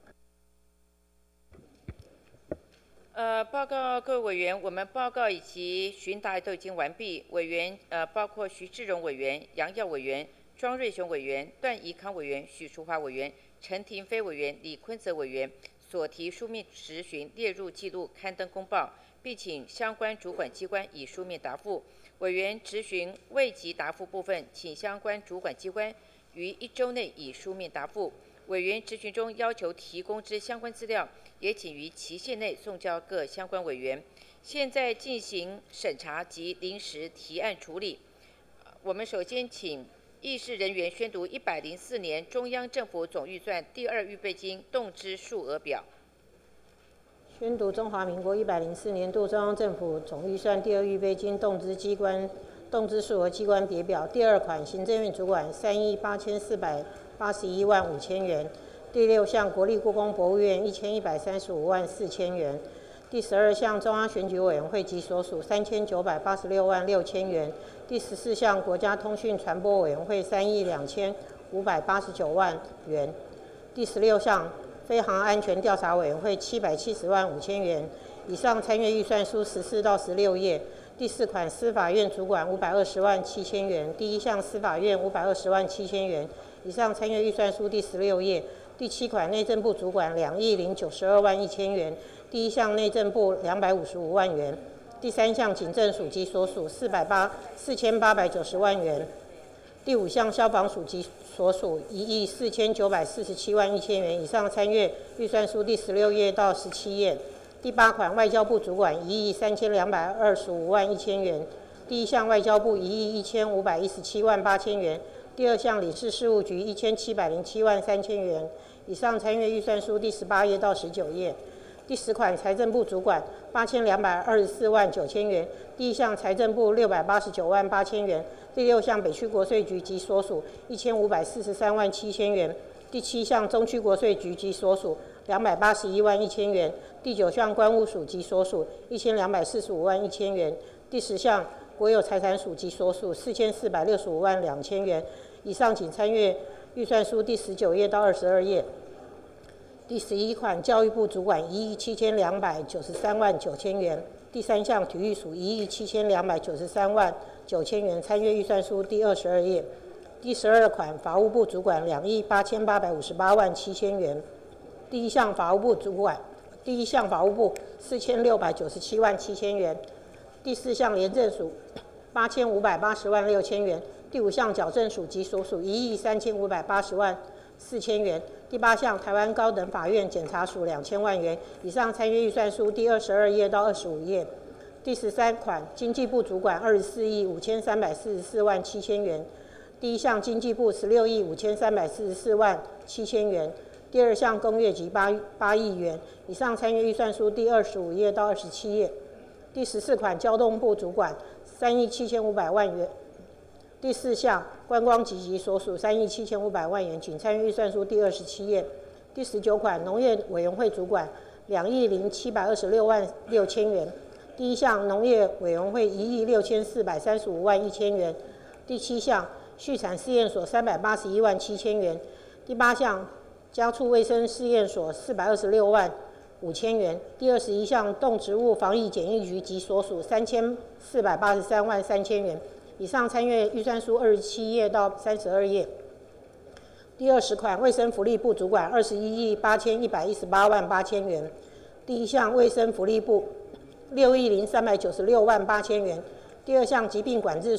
呃，报告各位委员，我们报告以及询答都已经完毕。委员呃，包括徐志荣委员、杨耀委员、庄瑞雄委员、段宜康委员、许淑华委员、陈廷飞委员、李坤泽委员所提书面质询列入记录，刊登公报，并请相关主管机关以书面答复。委员质询未及答复部分，请相关主管机关于一周内以书面答复。委员质询中要求提供之相关资料，也请于期限内送交各相关委员。现在进行审查及临时提案处理。我们首先请议事人员宣读一百零四年中央政府总预算第二预备金动支数额表。 宣读中华民国一百零四年度中央政府总预算第二预备金动支机关动支数额机关别表。第二款，行政院主管三亿八千四百八十一万五千元。第六项，国立故宫博物院一千一百三十五万四千元。第十二项，中央选举委员会及所属三千九百八十六万六千元。第十四项，国家通讯传播委员会三亿两千五百八十九万元。第十六项，飞航安全调查委员会七百七十万五千元。以上参阅预算书十四到十六页。第四款，司法院主管五百二十万七千元。第一项，司法院五百二十万七千元。以上参阅预算书第十六页。第七款，内政部主管两亿零九十二万一千元。第一项，内政部两百五十五万元。第三项，警政署及所属四百八四千八百九十万元。第五项，消防署及所属一亿四千九百四十七万一千元。以上参阅预算书第十六页到十七页。第八款，外交部主管一亿三千两百二十五万一千元。第一项，外交部一亿一千五百一十七万八千元。第二项，领事事务局一千七百零七万三千元。以上参阅预算书第十八页到十九页。第十款，财政部主管八千两百二十四万九千元。第一项，财政部六百八十九万八千元。第六项，北区国税局及所属一千五百四十三万七千元。第七项，中区国税局及所属两百八十一万一千元。第九项，关务署及所属一千两百四十五万一千元。第十项，国有财产署及所属四千四百六十五万两千元。以上请参阅预算书第十九页到二十二页。第十一款，教育部主管一亿七千两百九十三万九千元。第三项，体育署一亿七千两百九十三万九千元。参阅预算书第二十二页。第十二款，法务部主管两亿八千八百五十八万七千元。第一项，法务部主管第一项法务部四千六百九十七万七千元。第四项，廉政署八千五百八十万六千元。第五项，矫正署及所属一亿三千五百八十万四千元。第八项，台湾高等法院检察署两千万元。以上参阅预算书第二十二页到二十五页。第十三款，经济部主管二十四亿五千三百四十四万七千元。第一项，经济部十六亿五千三百四十四万七千元。第二项，工业局八八亿元。以上参阅预算书第二十五页到二十七页。第十四款，交通部主管三亿七千五百万元。第四项，观光局及所属三亿七千五百万元，请参阅预算书第二十七页。第十九款，农业委员会主管两亿零七百二十六万六千元。第一项，农业委员会一亿六千四百三十五万一千元。第七项，畜产试验所三百八十一万七千元。第八项，家畜卫生试验所四百二十六万五千元。第二十一项，动植物防疫检疫局及所属三千四百八十三万三千元。以上参阅预算书二十七页到三十二页。第二十款，卫生福利部主管二十一亿八千一百一十八万八千元。第一项，卫生福利部六亿零三百九十六万八千元。第二项，疾病管制署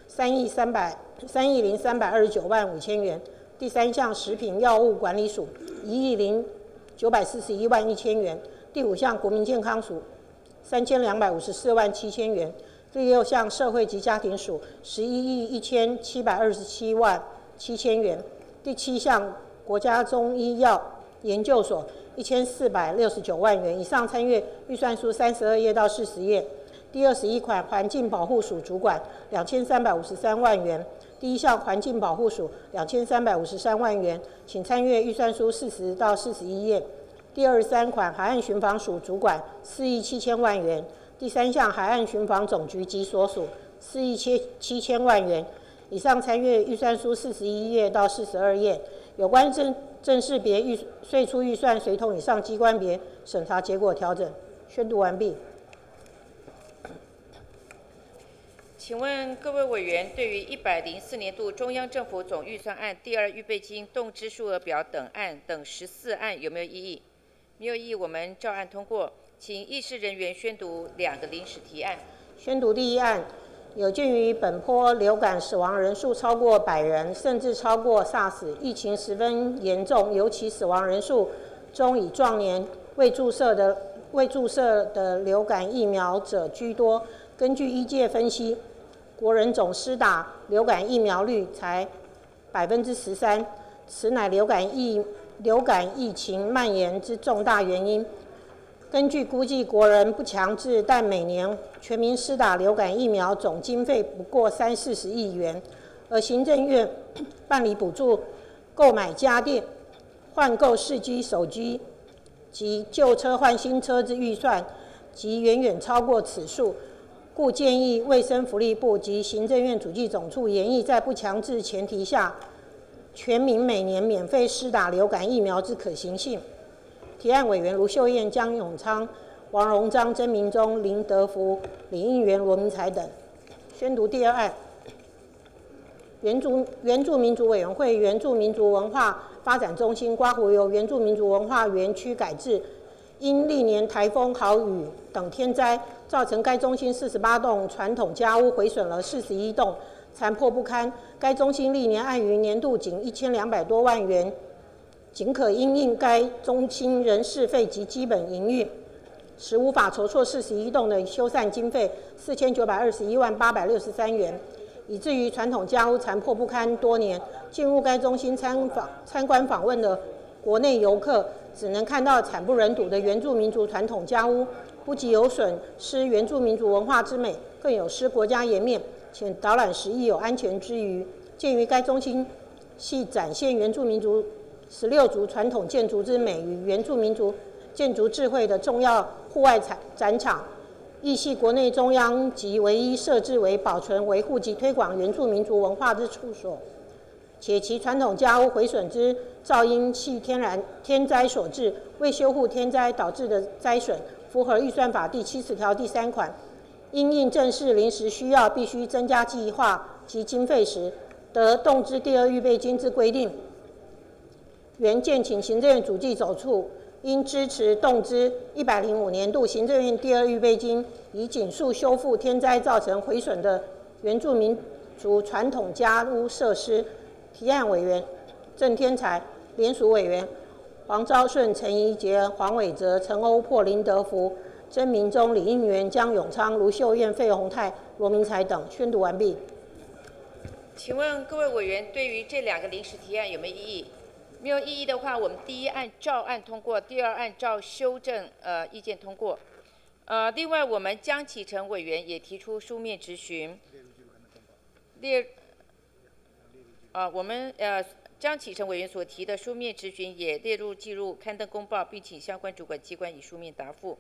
三亿三百三亿零三百二十九万五千元。第三项食品药物管理署一亿零九百四十一万一千元。第五项国民健康署三千两百五十四万七千元。第六项社会及家庭署十一亿一千七百二十七万七千元。第七项国家中医药研究所一千四百六十九万元。以上参阅预算书三十二页到四十页。第二十一款环境保护署主管两千三百五十三万元。第一项环境保护署两千三百五十三万元，请参阅预算书四十到四十一页。第二十三款海岸巡防署主管四亿七千万元。第三项海岸巡防总局及所属四亿七七千万元。以上参阅预算书四十一页到四十二页。有关正正式别预税出预算，随同以上机关别审查结果调整。宣读完毕。 请问各位委员对于一百零四年度中央政府总预算案第二预备金动支数额表等案等十四案有没有异议？没有异议，我们照案通过。请议事人员宣读两个临时提案。 宣读第一案，有鉴于本波流感死亡人数超过百人，甚至超过 SARS， 疫情十分严重，尤其死亡人数中以壮年未注射的未注射的流感疫苗者居多。根据医界分析，国人总施打流感疫苗率才百分之十三，此乃流感疫流感疫情蔓延之重大原因。根据估计，国人不强制，但每年全民施打流感疫苗总经费不过三四十亿元，而行政院办理补助、购买家电、换购四 G 手机及旧车换新车之预算，即远远超过此数。故建议卫生福利部及行政院主计总处研议，在不强制前提下，全民每年免费施打流感疫苗之可行性。提案委员卢秀燕、江永昌、王荣章、曾明忠、林德福、李应元、罗明才等。宣读第二案。原住原住民族委员会原住民族文化发展中心刮胡由原住民族文化园区改制，因历年台风、豪雨等天灾，造成该中心四十八栋传统家屋毁损了四十一栋，残破不堪。该中心历年按于年度仅一千两百多万元，仅可因应该中心人事费及基本营运，使无法筹措四十一栋的修缮经费四千九百二十一万八百六十三元，以至于传统家屋残破不堪多年。进入该中心参访参观访问的国内游客，只能看到惨不忍睹的原住民族传统家屋，不仅有损失原住民族文化之美，更有失国家颜面，且导览时亦有安全之虞。鉴于该中心系展现原住民族十六族传统建筑之美与原住民族建筑智慧的重要户外展场，亦系国内中央及唯一设置为保存、维护及推广原住民族文化之处所，且其传统家屋毁损之噪音系天然天灾所致，为修护天灾导致的灾损，符合预算法第七十条第三款，因应正式临时需要，必须增加计划及经费时，得动支第二预备金之规定。原建请行政院主计总处应支持动支一百零五年度行政院第二预备金，以紧速修复天灾造成毁损的原住民族传统家屋设施。提案委员郑天才，联署委员黄昭顺、陈怡杰、黄伟哲、陈欧珀、林德福、曾明忠、李应元、江永昌、卢秀燕、费鸿泰、罗明才等。宣读完毕。 请问各位委员对于这两个临时提案有没有异议？没有异议的话，我们第一案照案通过，第二案照修正呃意见通过。呃，另外我们江启臣委员也提出书面质询。列啊，我们呃江启臣委员所提的书面质询也列入记录刊登公报，并请相关主管机关以书面答复。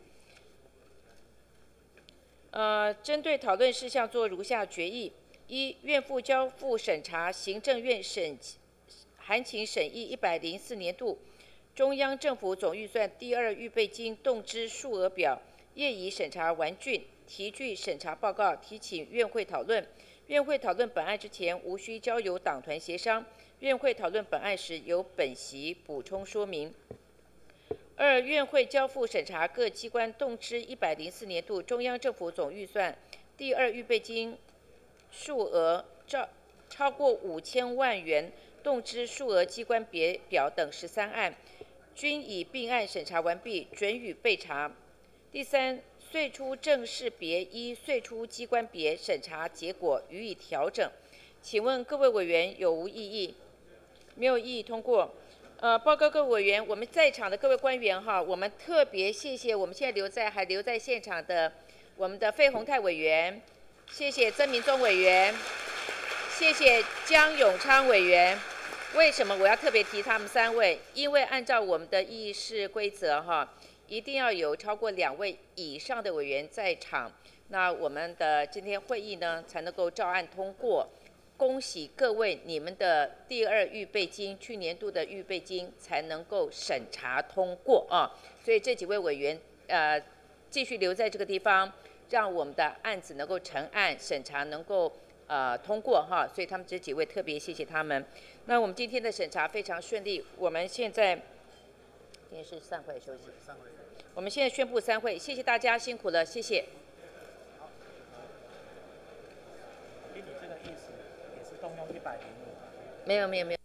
呃，针对讨论事项做如下决议：一、院附交付审查行政院审函请审议一百零四年度中央政府总预算第二预备金动支数额表，业已审查完竣，提具审查报告，提请院会讨论。院会讨论本案之前，无需交由党团协商。院会讨论本案时，由本席补充说明。二、院会交付审查各机关动支一百零四年度中央政府总预算第二预备金数额超超过五千万元动支数额机关别表等十三案，均已并案审查完毕，准予备查。第三，岁出正式别依岁出机关别审查结果予以调整。请问各位委员有无异议？没有异议，通过。呃，报告各位委员，我们在场的各位官员哈，我们特别谢谢我们现在留在还留在现场的我们的费鸿泰委员，谢谢曾明忠委员，谢谢江永昌委员。为什么我要特别提他们三位？因为按照我们的议事规则哈，一定要有超过两位以上的委员在场，那我们的今天会议呢才能够照案通过。恭喜各位，你们的第二预备金，去年度的预备金才能够审查通过啊！所以这几位委员呃继续留在这个地方，让我们的案子能够成案审查能够呃通过哈。所以他们这几位特别谢谢他们。那我们今天的审查非常顺利，我们现在今天是散会休息，散会。我们现在宣布散会，谢谢大家辛苦了，谢谢。 依你这个意思，也是动用一百零五。 没有没有没有。